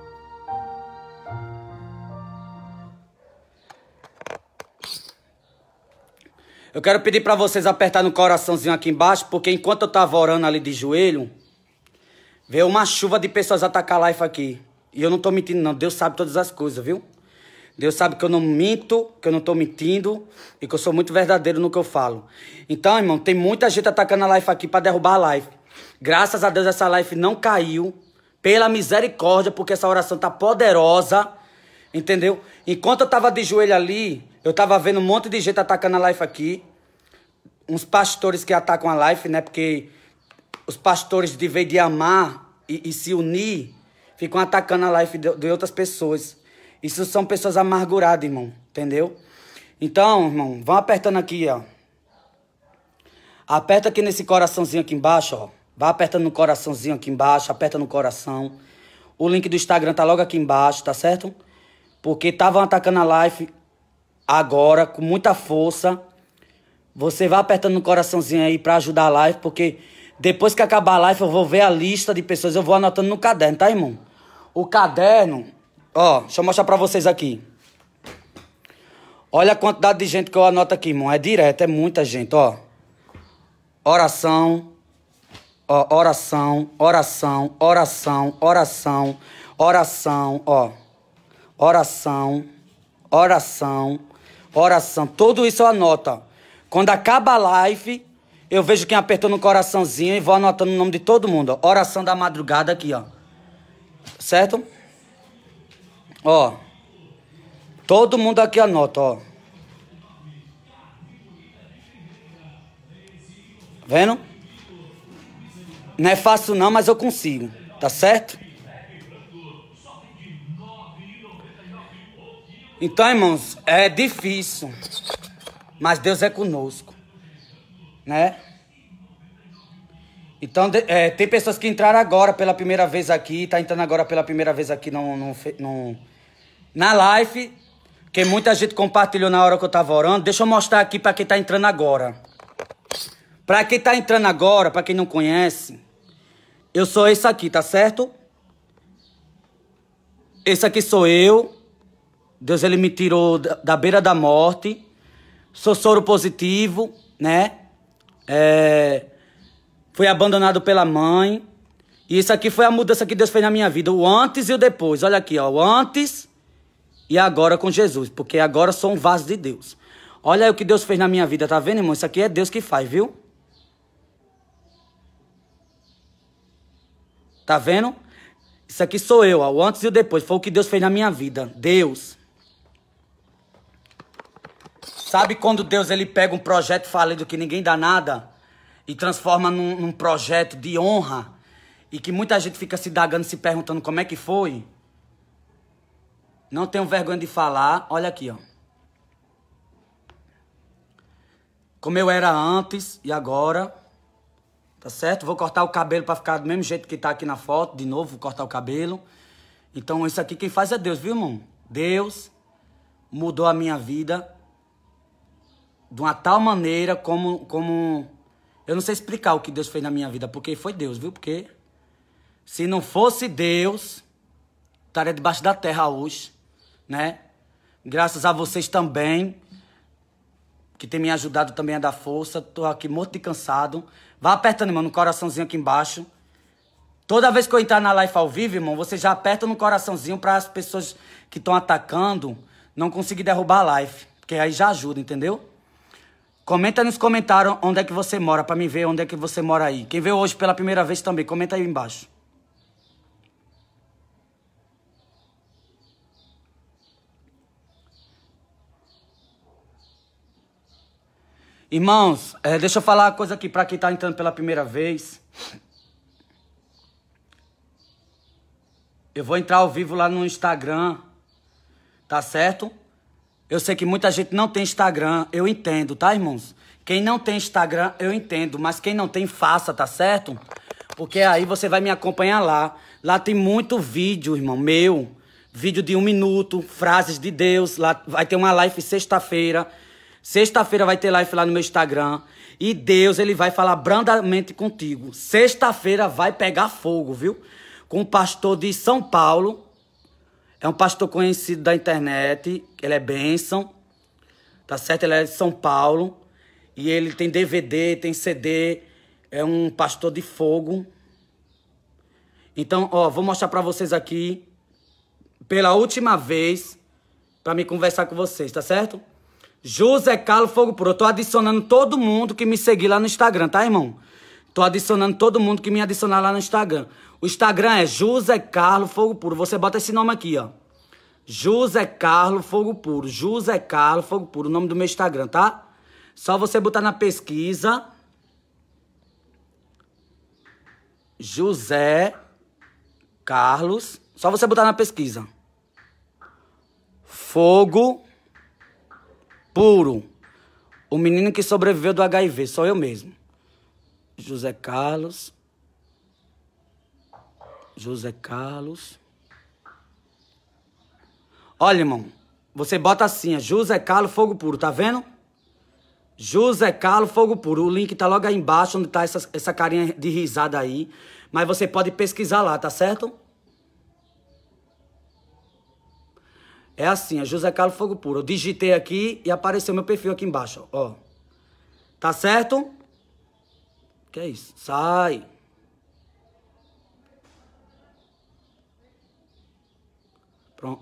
Eu quero pedir para vocês apertar no coraçãozinho aqui embaixo, porque enquanto eu estava orando ali de joelho, veio uma chuva de pessoas atacar a live aqui. E eu não tô mentindo, não. Deus sabe todas as coisas, viu? Deus sabe que eu não minto, que eu não tô mentindo e que eu sou muito verdadeiro no que eu falo. Então, irmão, tem muita gente atacando a live aqui pra derrubar a live. Graças a Deus essa live não caiu. Pela misericórdia, porque essa oração tá poderosa. Entendeu? Enquanto eu tava de joelho ali, eu tava vendo um monte de gente atacando a live aqui. Uns pastores que atacam a live, né? Porque os pastores, de vez de amar e se unir, ficam atacando a life de outras pessoas. Isso são pessoas amarguradas, irmão. Entendeu? Então, irmão, vão apertando aqui, ó. Aperta aqui nesse coraçãozinho aqui embaixo, ó. Vai apertando no coraçãozinho aqui embaixo. Aperta no coração. O link do Instagram tá logo aqui embaixo, tá certo? Porque estavam atacando a live agora, com muita força. Você vai apertando no coraçãozinho aí pra ajudar a live, porque depois que acabar a live eu vou ver a lista de pessoas. Eu vou anotando no caderno, tá, irmão? O caderno, ó, deixa eu mostrar pra vocês aqui. Olha a quantidade de gente que eu anoto aqui, irmão. É direto, é muita gente, ó. Oração, ó, oração, oração, oração, oração, oração, ó. Oração, oração, oração. Tudo isso eu anoto, ó. Quando acaba a live, Eu vejo quem apertou no coraçãozinho e vou anotando o nome de todo mundo, ó. Oração da madrugada aqui, ó. Certo? Ó. Todo mundo aqui anota, ó. Vendo? Não é fácil não, mas eu consigo. Tá certo? Então, irmãos, é difícil. Mas Deus é conosco. Né? Então, tem pessoas que entraram agora pela primeira vez aqui. Tá entrando agora pela primeira vez aqui na live. Que muita gente compartilhou na hora que eu tava orando. Deixa eu mostrar aqui pra quem tá entrando agora. Pra quem tá entrando agora, pra quem não conhece, eu sou esse aqui, tá certo? Esse aqui sou eu. Deus, ele me tirou da beira da morte. Sou soro positivo, né? Fui abandonado pela mãe. E isso aqui foi a mudança que Deus fez na minha vida. O antes e o depois. Olha aqui, ó. O antes e agora com Jesus. Porque agora sou um vaso de Deus. Olha aí o que Deus fez na minha vida. Tá vendo, irmão? Isso aqui é Deus que faz, viu? Tá vendo? Isso aqui sou eu, ó, o antes e o depois. Foi o que Deus fez na minha vida. Deus. Sabe quando Deus ele pega um projeto falido que ninguém dá nada e transforma num projeto de honra e que muita gente fica se dagando, se perguntando como é que foi? Não tenho vergonha de falar. Olha aqui, ó. Como eu era antes e agora... Tá certo? Vou cortar o cabelo pra ficar do mesmo jeito que tá aqui na foto. De novo, vou cortar o cabelo. Então, isso aqui quem faz é Deus, viu, irmão? Deus mudou a minha vida de uma tal maneira como... Eu não sei explicar o que Deus fez na minha vida, porque foi Deus, viu? Porque se não fosse Deus, estaria debaixo da terra hoje, né? Graças a vocês também, que tem me ajudado também a dar força. Tô aqui morto de cansado. Vá apertando, irmão, no coraçãozinho aqui embaixo. Toda vez que eu entrar na live ao vivo, irmão, você já aperta no coraçãozinho para as pessoas que estão atacando não conseguir derrubar a live. Porque aí já ajuda, entendeu? Comenta nos comentários onde é que você mora, para mim ver onde é que você mora aí. Quem veio hoje pela primeira vez também, comenta aí embaixo. Irmãos, deixa eu falar uma coisa aqui para quem tá entrando pela primeira vez. Eu vou entrar ao vivo lá no Instagram, tá certo? Eu sei que muita gente não tem Instagram, eu entendo, tá, irmãos? Quem não tem Instagram, eu entendo, mas quem não tem, faça, tá certo? Porque aí você vai me acompanhar lá. Lá tem muito vídeo, irmão, meu. Vídeo de 1 minuto, frases de Deus. Lá vai ter uma live sexta-feira. Sexta-feira vai ter live lá no meu Instagram. E Deus, ele vai falar brandamente contigo. Sexta-feira vai pegar fogo, viu? Com um pastor de São Paulo. É um pastor conhecido da internet. Ele é bênção. Tá certo? Ele é de São Paulo. E ele tem DVD, tem CD. É um pastor de fogo. Então, ó, vou mostrar pra vocês aqui. Pela última vez. Pra me conversar com vocês, tá certo? José Carlos Fogo Puro. Eu tô adicionando todo mundo que me seguir lá no Instagram, tá, irmão? Tô adicionando todo mundo que me adicionar lá no Instagram. O Instagram é José Carlos Fogo Puro. Você bota esse nome aqui, ó. José Carlos Fogo Puro. José Carlos Fogo Puro. O nome do meu Instagram, tá? Só você botar na pesquisa. José Carlos. Só você botar na pesquisa. Fogo Puro. O menino que sobreviveu do HIV. Sou eu mesmo. José Carlos. José Carlos. Olha, irmão. Você bota assim, é José Carlos Fogo Puro. Tá vendo? José Carlos Fogo Puro. O link tá logo aí embaixo, onde tá essa carinha de risada aí. Mas você pode pesquisar lá, tá certo? É assim, é José Carlos Fogo Puro. Eu digitei aqui e apareceu meu perfil aqui embaixo, ó. Tá certo? Que é isso? Sai. Pronto.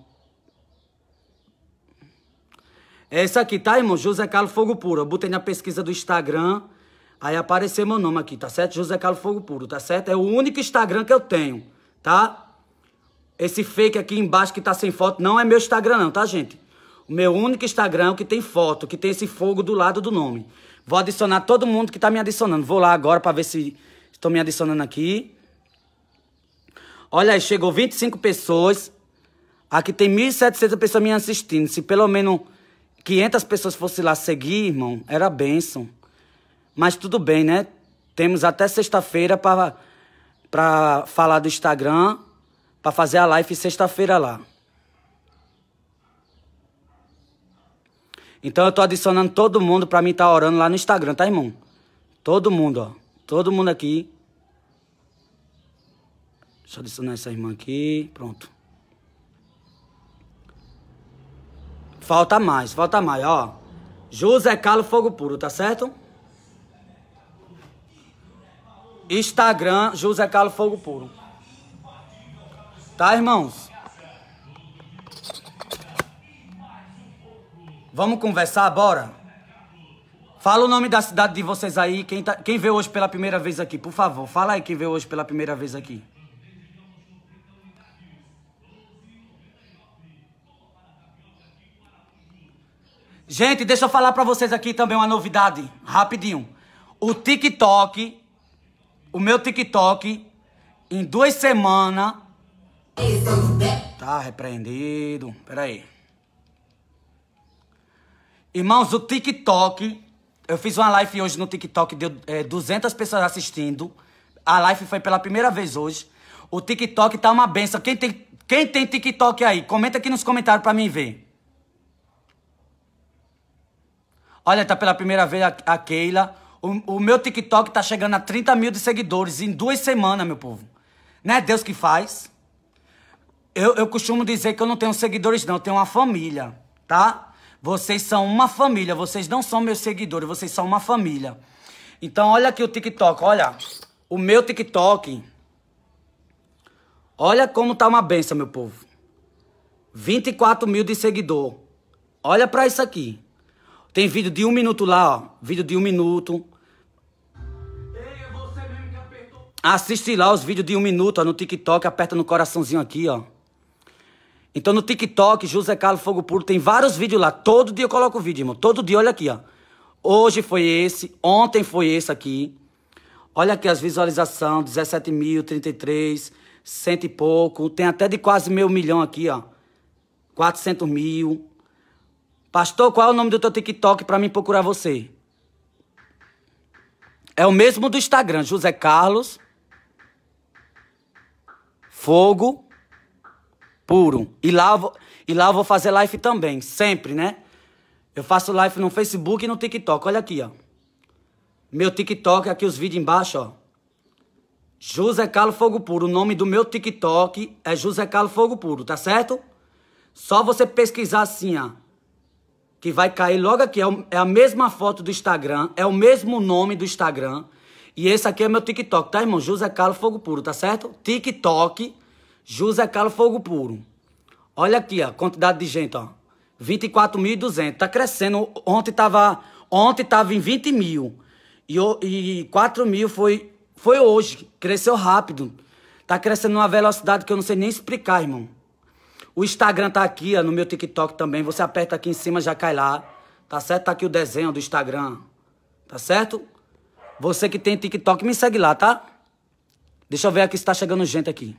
É isso aqui, tá, irmão? José Carlos Fogo Puro. Eu botei na pesquisa do Instagram. Aí apareceu meu nome aqui, tá certo? José Carlos Fogo Puro, tá certo? É o único Instagram que eu tenho, tá? Esse fake aqui embaixo que tá sem foto não é meu Instagram não, tá, gente? O meu único Instagram que tem foto, que tem esse fogo do lado do nome. Vou adicionar todo mundo que tá me adicionando. Vou lá agora pra ver se estão me adicionando aqui. Olha aí, chegou 25 pessoas. Aqui tem 1.700 pessoas me assistindo. Se pelo menos 500 pessoas fossem lá seguir, irmão, era bênção. Mas tudo bem, né? Temos até sexta-feira pra falar do Instagram, pra fazer a live sexta-feira lá. Então eu tô adicionando todo mundo pra mim estar orando lá no Instagram, tá, irmão? Todo mundo, ó. Todo mundo aqui. Deixa eu adicionar essa irmã aqui. Pronto. Falta mais, ó. José Carlos Fogo Puro, tá certo? Instagram, José Carlos Fogo Puro. Tá, irmãos? Vamos conversar, bora? Fala o nome da cidade de vocês aí. Quem veio hoje pela primeira vez aqui, por favor. Fala aí quem veio hoje pela primeira vez aqui. Gente, deixa eu falar pra vocês aqui também uma novidade, rapidinho. O TikTok, o meu TikTok, em 2 semanas... Tá repreendido, peraí. Irmãos, o TikTok, eu fiz uma live hoje no TikTok, deu 200 pessoas assistindo. A live foi pela primeira vez hoje. O TikTok tá uma benção. Quem tem TikTok aí? Comenta aqui nos comentários pra mim ver. Olha, tá pela primeira vez a Keila. O meu TikTok tá chegando a 30 mil de seguidores em 2 semanas, meu povo. Não é Deus que faz? Eu costumo dizer que eu não tenho seguidores, não. Eu tenho uma família, tá? Vocês são uma família. Vocês não são meus seguidores. Vocês são uma família. Então, olha aqui o TikTok. Olha, o meu TikTok. Olha como tá uma benção, meu povo. 24 mil de seguidor. Olha pra isso aqui. Tem vídeo de 1 minuto lá, ó. Vídeo de 1 minuto. Assiste lá os vídeos de 1 minuto, ó, no TikTok. Aperta no coraçãozinho aqui, ó. Então no TikTok, José Carlos Fogo Puro, tem vários vídeos lá. Todo dia eu coloco vídeo, irmão. Todo dia, olha aqui, ó. Hoje foi esse, ontem foi esse aqui. Olha aqui as visualizações, 17 mil, 33, 100 e pouco. Tem até de quase meio milhão aqui, ó. 400 mil. Pastor, qual é o nome do teu TikTok pra mim procurar você? É o mesmo do Instagram, José Carlos Fogo Puro. E lá eu vou fazer live também, sempre, né? Eu faço live no Facebook e no TikTok. Olha aqui, ó. Meu TikTok, aqui os vídeos embaixo, ó. José Carlos Fogo Puro. O nome do meu TikTok é José Carlos Fogo Puro, tá certo? Só você pesquisar assim, ó. Que vai cair logo aqui. É a mesma foto do Instagram. É o mesmo nome do Instagram. E esse aqui é meu TikTok, tá, irmão? José Carlos Fogo Puro, tá certo? TikTok, José Carlos Fogo Puro. Olha aqui, ó. Quantidade de gente, ó. 24.200. Tá crescendo. Ontem tava em 20 mil. E 4 mil foi hoje. Cresceu rápido. Tá crescendo numa velocidade que eu não sei nem explicar, irmão. O Instagram tá aqui, ó, no meu TikTok também. Você aperta aqui em cima, já cai lá. Tá certo? Tá aqui o desenho do Instagram. Tá certo? Você que tem TikTok, me segue lá, tá? Deixa eu ver aqui se tá chegando gente aqui.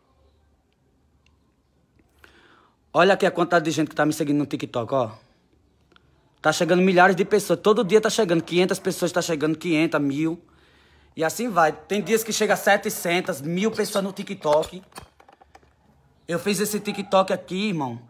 Olha aqui a quantidade de gente que tá me seguindo no TikTok, ó. Tá chegando milhares de pessoas. Todo dia tá chegando. 500 pessoas tá chegando, 500, 1000. E assim vai. Tem dias que chega a 700, 1000 pessoas no TikTok. Eu fiz esse TikTok aqui, irmão.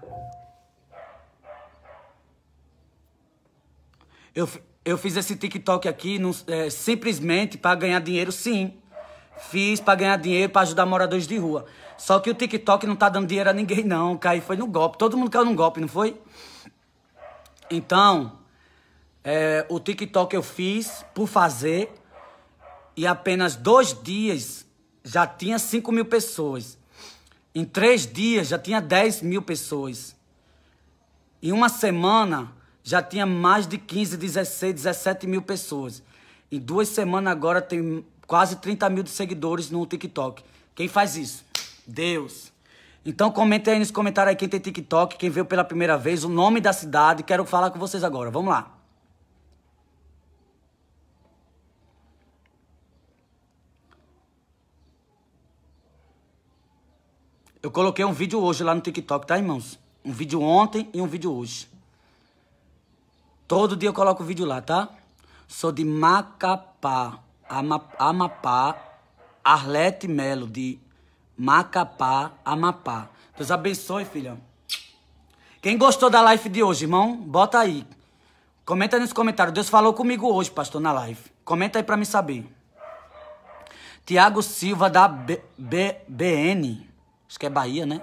Eu fiz esse TikTok aqui simplesmente para ganhar dinheiro, sim. Fiz para ganhar dinheiro, para ajudar moradores de rua. Só que o TikTok não tá dando dinheiro a ninguém, não. Caiu, foi no golpe. Todo mundo caiu num golpe, não foi? Então, o TikTok eu fiz por fazer. E apenas 2 dias já tinha 5 mil pessoas. Em 3 dias já tinha 10 mil pessoas. Em uma semana já tinha mais de 15, 16, 17 mil pessoas. Em 2 semanas agora tem quase 30 mil de seguidores no TikTok. Quem faz isso? Deus. Então comenta aí nos comentários aí quem tem TikTok, quem veio pela primeira vez, o nome da cidade. Quero falar com vocês agora. Vamos lá. Eu coloquei um vídeo hoje lá no TikTok, tá, irmãos? Um vídeo ontem e um vídeo hoje. Todo dia eu coloco o vídeo lá, tá? Sou de Macapá, Amapá, Arlete Melo, de Macapá, Amapá. Deus abençoe, filha. Quem gostou da live de hoje, irmão? Bota aí. Comenta aí nos comentários. Deus falou comigo hoje, pastor, na live. Comenta aí pra me saber. Tiago Silva, da BN. Acho que é Bahia, né?